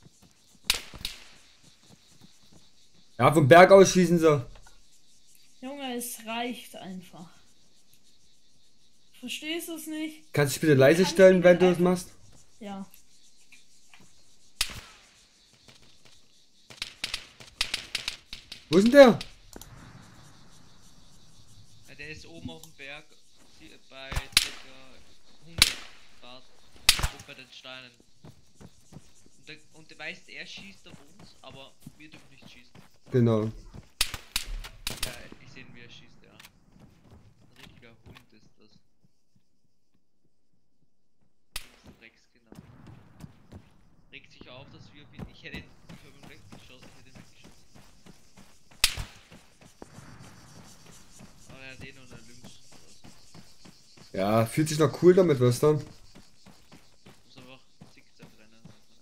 Ja, vom Berg aus schießen sie. Junge, es reicht einfach. Verstehst du es nicht? Kannst du dich bitte leise stellen, wenn du es machst? Ja. Wo ist denn der? Ja, der ist oben auf dem Berg die- bei ca. hundert Grad oben bei den Steinen. Und, der, und der weiß, er schießt auf uns, aber wir dürfen nicht schießen. Genau. Ja, ich sehe, wie er schießt, ja. Ein richtiger Hund ist das. Das ist Rex, genau. Regt sich auf, dass wir. Ich hätte ihn. Ich habe ihn weggeschossen, ich hätte ihn weggeschossen. Aber er hat eh nur eine Lynx. Ja, fühlt sich noch cool damit, weißt du? Muss einfach zickzack rennen.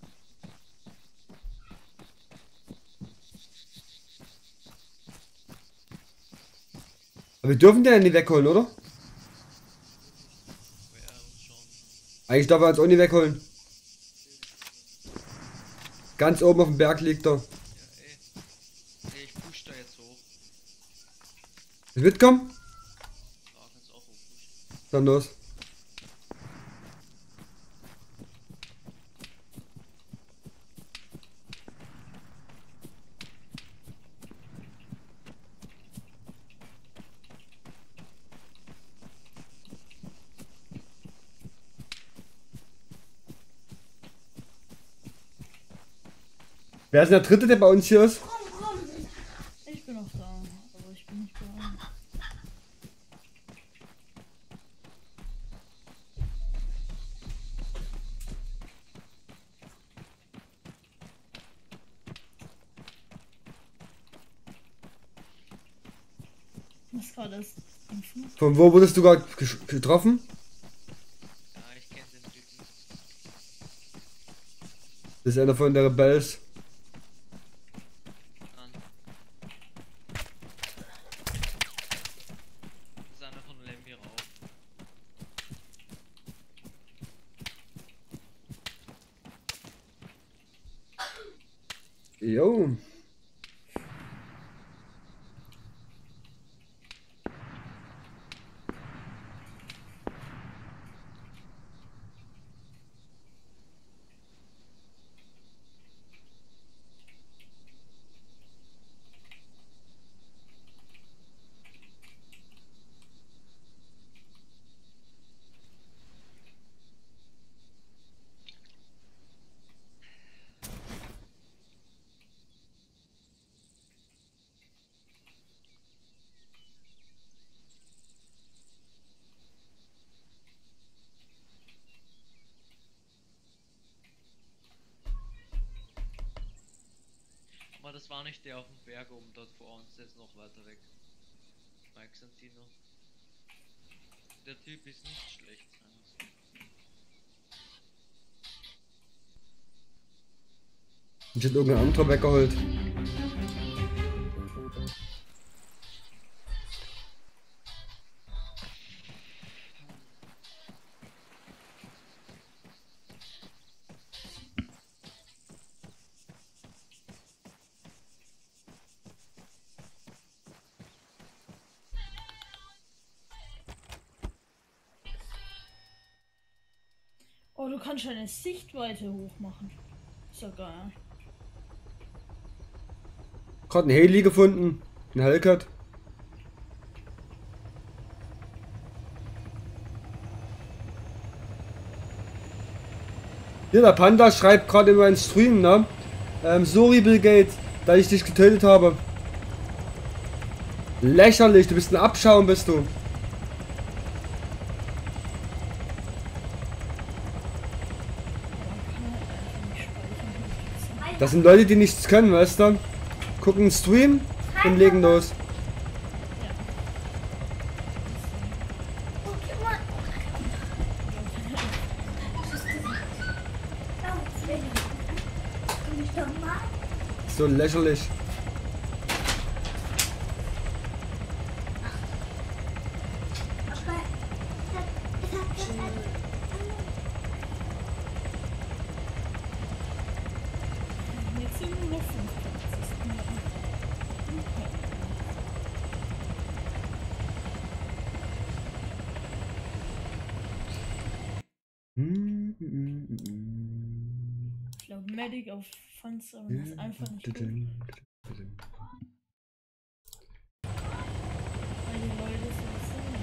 Aber wir dürfen den ja nicht wegholen, oder? Eigentlich darf er uns auch nicht wegholen. Ganz oben auf dem Berg liegt er. Nee, ich push da jetzt hoch. Es wird kommen? Ja, kannst auch hochpushen. Dann los. Wer ist denn der Dritte, der bei uns hier ist? Ich bin noch da, aber ich bin nicht bereit. Was war das? Ein Flug? Von wo wurdest du gerade gesch- getroffen? Ja, ich kenne den Typen. Das ist einer von der Rebels. An. Das ist einer von Lemmy rauf. Jo. Aber das war nicht der auf dem Berg oben dort vor uns, der ist noch weiter weg. Mike Santino. Der Typ ist nicht schlecht. Ich hätte irgendein anderer weggeholt. Oh, du kannst deine Sichtweite hoch machen. Ist ja geil. Gerade ein Heli gefunden. Ein Hellcat. Hier, der Panda schreibt gerade in meinen Stream, ne? Ähm, sorry Bill Gates, da ich dich getötet habe. Lächerlich, du bist ein Abschaum, bist du. Das sind Leute, die nichts können, weißt du? Gucken einen Stream und legen los. So lächerlich. Jetzt sind nur noch fünf Polizisten. Okay. Ich glaube, Medic auf Panzer ist einfach nicht gut. Weil die Leute so sind.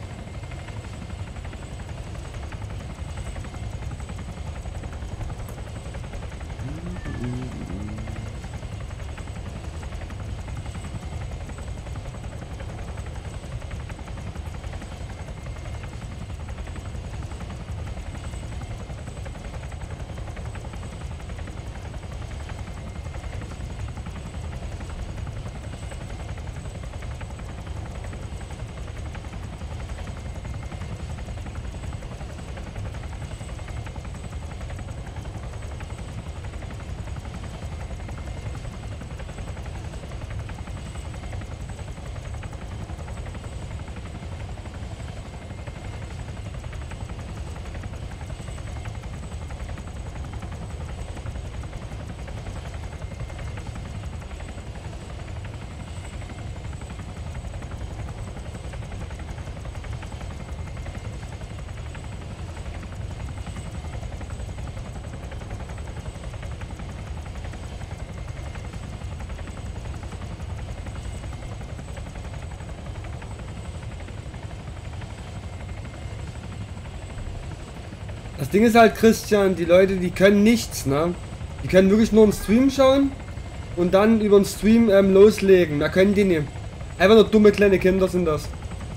Das Ding ist halt, Christian, die Leute, die können nichts, ne? Die können wirklich nur einen Stream schauen und dann über den Stream ähm, loslegen. Da können die nicht. Einfach nur dumme kleine Kinder sind das.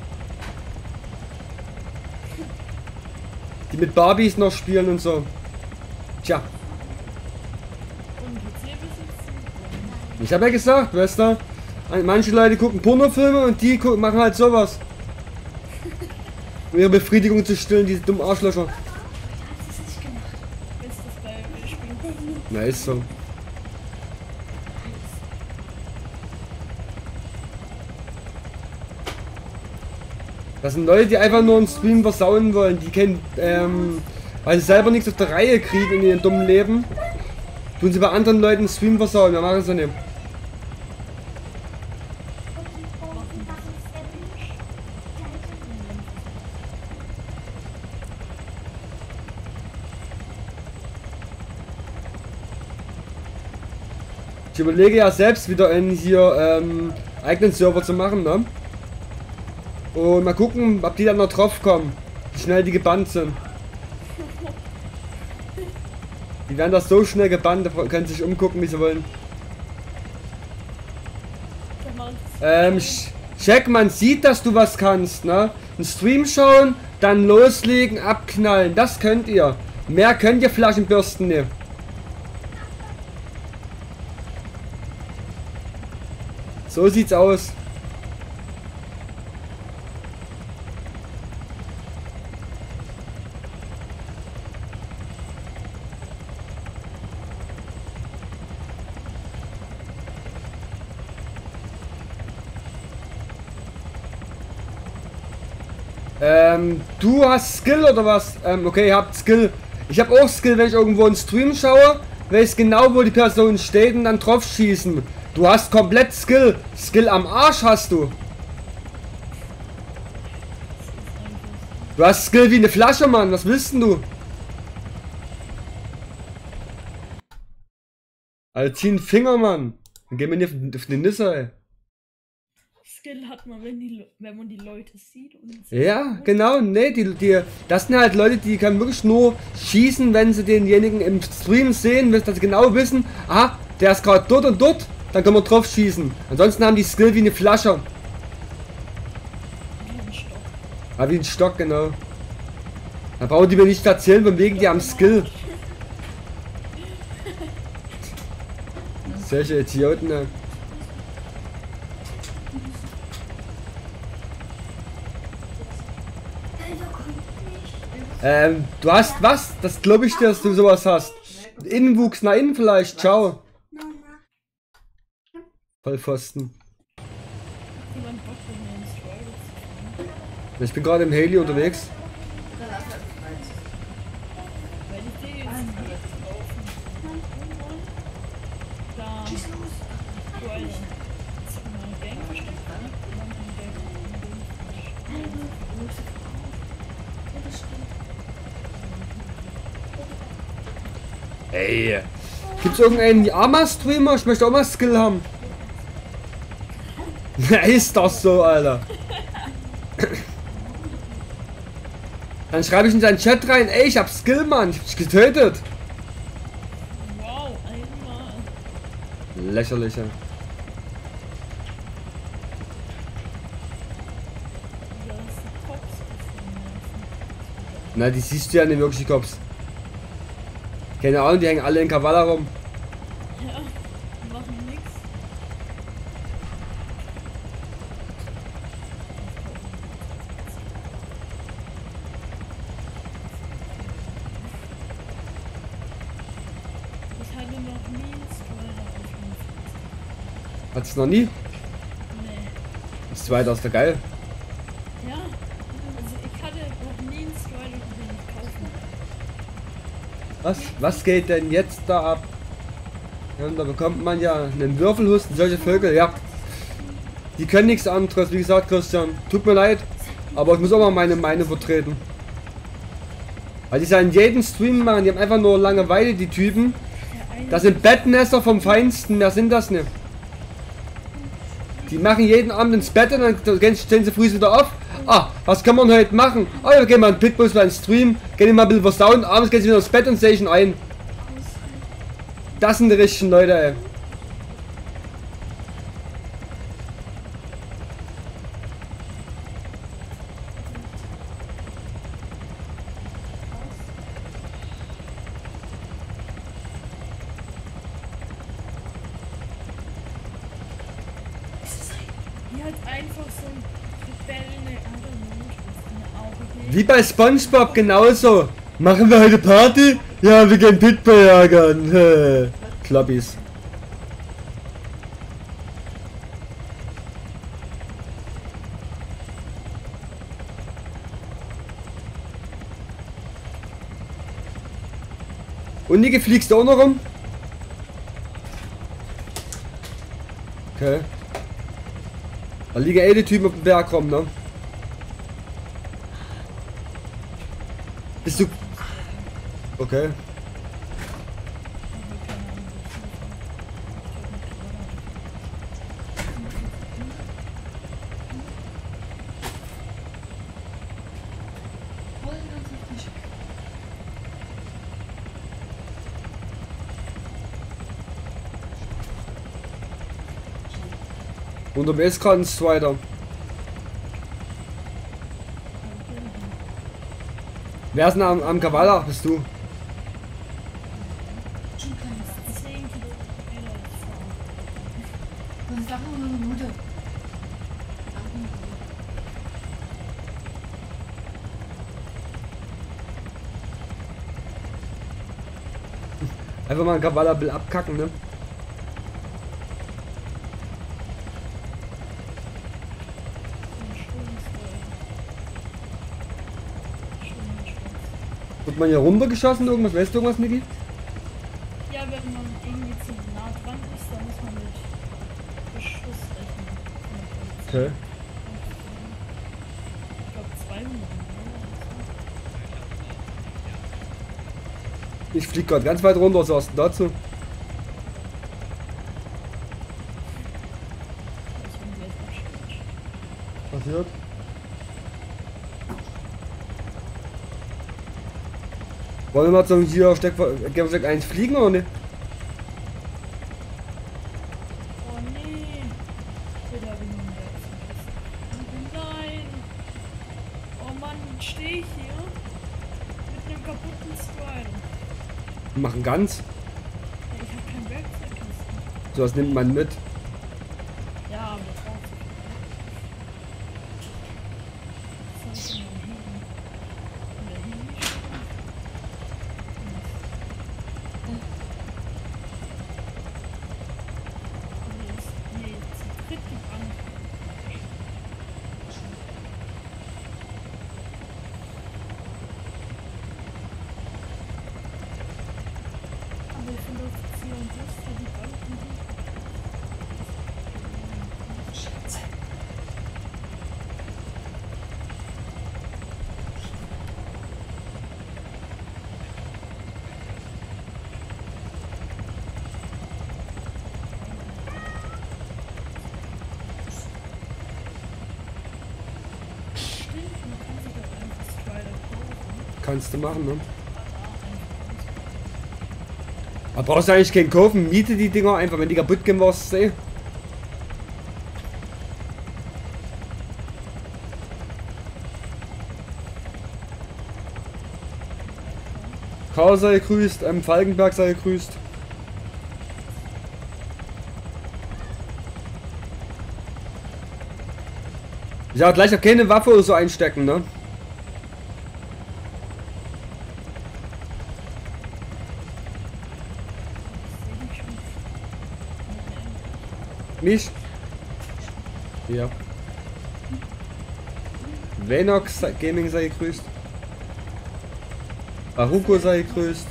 Die mit Barbies noch spielen und so. Tja. Ich habe ja gesagt, weißt du, Manche Leute gucken Pornofilme und die gucken, machen halt sowas. Um ihre Befriedigung zu stillen, diese dummen Arschlöcher. Na, ist so. Das sind Leute, die einfach nur einen Stream versauen wollen, die kennen, ähm, weil sie selber nichts auf der Reihe kriegen in ihrem dummen Leben, tun sie bei anderen Leuten einen Stream versauen, wir machen sie nicht. Ich überlege ja selbst wieder einen hier ähm, eigenen Server zu machen, ne? Und mal gucken, ob die dann noch drauf kommen, wie schnell die gebannt sind. Die werden das so schnell gebannt, da können sich umgucken, wie sie wollen. Ähm, check, man sieht, dass du was kannst, ne? Ein Stream schauen, dann loslegen, abknallen, das könnt ihr. Mehr könnt ihr Flaschenbürsten nicht. So sieht's aus. Ähm, du hast Skill oder was? Ähm, okay, ihr habt Skill. Ich habe auch Skill, wenn ich irgendwo einen Stream schaue, weiß genau, wo die Person steht und dann drauf schießen. Du hast komplett Skill. Skill am Arsch hast du. Du hast Skill wie eine Flasche, Mann. Was willst denn du? Alter, zieh einen Finger, Mann. Dann geh mir nicht auf die Nisse, ey. Skill hat man, wenn, die, wenn man die Leute sieht. Und Ja, genau, ne, die, die, das sind halt Leute, die können wirklich nur schießen, wenn sie denjenigen im Stream sehen, dass sie genau wissen, ah, der ist gerade dort und dort, dann können wir drauf schießen. Ansonsten haben die Skill wie eine Flasche. Wie ein Stock. Ah, wie ein Stock, genau. Da brauchen die mir nicht erzählen, von wegen die haben Skill. Solche Idioten, ne. Ähm, du hast was? Das glaube ich dir, dass du sowas hast. Innenwuchs nach innen vielleicht, ciao. Vollpfosten. Ich bin gerade im Heli unterwegs. Ey, gibt's irgendeinen Arma-Streamer? Ich möchte auch mal Skill haben. Ist das so, Alter? Dann schreibe ich in seinen Chat rein, ey, ich hab Skill, Mann, ich hab dich getötet. Wow, einmal. Lächerlicher. Na, die siehst du ja nicht wirklich, die Cops. Keine Ahnung, die hängen alle in Kavala rum. Ja, machen nix. Ich hatte noch nie einen Strider auf fünfzig. Hat's noch nie? Nee. Das zweite ist doch geil. Ja, also ich hatte noch nie einen Strider, den ich kaufen wollte. Was? Was geht denn jetzt da ab? Ja, und da bekommt man ja einen Würfelhusten, solche Vögel, ja. Die können nichts anderes, wie gesagt, Christian. Tut mir leid, aber ich muss auch mal meine Meinung vertreten. Weil die es ja in jedem Stream machen, die haben einfach nur Langeweile, die Typen. Das sind Bettnässer vom Feinsten, mehr sind das nicht. Die machen jeden Abend ins Bett und dann stehen sie früh wieder auf. Ah, was kann man heute machen? Ah, wir gehen mal in Pitbulls für einen Stream, gehen mal ein bisschen versauen, abends gehen sie wieder ins Bett und sehe ein. Das sind die richtigen Leute, ey. die halt einfach so ein Rebellen, I don't know, das ist eine Auge. Wie bei SpongeBob genauso. Machen wir heute Party? Ja, wir gehen Pitbull jagern. Kloppis. Und Niki, fliegst du auch noch rum? Okay. Da liegen eh die Typen auf dem Berg rum, ne? Bist du... Okay. Unter dem S kann es weiter. Wer ist denn am, am Kavalach? Bist du? Einfach mal ein Kavalach abkacken, ne? Wird man hier runtergeschossen irgendwas? Weißt du irgendwas, Niki? Ja, wenn man irgendwie zu nah dran ist, dann muss man mit Beschuss rechnen. Okay. Ich glaube zweihundert. Ich flieg gerade ganz weit runter, was sagst du dazu? Passiert? Wollen wir mal zum hier Steck, Steck eins fliegen oder nicht? Oh nee. Wieder hab ich noch einen Werkzeug. Nein. Oh Mann, stehe ich hier mit einem kaputten Strider. Wir machen ganz. Ja, ich hab kein Werkzeugkasten. So was nimmt man mit. Ja, aber das braucht sich. Was soll ich denn noch heben? Oder heben ich schon? Nee, jetzt tritt die Brand. Aber ich finde das hier und das für die Banken. Scheiße. Stimmt, man kann sich doch einfach Strider kaufen. Kannst du machen, ne? Aber brauchst du eigentlich keinen kaufen? Miete die Dinger einfach, wenn die kaputt gehen, was du Karl sei gegrüßt, ähm, Falkenberg sei gegrüßt. Ja, gleich auch keine Waffe oder so einstecken, ne? Mich? Ja. Venox Gaming sei gegrüßt. Baruko sei gegrüßt.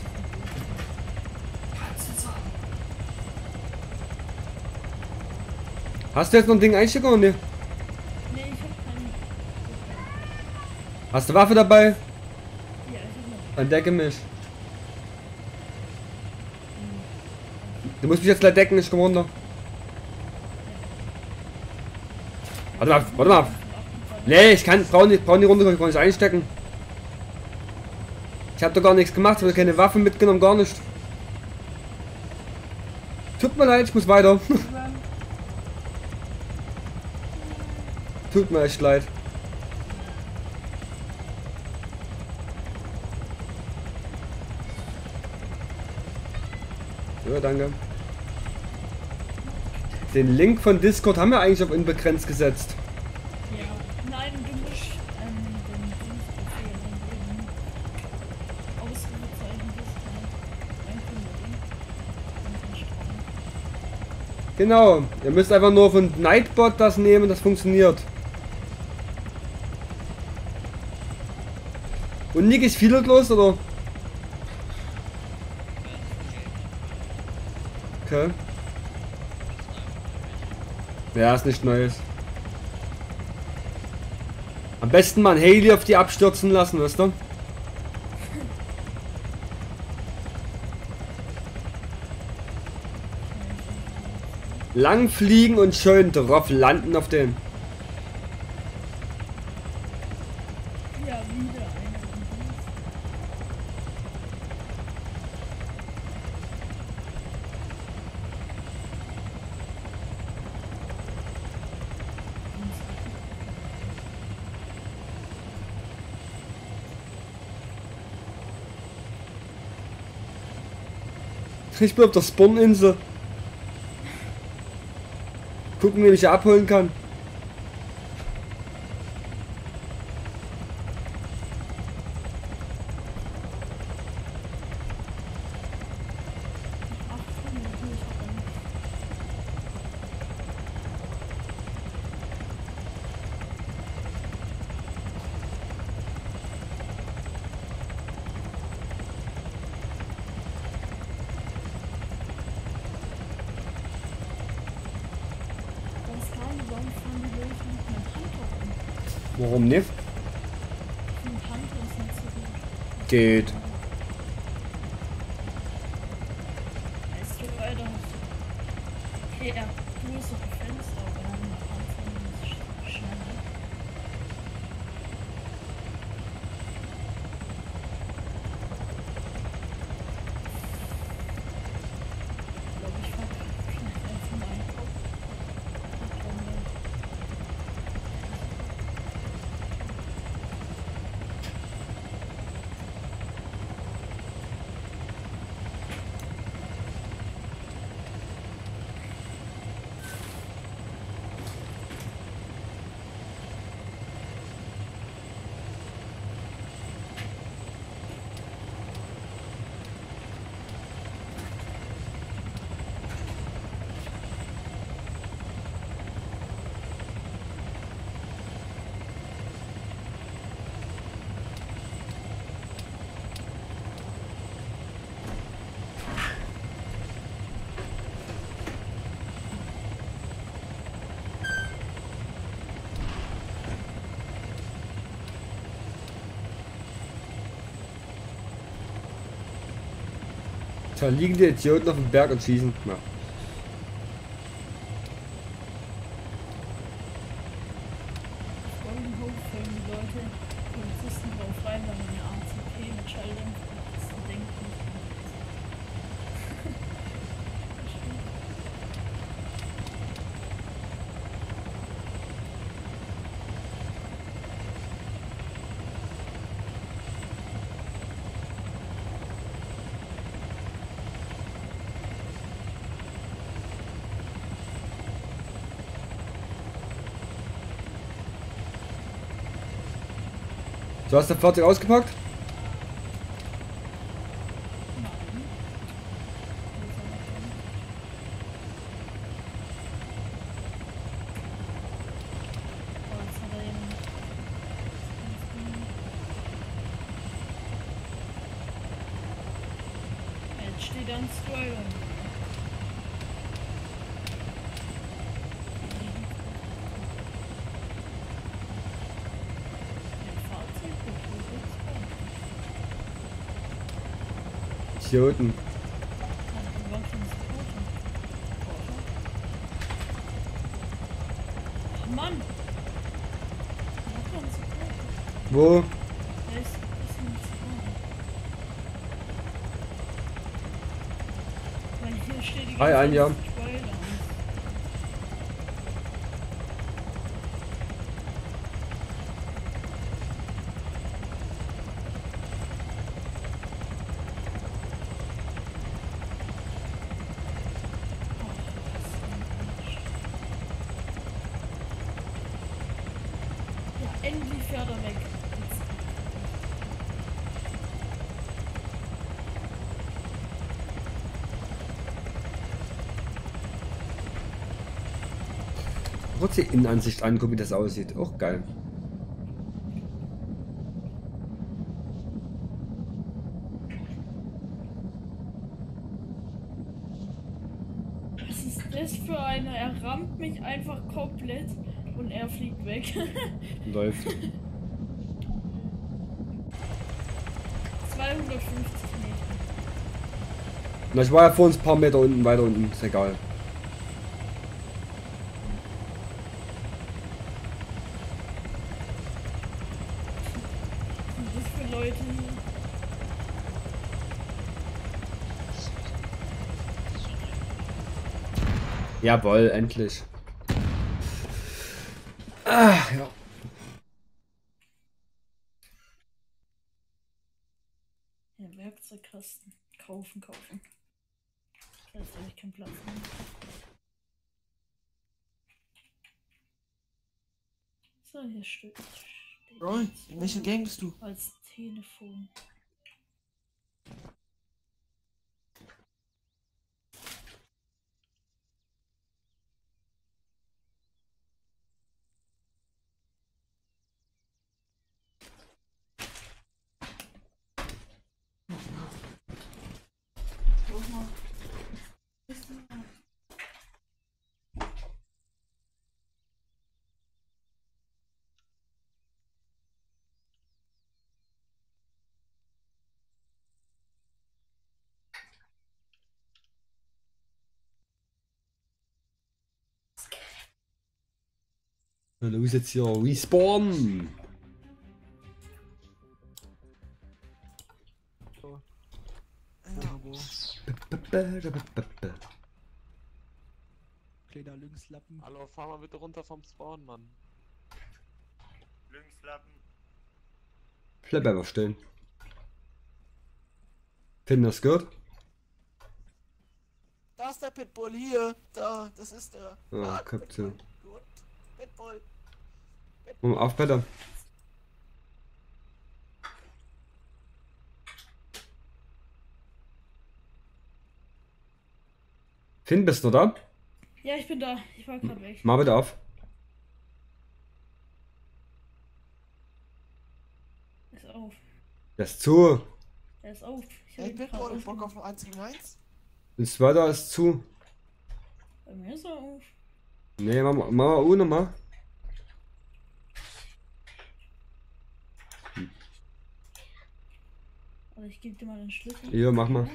Hast du jetzt noch ein Ding einstecken oder nicht? Nee, ich hab keine. Hast du Waffe dabei? Ja, ich hab noch. Entdecke mich. Du musst mich jetzt gleich decken, ich komm runter. Warte mal, warte mal. Nee, ich kann, brauche nicht, brauch nicht runterkommen, ich brauche nicht einstecken. Ich habe doch gar nichts gemacht, ich habe keine Waffe mitgenommen, gar nicht. Tut mir leid, ich muss weiter. Tut mir echt leid. Ja, danke. Den Link von Discord haben wir eigentlich auf unbegrenzt gesetzt. Ja. Nein, du musst ähm, den Dienstbefehl eingeben. Ausrufezeichen Discord. Genau. Ihr müsst einfach nur von Nightbot das nehmen, das funktioniert. Und Nick ist viel los, oder? Okay. Ja, ist nicht Neues. Am besten mal ein Haley auf die abstürzen lassen, weißt du? Lang fliegen und schön drauf landen auf den. Ja, wieder einer. Ich bin auf der Spawninsel. Gucken, wie ich abholen kann. Warum nicht? Geht. Weißt du, Alter? Okay, ja, du bist auf dem Fenster, aber dann anfangen ist schneller. Ich glaube, ich fahr schnell zum Einkaufen. Da liegen die Idioten auf dem Berg und schießen. Ja. Golden Hope füllen die Leute, Polizisten drauf rein, wenn man eine A C P mit Schalldämpfer das denkt nicht. Du hast das Fahrzeug ausgepackt? Jetzt steht ein Spoiler. Idioten. Mann! Wo? Der ist, ist ein Spoiler. Weil hier steht die Hi, Anja. ganze Spoiler. Endlich fährt er weg. Kurz die Innenansicht angucken, wie das aussieht. Auch geil. Was ist das für einer? Er rammt mich einfach komplett und er fliegt weg. Läuft. zweihundertfünfzig Meter. Na, ich war ja vor uns ein paar Meter unten, weiter unten. Ist egal. Was sind das für Leute hier? Jawohl, endlich. Ah, ja. Ja, Werkzeugkasten. Kaufen, kaufen. Da ist eigentlich kein Platz mehr. So, hier steht. steht Roy, in welcher Gang bist du? Als Telefon. Na los jetzt hier, respawn! Kleiner Lynxlappen. Hallo, fahr mal bitte runter vom Spawn, Mann. Lynxlappen. Bleib einfach stehen. Finden das gehört? Da ist der Pitbull, hier. Da, das ist der. Ah, Kapitän. Gut. Pitbull. Komm auf, Peter. Finn, bist du da? Ja, ich bin da. Ich war gerade weg. Mach bitte auf. Ist auf. Der ist zu. Der ist auf. Ich Hey, hab ihn Pitbull, grad Bock aufgemacht. auf ein eins gegen eins? Der zweite ist zu. Bei mir ist er auf. Nee, mach mal, mach mal ohne mal. Aber ich gebe dir mal den Schlüssel. Ja, mach mal.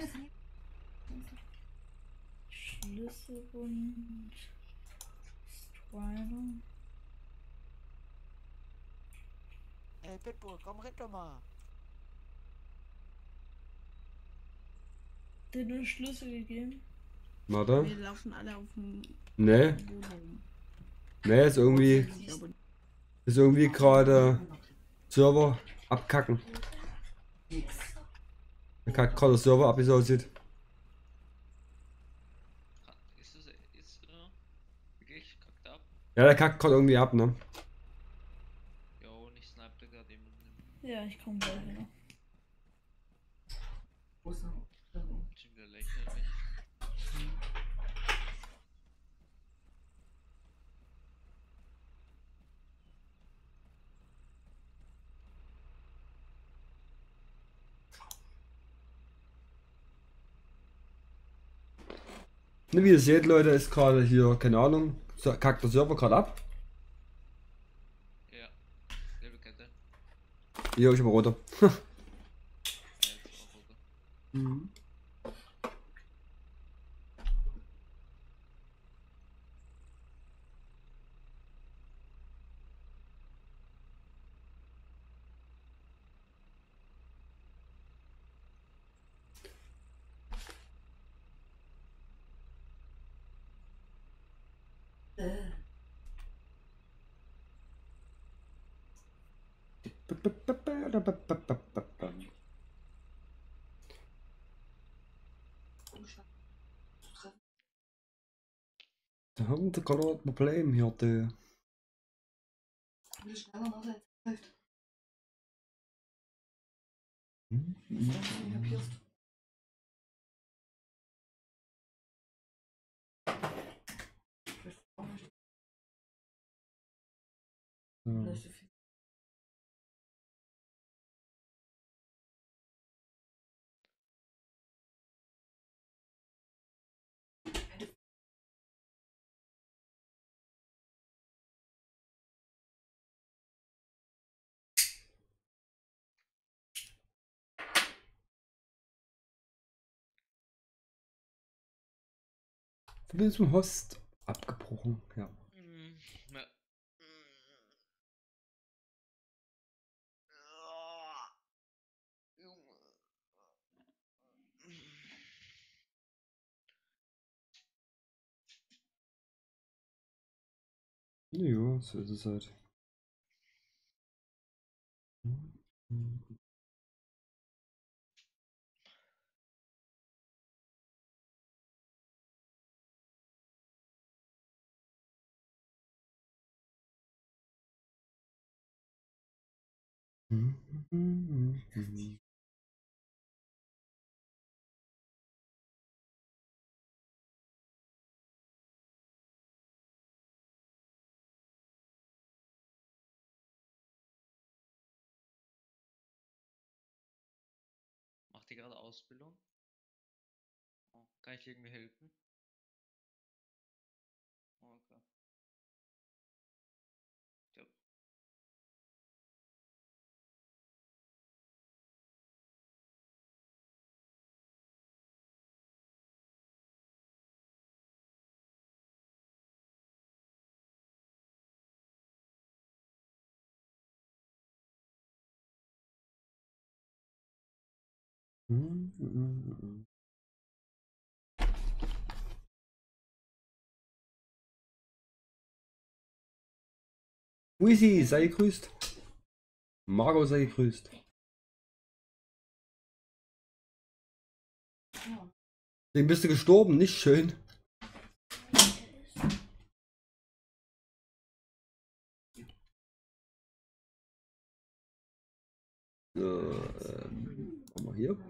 Schlüsselbund. Strider. Hey, Pitbull, komm, red doch mal. Dir den Schlüssel gegeben. Warte. Wir laufen alle auf dem Nee. Boden rum. Nee, ist irgendwie. Ist irgendwie gerade Server abkacken. Er kackt gerade der Server ab, wie es aussieht. Ist es ist äh, wirklich kackt ab? Ja, der kackt gerade irgendwie ab, ne? Jo, und ich snipte gerade jemanden. Ja, ich komme gleich wieder. Schon wieder lächerlich. Ne, wie ihr seht, Leute, ist gerade hier, keine Ahnung, so- kackt der Server gerade ab. Ja, gelbe Kette. Hier, ich habe roter. Mhm. Da haben wir gerade ein Problem hier, der. Ich bin zum Host abgebrochen, ja. Mm, ja. Ja, so ist es halt. Macht ihr gerade Ausbildung? Oh, kann ich irgendwie helfen? Oh, okay. Ja. Wisi, sei gegrüßt. Margot, sei gegrüßt. Deswegen bist du gestorben, nicht schön. So, ähm, guck mal hier.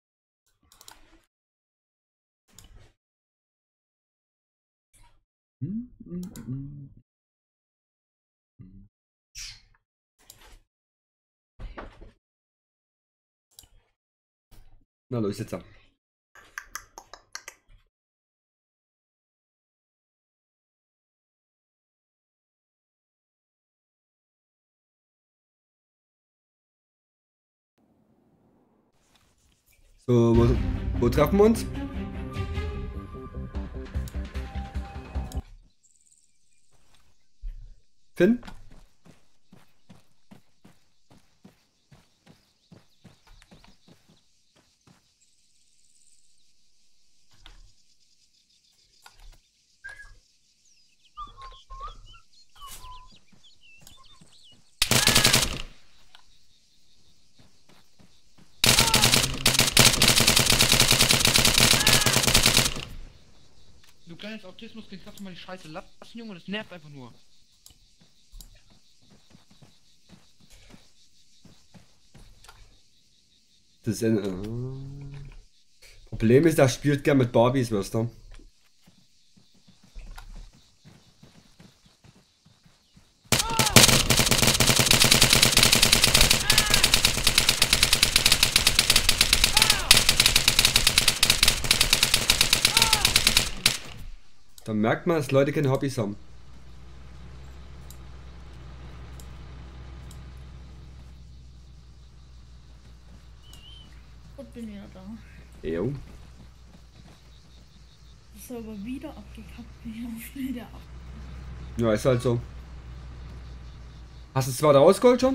Hm, hm, hm. Na los, jetzt ab. So, wo, wo treffen wir uns? Finn? Du kleines Autismus-Kind, kannst du mal die Scheiße lassen, Junge, das nervt einfach nur. Das ist ein, äh, Problem ist, er spielt gern mit Barbies, weißt du? Da merkt man, dass Leute keine Hobbys haben. Und bin wieder da. Jo. Ist aber wieder abgekackt, wie auf wieder ab. Ja, ist halt so. Hast du es zwar da rausgeholt schon?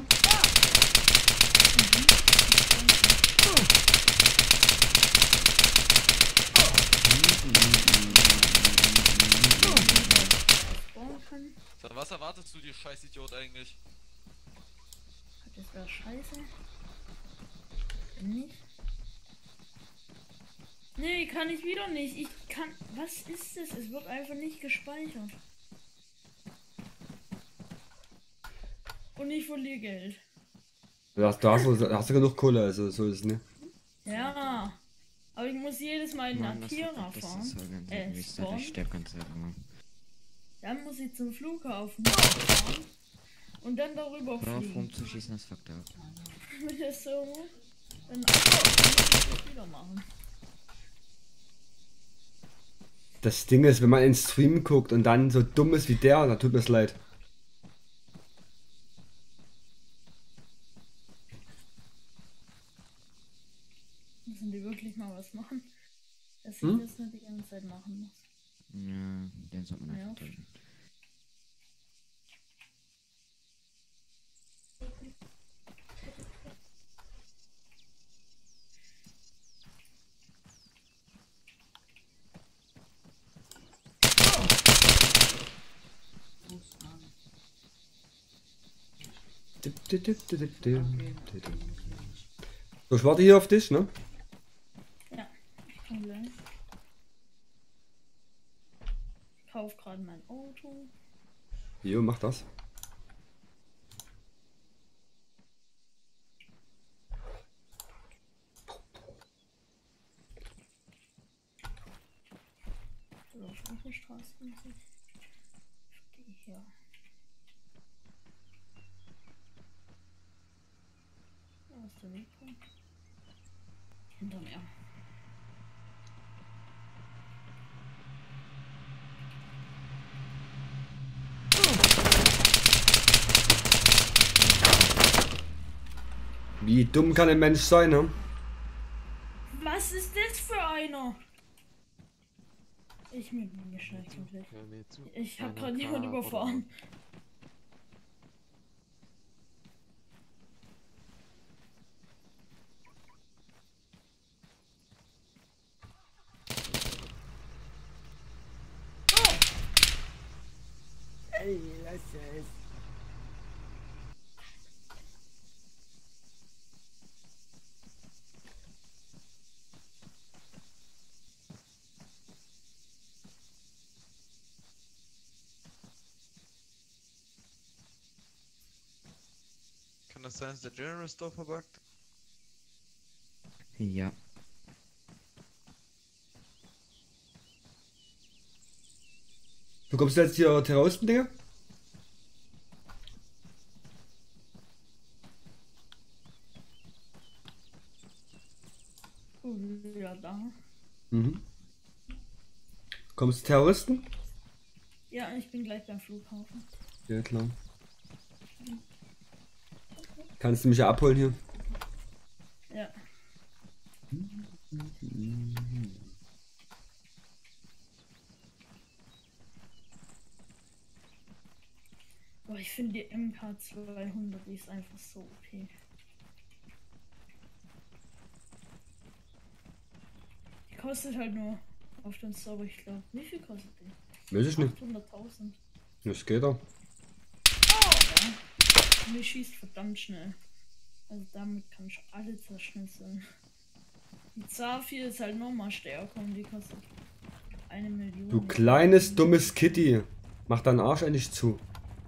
So, was erwartest du dir, Scheiß-Idiot, eigentlich? Das wäre scheiße. Nicht? Nee, kann ich wieder nicht. Ich kann. Was ist das? Es wird einfach nicht gespeichert. Und ich verliere Geld. Da hast, da hast, du, da hast du genug Kohle, also so ist es, ne? Ja. Aber ich muss jedes Mal in Mann, das Akira hat- das fahren. ist so ganz Äh, ehrlich, spawnen. ich sterbe ganz selber, Mann. Dann muss ich zum Flughafen fahren. Und dann darüber Hör auf fliegen. rumzuschießen, das fuckt ab. Mit der Servo. Dann muss ich das wieder machen. Das Ding ist, wenn man in den Stream guckt und dann so dumm ist wie der, da tut mir's leid. Müssen die wirklich mal was machen? Dass ich Hm? das nicht die ganze Zeit machen muss. Ja, den sollte man Ja. einfach töten. So, ich warte hier auf dich, ne? Ja, ich komm gleich. Ich kauf gerade mein Auto. Jo, mach das. So, auf welche Straße muss ich? Ich gehe hier. Da ist der Wegpunkt. Hinter mir. Wie dumm kann ein Mensch sein, ne? Was ist das für einer? Ich bin geschneit komplett. Ich hab gerade jemanden überfahren. Ey, lass es. Kann das sein, dass der General Store verbuggt? Ja. Bekommst du jetzt hier Terroristen-Dinger? Oh, ja, da. Mhm. Kommst du Terroristen? Ja, ich bin gleich beim Flughafen. Ja, klar. Kannst du mich ja abholen hier? Ja. Boah, ich finde die M K zweihundert, die ist einfach so O P. Die kostet halt nur auf den Server, ich glaube. Wie viel kostet die? Weiß ich nicht. achthunderttausend. Das geht doch. Ja. Und die schießt verdammt schnell. Also damit kann ich alle zerschnitzeln. Die Zafir ist halt nochmal stärker und die kostet eine Million. Du kleines, dummes Kitty. Mach deinen Arsch endlich zu.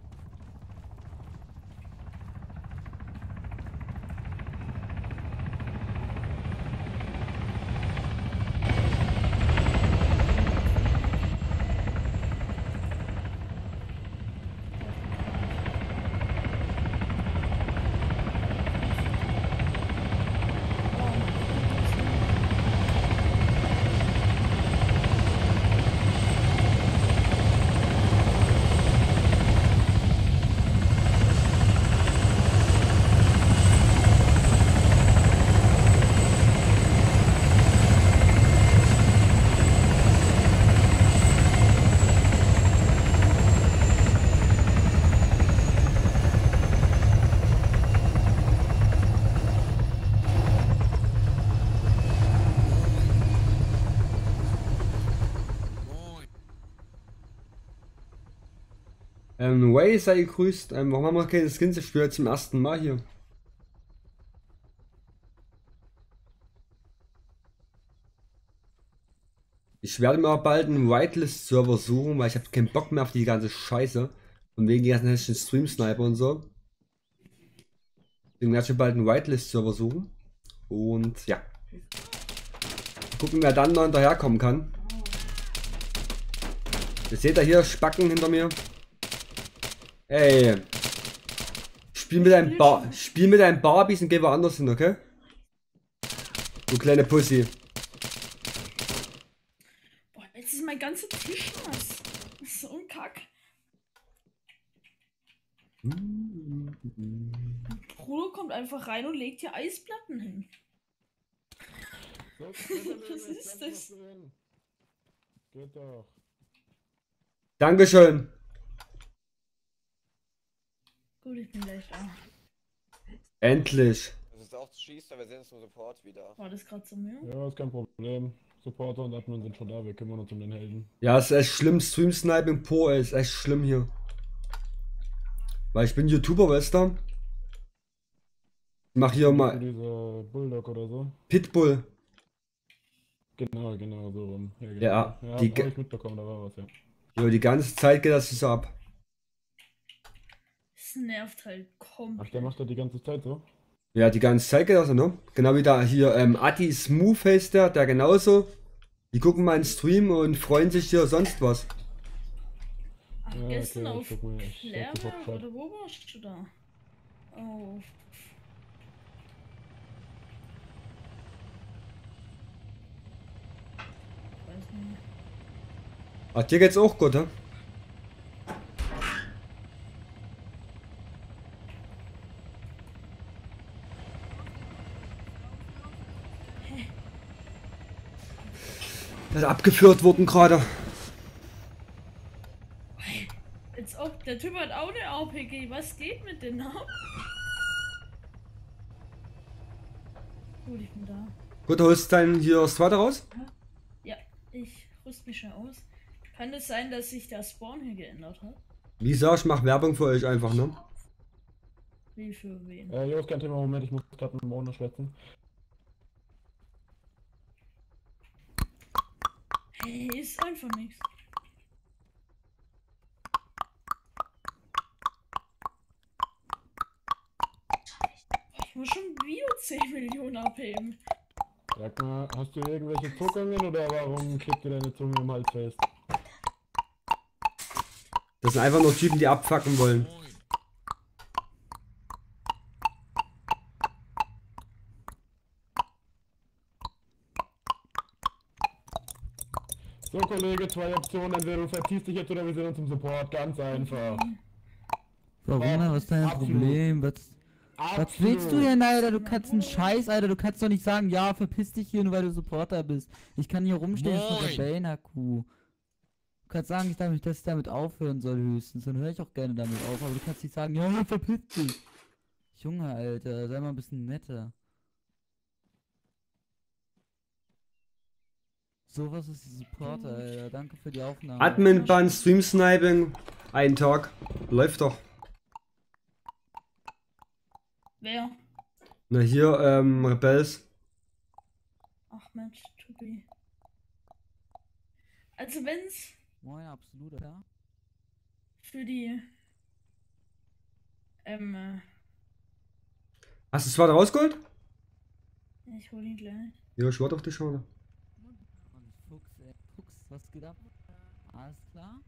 Ähm, Way sei gegrüßt. Ähm, warum haben wir keine Skins? Ich spiele zum ersten Mal hier. Ich werde mir bald einen Whitelist-Server suchen, weil ich habe keinen Bock mehr auf die ganze Scheiße. Und wegen die ganzen hässlichen Stream-Sniper und so. Deswegen werde ich bald einen Whitelist-Server suchen. Und ja. Gucken, wer dann noch hinterherkommen kann. Ihr seht ja hier Spacken hinter mir. Ey. Spiel mit deinem Bar Spiel mit deinem Barbies und geh woanders hin, okay? Du kleine Pussy. Boah, jetzt ist mein ganzer Tisch nass. Das ist so ein Kack. Mein Bruder kommt einfach rein und legt hier Eisplatten hin. Was ist das? Geht doch. Dankeschön. Gut, ich bin gleich da. Endlich. Das ist auch schießt, aber wir sehen uns im Support wieder. War das gerade so mir? Ja, ist kein Problem. Supporter und Admin sind schon da, wir kümmern uns um den Helden. Ja, es ist echt schlimm. Stream Sniping pur ist echt schlimm hier. Weil ich bin YouTuber, weißt du? Ich mach hier mal. Dieser Bulldog oder so. Pitbull. Genau, genau, so rum. Ja, genau. Ja, ja die hab ich mitbekommen, da war was, ja. Jo, die ganze Zeit geht das so ab. Das nervt halt komplett. Ach, der macht das die ganze Zeit so? Ja, die ganze Zeit geht das so, ne? Genau wie da hier, ähm, Adi Smooth heißt der, der genauso. Die gucken meinen Stream und freuen sich hier sonst was. Ach, Ja, gestern okay, auf ich guck mal, ich sag Claire sofort Bescheid. oder wo warst du da? Oh. Ich weiß nicht. Ach, dir geht's auch gut, ne? Das ist abgeführt worden gerade. Als ob, der Typ hat auch eine A P G. Was geht mit dem ab? Gut, ich bin da. Gut, holst du dein hier Strata raus? Ja, ich rüste mich schon aus. Kann es sein, dass sich der Spawn hier geändert hat? Wie gesagt, ich mach Werbung für euch einfach, ne? Wie für wen? Äh, Jungs, kein Thema, Moment, ich muss gerade mit dem Owner schwätzen. Hey, ist einfach nichts. Ich muss schon wieder zehn Millionen abheben. Sag mal, hast du irgendwelche Zuckungen oder warum klebt dir deine Zunge im Hals fest? Das sind einfach nur Typen, die abfacken wollen. So, Kollege, zwei Optionen. Entweder du verziehst dich jetzt oder wir sehen uns im Support. Ganz einfach. Warum, Alter? Was ist dein Absolut. Problem? Was, was Absolut. willst du denn, Alter? Du kannst einen Scheiß, Alter. Du kannst doch nicht sagen, ja, verpiss dich hier, nur weil du Supporter bist. Ich kann hier rumstehen, das ist eine Rebellen-Akku. Du kannst sagen, ich darf, dass ich damit aufhören soll höchstens. Dann höre ich auch gerne damit auf. Aber du kannst nicht sagen, ja, verpiss dich. Junge, Alter, sei mal ein bisschen netter. Sowas ist die Supporter, Alter. Danke für die Aufnahme. Admin-Ban, Stream Sniping, einen Tag. Läuft doch. Wer? Na hier, ähm, Rebels. Ach Mensch, Tubi. Also wenn's Moin, absolut, ja. für die ähm äh, Hast du das Strata rausgeholt? ich hol ihn gleich. Ja, ich warte auf dich schon. Fuchs, ey. Fuchs, was geht ab? Alles klar?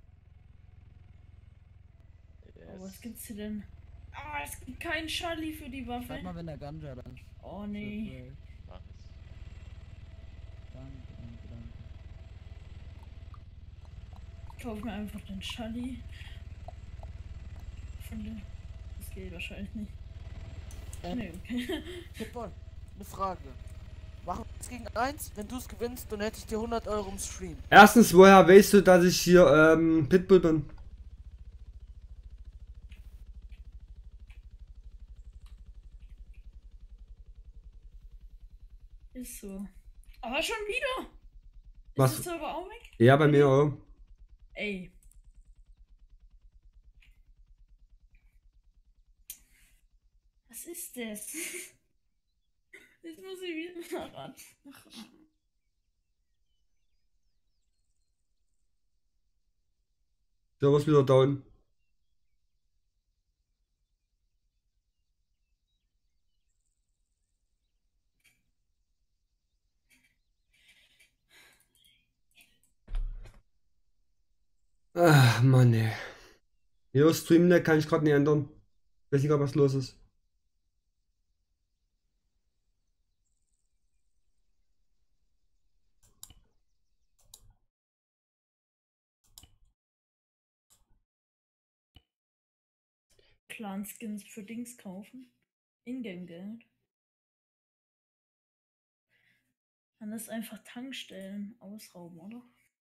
Oh, was gibt's hier denn? Ah, es gibt keinen Charlie für die Waffe. Sag mal, wenn der Ganja dann. Oh nee. Mach es. Danke, danke, danke. Ich kauf mir einfach den Charlie. Von dem. Das geht wahrscheinlich nicht. Ähm, Nee, okay. Pitbull, eine Frage. Machen wir es gegen eins? Wenn du es gewinnst, dann hätte ich dir hundert Euro im Stream. Erstens, woher weißt du, dass ich hier ähm, Pitbull bin? Ist so. Aber schon wieder! Was? Ist das aber auch weg? Ja, bei mir auch. Ey. Was ist das? Jetzt muss ich wieder nach ran. Der war wieder down. Ach, Mann, ey. Jo, Streamdeck kann ich gerade nicht ändern. Weiß nicht, was los ist. Clan-Skins für Dings kaufen. Ingame-Geld. Dann ist einfach Tankstellen ausrauben, oder?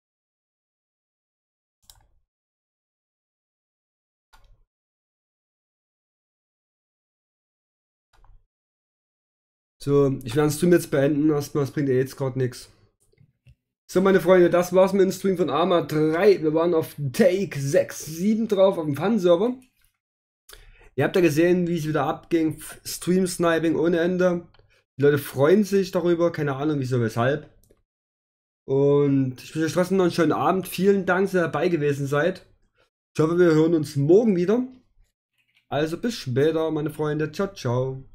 So, ich werde den Stream jetzt beenden. Erstmal, das bringt ja jetzt gerade nichts. So, meine Freunde, das war's mit dem Stream von Arma drei. Wir waren auf Take sechs sieben drauf, auf dem Fun-Server. Ihr habt ja gesehen, wie es wieder abging. Stream-Sniping ohne Ende. Die Leute freuen sich darüber. Keine Ahnung, wieso, weshalb. Und ich wünsche euch trotzdem noch einen schönen Abend. Vielen Dank, dass ihr dabei gewesen seid. Ich hoffe, wir hören uns morgen wieder. Also bis später, meine Freunde. Ciao, ciao.